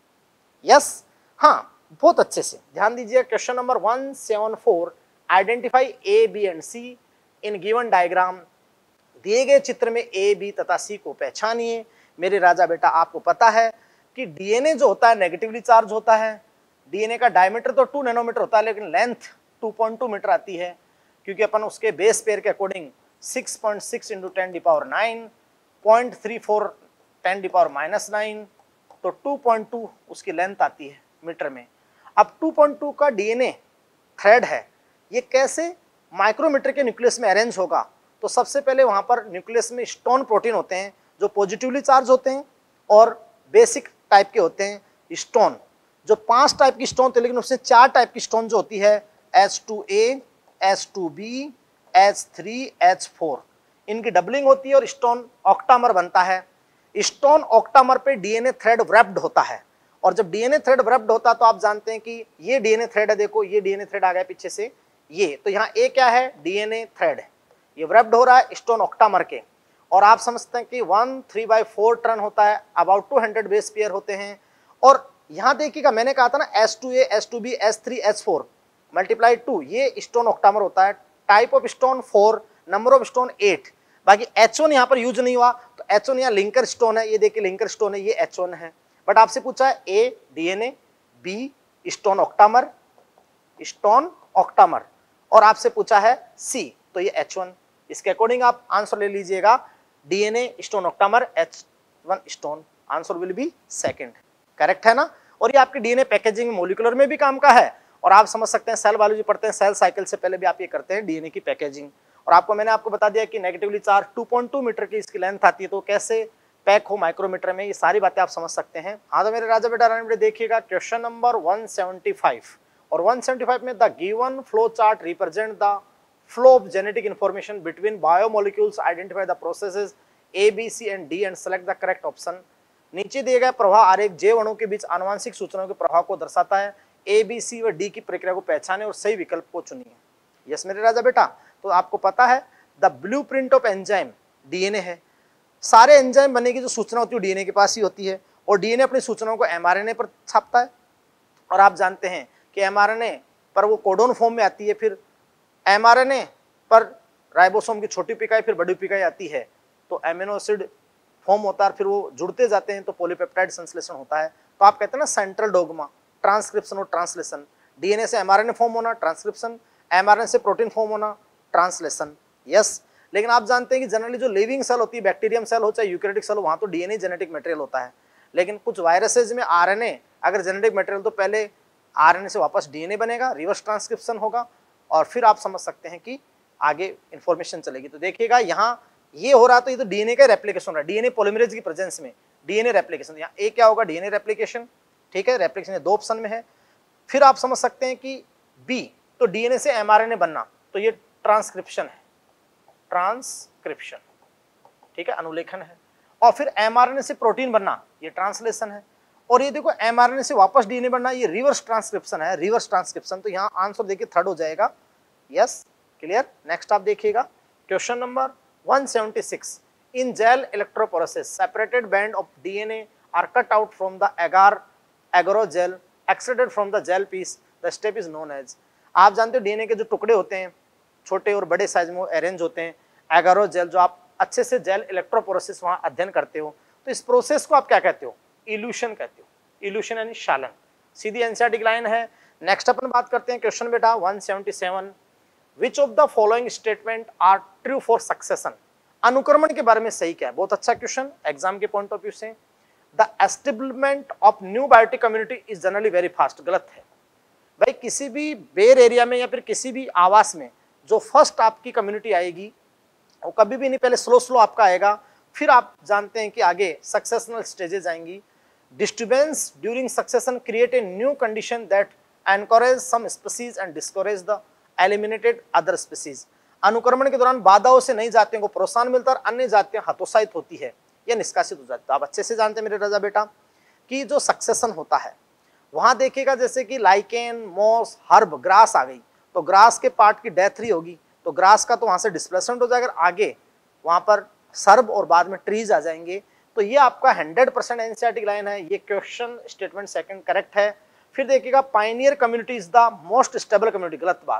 यस, हाँ, बहुत अच्छे से ध्यान दीजिए। Question number one seven four, identify A B and C in given diagram. दिए गए चित्र में ए बी तथा सी को पहचानिए। मेरे राजा बेटा आपको पता है कि डीएनए जो होता है नेगेटिवली चार्ज होता है। डीएनए का डायमीटर तो टू नैनोमीटर होता है, लेकिन length two point two metre आती है, क्योंकि अपन उसके बेस पेयर के according six point six into ten the power nine, point three four ten the power minus nine, तो टू पॉइंट टू उसकी लेंथ आती है मीटर में। अब टू पॉइंट टू का डीएनए थ्रेड है, ये कैसे माइक्रोमीटर के न्यूक्लियस में अरेंज होगा? तो सबसे पहले वहां पर न्यूक्लियस में स्टोन प्रोटीन होते हैं जो पॉजिटिवली चार्ज होते हैं और बेसिक टाइप के होते हैं स्टोन, जो पांच टाइप की स्टोन होती है, लेकिन उससे चार टाइप की स्टोन जो होती है H two A, H two B, H three, H four, इनकी डबलिंग होती है और स्टोन ऑक्टामर बनता है। स्टोन ऑक्टामर पे डीएनए थ्रेड व्रैप्ड होता है, और जब डीएनए थ्रेड व्रैप्ड होता है तो आप जानते हैं कि ये डीएनए थ्रेड है, देखो ये डीएनए थ्रेड आ गया पीछे से, ये तो यहाँ ए क्या है? डीएनए थ्रेड है, ये व्रैप्ड हो रहा है स्टोन ऑक्टामर के, और आप समझते हैं कि one three by four turn होता है, about two hundred base pair होते हैं। और यहाँ देखिएगा मैंने कहा था ना H two A, H two B, H three, H four multiply two, ये स्टोन ऑक्टामर होता है। Type of stone four, number of stone eight. बाकी एच वन यहाँ पर यूज नहीं हुआ, तो एच वन यहाँ लिंकर स्टोन है, ये देखिए लिंकर स्टोन है, ये एच वन है। बट आपसे पूछा है A DNA, B stone octamer, stone octamer, और आपसे पूछा है सी, तो ये एच वन। इसके अकॉर्डिंग आप आंसर ले लीजिएगा, DNA stone octamer, H one stone, answer will be second. Correct है ना? और ये आपकी डीएनए पैकेजिंग मोलिकुलर में भी काम का है, और आप समझ सकते हैं सेल बायोलॉजी पढ़ते हैं, सेल साइकिल से पहले भी आप ये करते हैं डीएनए की पैकेजिंग। और आपको मैंने आपको बता दिया कि negatively charge two point two meter की इसकी लेंथ आती है, तो कैसे पैक हो माइक्रोमीटर में, ये सारी बातें आप समझ सकते हैं। हाँ तो मेरे राजा बेटा रानी बेटे देखिएगा question number one seventy five, और वन सेवेंटी फाइव में the given flow chart represent the flow of genetic information between biomolecules, identify the processes A B C and D and select the correct option. नीचे दिए गए प्रवाह आरेख जैव अणुओं के बीच आनुवांशिक सूचनाओं के प्रभाव को दर्शाता है। ए बी सी व डी की प्रक्रिया को पहचाने और सही विकल्प को चुनिए। यस मेरे राजा बेटा, तो आपको पता है the blueprint of enzyme DNA है। सारे एंजाइम बनने की जो सूचना होती है डीएनए के पास ही होती है, और डीएनए अपनी सूचनाओं को एमआरएनए पर छापता है, और आप जानते हैं कि एमआरएनए पर वो कोडोन फॉर्म में आती है, फिर एमआरएनए पर राइबोसोम की छोटी इकाई, फिर बड़ी इकाई आती है, तो एमिनो एसिड फॉर्म होता है, फिर वो जुड़ते जाते हैं तो पॉलीपेप्टाइड संश्लेषण होता है। तो आप कहते हैं ना सेंट्रल डोगमा, ट्रांसक्रिप्शन और ट्रांसलेशन। डीएनए से एमआरएनए फॉर्म होना ट्रांसक्रिप्शन, एमआरएनए से प्रोटीन फॉर्म होना ट्रांसलेशन। यस, लेकिन आप जानते हैं कि जनरली जो लिविंग सेल होती है, बैक्टीरियम सेल हो चाहे यूकैरियोटिक सेल हो, वहां तो डीएनए जेनेटिक मटेरियल होता है। लेकिन कुछ वायरसेज में आरएनए अगर जेनेटिक मटेरियल, तो पहले आरएनए से वापस डीएनए बनेगा, रिवर्स ट्रांसक्रिप्शन होगा, और फिर आप समझ सकते हैं कि आगे इंफॉर्मेशन चलेगी। तो देखिएगा यहाँ ये हो रहा, तो ये तो डीएनए का रेप्लिकेशन हो रहा है, डीएनए पॉलीमरेज की प्रेजेंस में डीएनए रेप्लिकेशन। यहाँ ए क्या होगा? DNA replication. ठीक है, रेप्लिकेशन दो ऑप्शन में है। फिर आप समझ सकते हैं कि बी, तो डीएनए से एमआरएनए बनना, तो ये ट्रांसक्रिप्शन है, ट्रांसक्रिप्शन। ठीक है, अनुलेखन है। और फिर एमआरएनए से प्रोटीन बनना, ये ट्रांसलेशन है। और ये देखो एमआरएनए से वापस डीएनए बनना, ये रिवर्स ट्रांसक्रिप्शन है, रिवर्स ट्रांसक्रिप्शन। तो यहाँ आंसर देखिए थर्ड हो जाएगा। Yes, clear. नेक्स्ट आप देखिएगा question number one seventy six, in gel electrophoresis separated band of DNA are cut out from the agar agarose gel extracted from the gel piece, the step is known as. आप जानते हो DNA के जो टुकड़े होते हैं छोटे और बड़े साइज में अरेंज होते हैं, एगारो जेल, जो आप अच्छे से जेल इलेक्ट्रोपोरेसिस वहां अध्ययन करते हो, तो इस प्रोसेस को आप क्या कहते हो? इल्यूशन कहते हो। इल्यूशन यानी शालन। सीधी एनसीईआरटी की लाइन है। नेक्स्ट अपन बात करते हैं क्वेश्चन बेटा one seventy seven, which of the following statement are true for succession, अनुक्रमण के बारे में सही क्या है। बहुत अच्छा क्वेश्चन एग्जाम के पॉइंट ऑफ व्यू से। The establishment of new biotic community is generally very fast, गलत है भाई। किसी भी बेर एरिया में या फिर किसी भी आवास में जो फर्स्ट आपकी कम्युनिटी आएगी वो कभी भी नहीं, पहले स्लो स्लो आपका आएगा, फिर आप जानते हैं कि आगे सक्सेशनल स्टेजेस आएंगी। Disturbance during succession create a new condition that encourage some species and discourage the eliminated other species, अनुक्रमण के दौरान बाधाओं से नई जातियों को प्रोत्साहन मिलता है और अन्य जातियां हतोत्साहित होती है या निष्कासित हो जाती है। आप अच्छे से जानते हैं मेरे रजा बेटा कि जो सक्सेशन होता है वहां देखिएगा जैसे कि लाइकेन, मॉस, हर्ब, ग्रास आ गई तो ग्रास के पार्ट की डेथ ही होगी तो ग्रास का तो वहां से डिस्प्लेसमेंट हो जाएगा, आगे वहां पर सर्ब और बाद में ट्रीज आ जाएंगे। तो ये आपका हंड्रेड परसेंट एनसीईआरटी लाइन है, ये क्वेश्चन स्टेटमेंट सेकंड करेक्ट है। फिर देखिएगा pioneer community is the most stable community, गलत बात।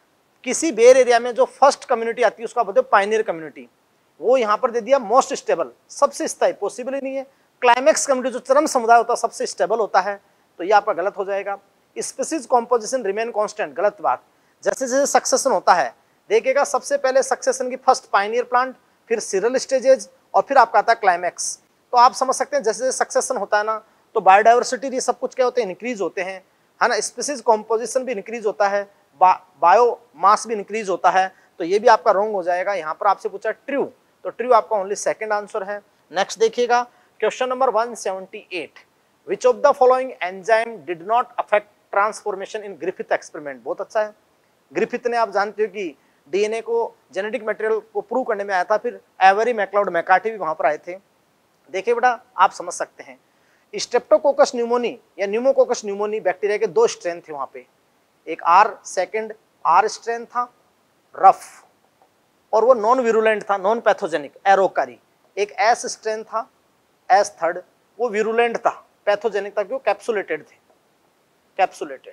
किसी बेर एरिया में जो फर्स्ट कम्युनिटी आती है उसका बोलते हैं पाइनियर कम्युनिटी, वो यहाँ पर दे दिया मोस्ट स्टेबल, सबसे स्थायी, पॉसिबल ही नहीं है। क्लाइमेक्स कम्युनिटी जो चरम समुदाय होता है सबसे स्टेबल होता है, तो ये आपका गलत हो जाएगा। स्पीसीज कॉम्पोजिशन रिमेन कांस्टेंट, गलत बात। जैसे जैसे सक्सेशन होता है देखिएगा सबसे पहले सक्सेशन की फर्स्ट पाइनियर प्लांट, फिर सीरल स्टेजेज और फिर आपका आता है क्लाइमेक्स। तो आप समझ सकते हैं जैसे जैसे सक्सेशन होता है ना तो बायोडाइवर्सिटी ये सब कुछ क्या होते हैं, इंक्रीज होते हैं, है ना। स्पीसीज कॉम्पोजिशन भी इंक्रीज होता है, बा, बायो मास भी इंक्रीज होता है। तो ये भी आपका रॉन्ग हो जाएगा। यहाँ पर आपसे पूछा ट्रू, तो ट्रू आपका ओनली सेकंड आंसर है। नेक्स्ट देखिएगा question number one seventy eight, which of the following enzyme did not affect transformation in Griffith experiment, बहुत अच्छा है। ग्रिफिथ ने आप जानते हो कि डीएनए को जेनेटिक मटेरियल को प्रूव करने में आया था, फिर एवरी मैक्लाउड मैकार्टी भी वहां पर आए थे। देखिए बेटा आप समझ सकते हैं स्ट्रेप्टोकोकस न्यूमोनी या न्यूमोकोकस न्यूमोनी बैक्टीरिया के दो स्ट्रेन थे वहां पे, एक आर सेकंड आर स्ट्रेन था रफ और वो नॉन विरुलेंट था, नॉन पैथोजेनिक एरोकारी। एक एस स्ट्रेन था एस थर्ड, वो विरुलेंट था, पैथोजेनिक था क्यों, कैप्सुलेटेड थे, कैप्सुलेटेड।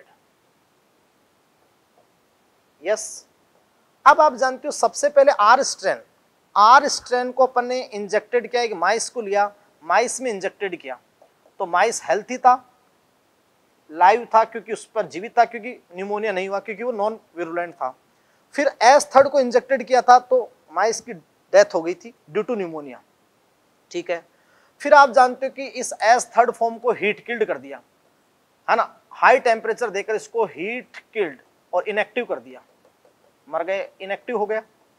यस, अब आप जानते हो सबसे पहले आर स्ट्रेन, आर स्ट्रेन को अपन ने इंजेक्टेड किया, एक माइस को लिया, माइस में इंजेक्टेड किया तो माइस हेल्थी था, लाइव था क्योंकि उस पर जीवित था, क्योंकि न्यूमोनिया नहीं हुआ क्योंकि वो नॉन विरुलेंट था। फिर एस थर्ड को इंजेक्टेड किया था तो माइस की डेथ हो गई थी ड्यू टू न्यूमोनिया, ठीक है। फिर आप जानते हो कि इस एस थर्ड फॉर्म को हीट किल्ड कर दिया, है ना, हाई टेम्परेचर देकर इसको हीट किल्ड और इनएक्टिव कर दिया, मर गए, इनएक्टिव हो गया।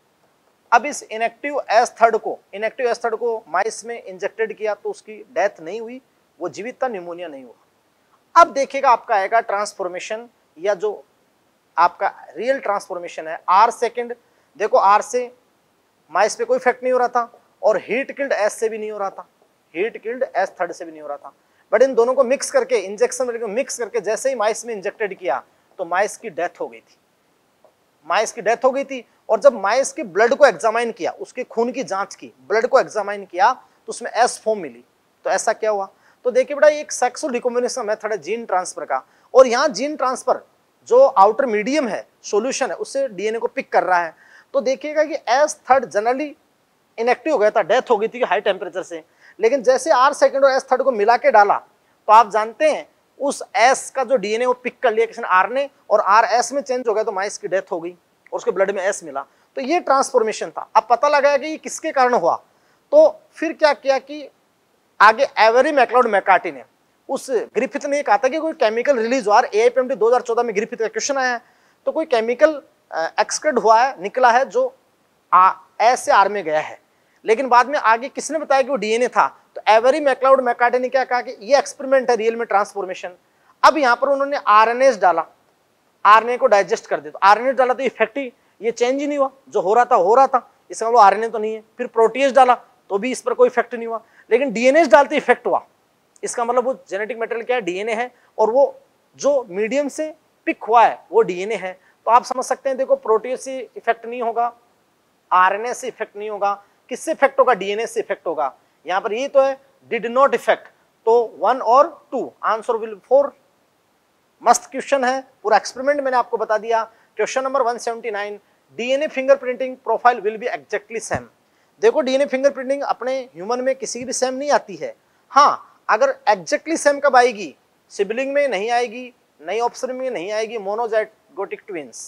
अब इस इनएक्टिव एस थर्ड को इनएक्टिव एस थर्ड को माइस में इंजेक्टेड किया तो उसकी डेथ नहीं हुई, वो जीवित था, न्यूमोनिया नहीं हुआ। अब देखिएगा आपका आएगा ट्रांसफॉर्मेशन या जो आपका रियल ट्रांसफॉर्मेशन है आर सेकंड। देखो आर से माइस पे कोई इफेक्ट नहीं हो रहा था और हीट किल्ड एस से भी नहीं हो रहा था, हीट किल्ड एस थर्ड से भी नहीं हो रहा था, बट इन दोनों को मिक्स करके इंजेक्शन मिक्स करके जैसे ही माइस में इंजेक्टेड किया तो माइस की डेथ हो गई थी, माइस की डेथ हो गई थी। और जब माइस के ब्लड को एग्जामाइन किया, उसके खून की जांच की, ब्लड को एग्जामाइन किया तो उसमें एस फॉर्म मिली। तो ऐसा क्या हुआ, तो देखिए बेटा एक सेक्सुअल रिकॉम्बिनेशन मेथड है जीन ट्रांसफर का, और यहाँ जीन ट्रांसफर जो आउटर मीडियम है, सॉल्यूशन है, उससे डीएनए को पिक कर रहा है। तो देखिएगा कि एस थर्ड जनरली इनएक्टिव हो गया था, डेथ हो गई थी हाई टेम्परेचर से, लेकिन जैसे आर सेकंड और एस थर्ड को मिला के डाला तो आप जानते हैं उस एस का जो डीएनए वो पिक कर लिया किसी ने आर ने, और आर एस में चेंज हो गया तो माइस की डेथ हो गई और उसके ब्लड में एस मिला। तो ये ट्रांसफॉर्मेशन था। अब पता लगाया कि ये किसके कारण हुआ, तो फिर क्या किया कि आगे एवरी मैक्लाउड मैकार्टी ने, उस ग्रिफिथ ने कहा था कि कोई केमिकल रिलीज हुआ, एआईपीएमटी दो हज़ार चौदह में ग्रिफिथ का क्वेश्चन आया है, तो कोई केमिकल एक्सक्रेट हुआ है, निकला है जो एस से आर में गया है, लेकिन बाद में आगे किसने बताया कि वो डीएनए था, तो एवरी मैक्लाउड मैकार्टी ने क्या कहा कि ये एक्सपेरिमेंट है रियल में ट्रांसफॉर्मेशन। अब यहाँ पर उन्होंने आरएनएस डाला, आरएनए को डाइजेस्ट कर दिया, तो आरएनए डाला तो इफेक्टिव ये चेंज ही नहीं हुआ, जो हो रहा था हो रहा था, इसका मतलब आरएनए तो नहीं है। फिर प्रोटीएज डाला तो भी इस पर कोई इफेक्ट नहीं हुआ, लेकिन डीएनए डालते इफेक्ट हुआ, इसका मतलब वो जेनेटिक मटेरियल क्या है, डीएनए है, और वो जो मीडियम से पिक हुआ है वो डीएनए है। तो आप समझ सकते हैं, देखो प्रोटीएज से इफेक्ट नहीं होगा, आरएनए से इफेक्ट नहीं होगा, किससे इफेक्ट होगा, डीएनए से इफेक्ट होगा। यहाँ पर ये तो है डिड नॉट इफेक्ट, तो वन और टू आंसर विल फोर। मस्त क्वेश्चन है, पूरा एक्सपेरिमेंट मैंने आपको बता दिया। Question number one seventy nine, DNA fingerprinting profile will be exactly same. देखो डीएनए फिंगरप्रिंटिंग अपने ह्यूमन में किसी की भी सेम नहीं आती है, हाँ अगर एग्जैक्टली सेम कब आएगी, सिबलिंग में नहीं आएगी, नई ऑप्शन में नहीं आएगी, मोनोजाइगोटिक ट्विंस।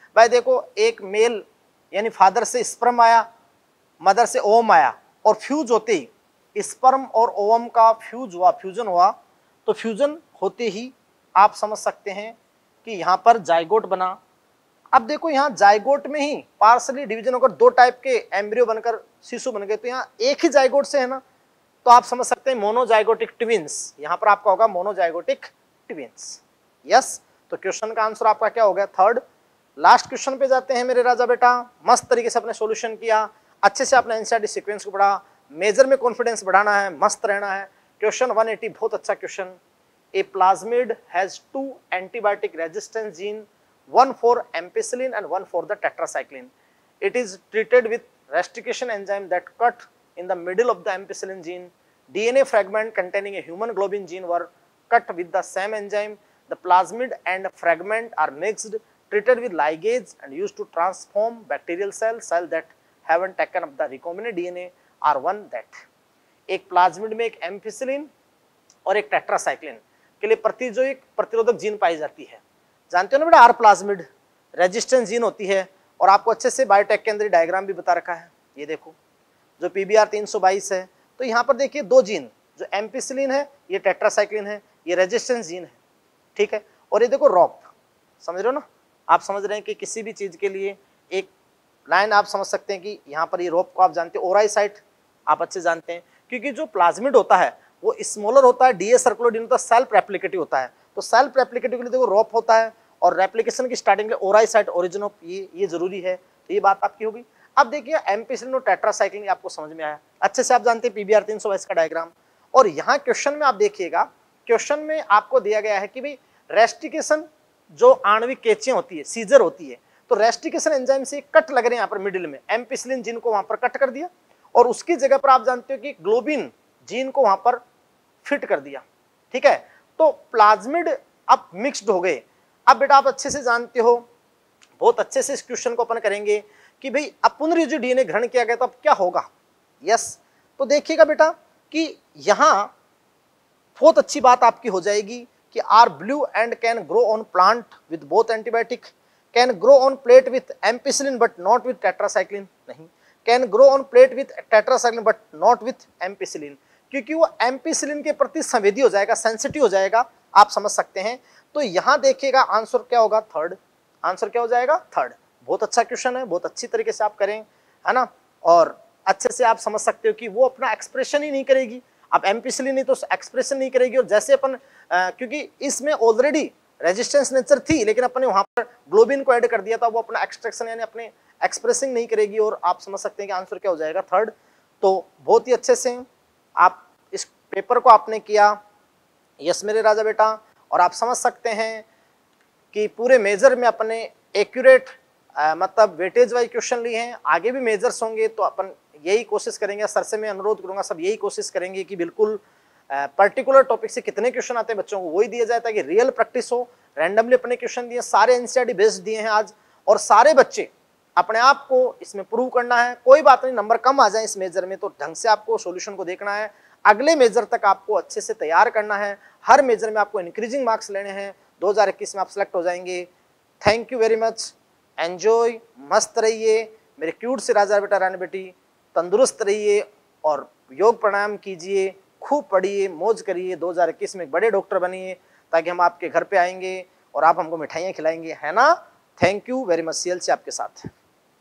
भाई देखो, एक मेल यानी फादर से स्पर्म आया, मदर से ओवम आया, और फ्यूज होते ही स्पर्म और ओवम का फ्यूज हुआ, फ्यूजन हुआ, तो फ्यूजन होते ही आप समझ सकते हैं कि यहाँ पर जाइगोट बना। अब देखो यहाँ जाइगोट में ही पार्सली डिवीजन होकर दो टाइप के एम्ब्रियो बनकर शिशु बन गए, तो यहाँ एक ही जाइगोट से है ना, तो आप समझ सकते हैं मोनोजाइगोटिक ट्विंस। यहाँ पर आपका होगा मोनोजाइगोटिक ट्विंस। यस, तो क्वेश्चन का आंसर आपका क्या हो गया? थर्ड। लास्ट क्वेश्चन पे जाते हैं मेरे राजा बेटा। मस्त तरीके से अपने सॉल्यूशन किया, अच्छे से अपने एनसीईआरटी सीक्वेंस को पढ़ा, मेजर में कॉन्फिडेंस बढ़ाना है, मस्त रहना है। क्वेश्चन वन एटी बहुत अच्छा question. A plasmid has two antibiotic resistance gene, one for ampicillin and one for the tetracycline. It is treated with restriction enzyme that cut in the middle of the ampicillin gene. D N A fragment containing a human globin gene were cut with the same enzyme. The plasmid and fragment are mixed, treated with ligase and used to transform bacterial cells, cells that haven't taken up the recombinant D N A are one that. एक plasmid में एक ampicillin और एक tetracycline के लिए प्रतिजोइक प्रतिरोधक gene पाई जाती है। जानते हो ना बेटा, आर प्लाज्मिड रेजिस्टेंस जीन होती है, और आपको अच्छे से बायोटेक के अंदर डायग्राम भी बता रखा है। ये देखो जो पीबीआर तीन सौ बाईस है, तो यहाँ पर देखिए दो जीन, जो एम्पिसिलिन है ये टेट्रासाइक्लिन है, ये रेजिस्टेंस जीन है, ठीक है। और ये देखो रॉप, समझ रहे हो ना, आप समझ रहे हैं कि किसी भी चीज के लिए एक लाइन आप समझ सकते हैं कि यहाँ पर ये रॉप को आप जानते हो, ओराई साइट आप अच्छे जानते हैं, क्योंकि जो प्लाज्मिड होता है वो स्मॉलर होता है, डीए सर्कुलर होता है, सेल्फ रेप्लिकेटिव होता है। तो सेल्फ रेप्लिकेटिव के लिए देखो रॉप होता है, और रेप्लिकेशन की स्टार्टिंग के ओराई साइट ओरिजिन ऑफ ये ये जरूरी है, तो ये बात आपकी होगी। अब देखिए एम्पिसिलिन और टेट्रासाइक्लिन आपको समझ में आया, अच्छे से आप जानते हैं पीबीआर तीन सौ बाईस का डायग्राम। और यहाँ क्वेश्चन में आप देखिएगा, क्वेश्चन में आपको दिया गया है कि भाई रेस्टिकेशन जो आणविक कैचियां होती है, सीजर होती है, तो रेस्टिकेशन एंजाइम से कट लग रहे हैं यहाँ पर मिडिल में, एम्पिसिलिन जीन को वहां पर कट कर दिया, और उसकी जगह पर आप जानते हो कि ग्लोबिन जीन को वहां पर फिट कर दिया, ठीक है। तो प्लाज्मिड अब मिक्स्ड हो गए। अब बेटा आप अच्छे से जानते हो, बहुत अच्छे से इस क्वेश्चन को अपन करेंगे कि भाई अब पुनर्योजी डीएनए ग्रहण किया गया तो अब क्या होगा। यस, तो देखिएगा बेटा कि यहां बहुत अच्छी बात आपकी हो जाएगी कि R blue and can grow on plant with both antibiotic, can grow on plate with ampicillin but not with tetracycline, नहीं, can grow on plate with tetracycline but not with ampicillin, क्योंकि वो एम्पिसिलिन के प्रति संवेदी हो जाएगा, sensitive हो जाएगा, आप समझ सकते हैं। तो यहां देखिएगा आंसर क्या होगा? थर्ड। आंसर क्या हो जाएगा? थर्ड। बहुत अच्छा क्वेश्चन है, बहुत अच्छी तरीके से आप करें, है ना, और अच्छे से आप समझ सकते हो कि वो अपना एक्सप्रेशन ही नहीं करेगी, आप एम्पिसिलिन नहीं तो एक्सप्रेशन नहीं करेगी। और जैसे अपन आ, क्योंकि इसमें ऑलरेडी रेजिस्टेंस नेचर थी, लेकिन अपन ने वहां पर ग्लोबिन को ऐड कर दिया था, वो अपना एक्सट्रैक्शन यानी अपने एक्सप्रेसिंग नहीं करेगी, और आप समझ सकते हैं कि आंसर क्या हो जाएगा? थर्ड। तो बहुत ही अच्छे से आप इस पेपर को आपने किया, यस मेरे राजा बेटा, और आप समझ सकते हैं कि पूरे मेजर में अपने एक्यूरेट मतलब वेटेज वाइज क्वेश्चन लिए हैं। आगे भी मेजर्स होंगे तो अपन यही कोशिश करेंगे, सर से मैं अनुरोध करूंगा, सब यही कोशिश करेंगे कि बिल्कुल पर्टिकुलर टॉपिक से कितने क्वेश्चन आते हैं बच्चों को वही दिया जाए, ताकि रियल प्रैक्टिस हो। रैंडमली अपने क्वेश्चन दिए, सारे एनसीईआरटी बेस्ड दिए हैं आज, और सारे बच्चे अपने आप को इसमें प्रूव करना है। कोई बात नहीं, नंबर कम आ जाए इस मेजर में तो ढंग से आपको सॉल्यूशन को देखना है, अगले मेजर तक आपको अच्छे से तैयार करना है। हर मेजर में आपको इंक्रीजिंग मार्क्स लेने हैं, दो हज़ार इक्कीस में आप सेलेक्ट हो जाएंगे। Thank you very much, enjoy, मस्त रहिए मेरे क्यूट से राजा बेटा रानी बेटी, तंदुरुस्त रहिए और योग प्राणायाम कीजिए, खूब पढ़िए, मौज करिए, दो हज़ार इक्कीस में एक बड़े डॉक्टर बनिए, ताकि हम आपके घर पे आएंगे और आप हमको मिठाइयाँ खिलाएंगे, है ना। Thank you very much, CL से आपके साथ।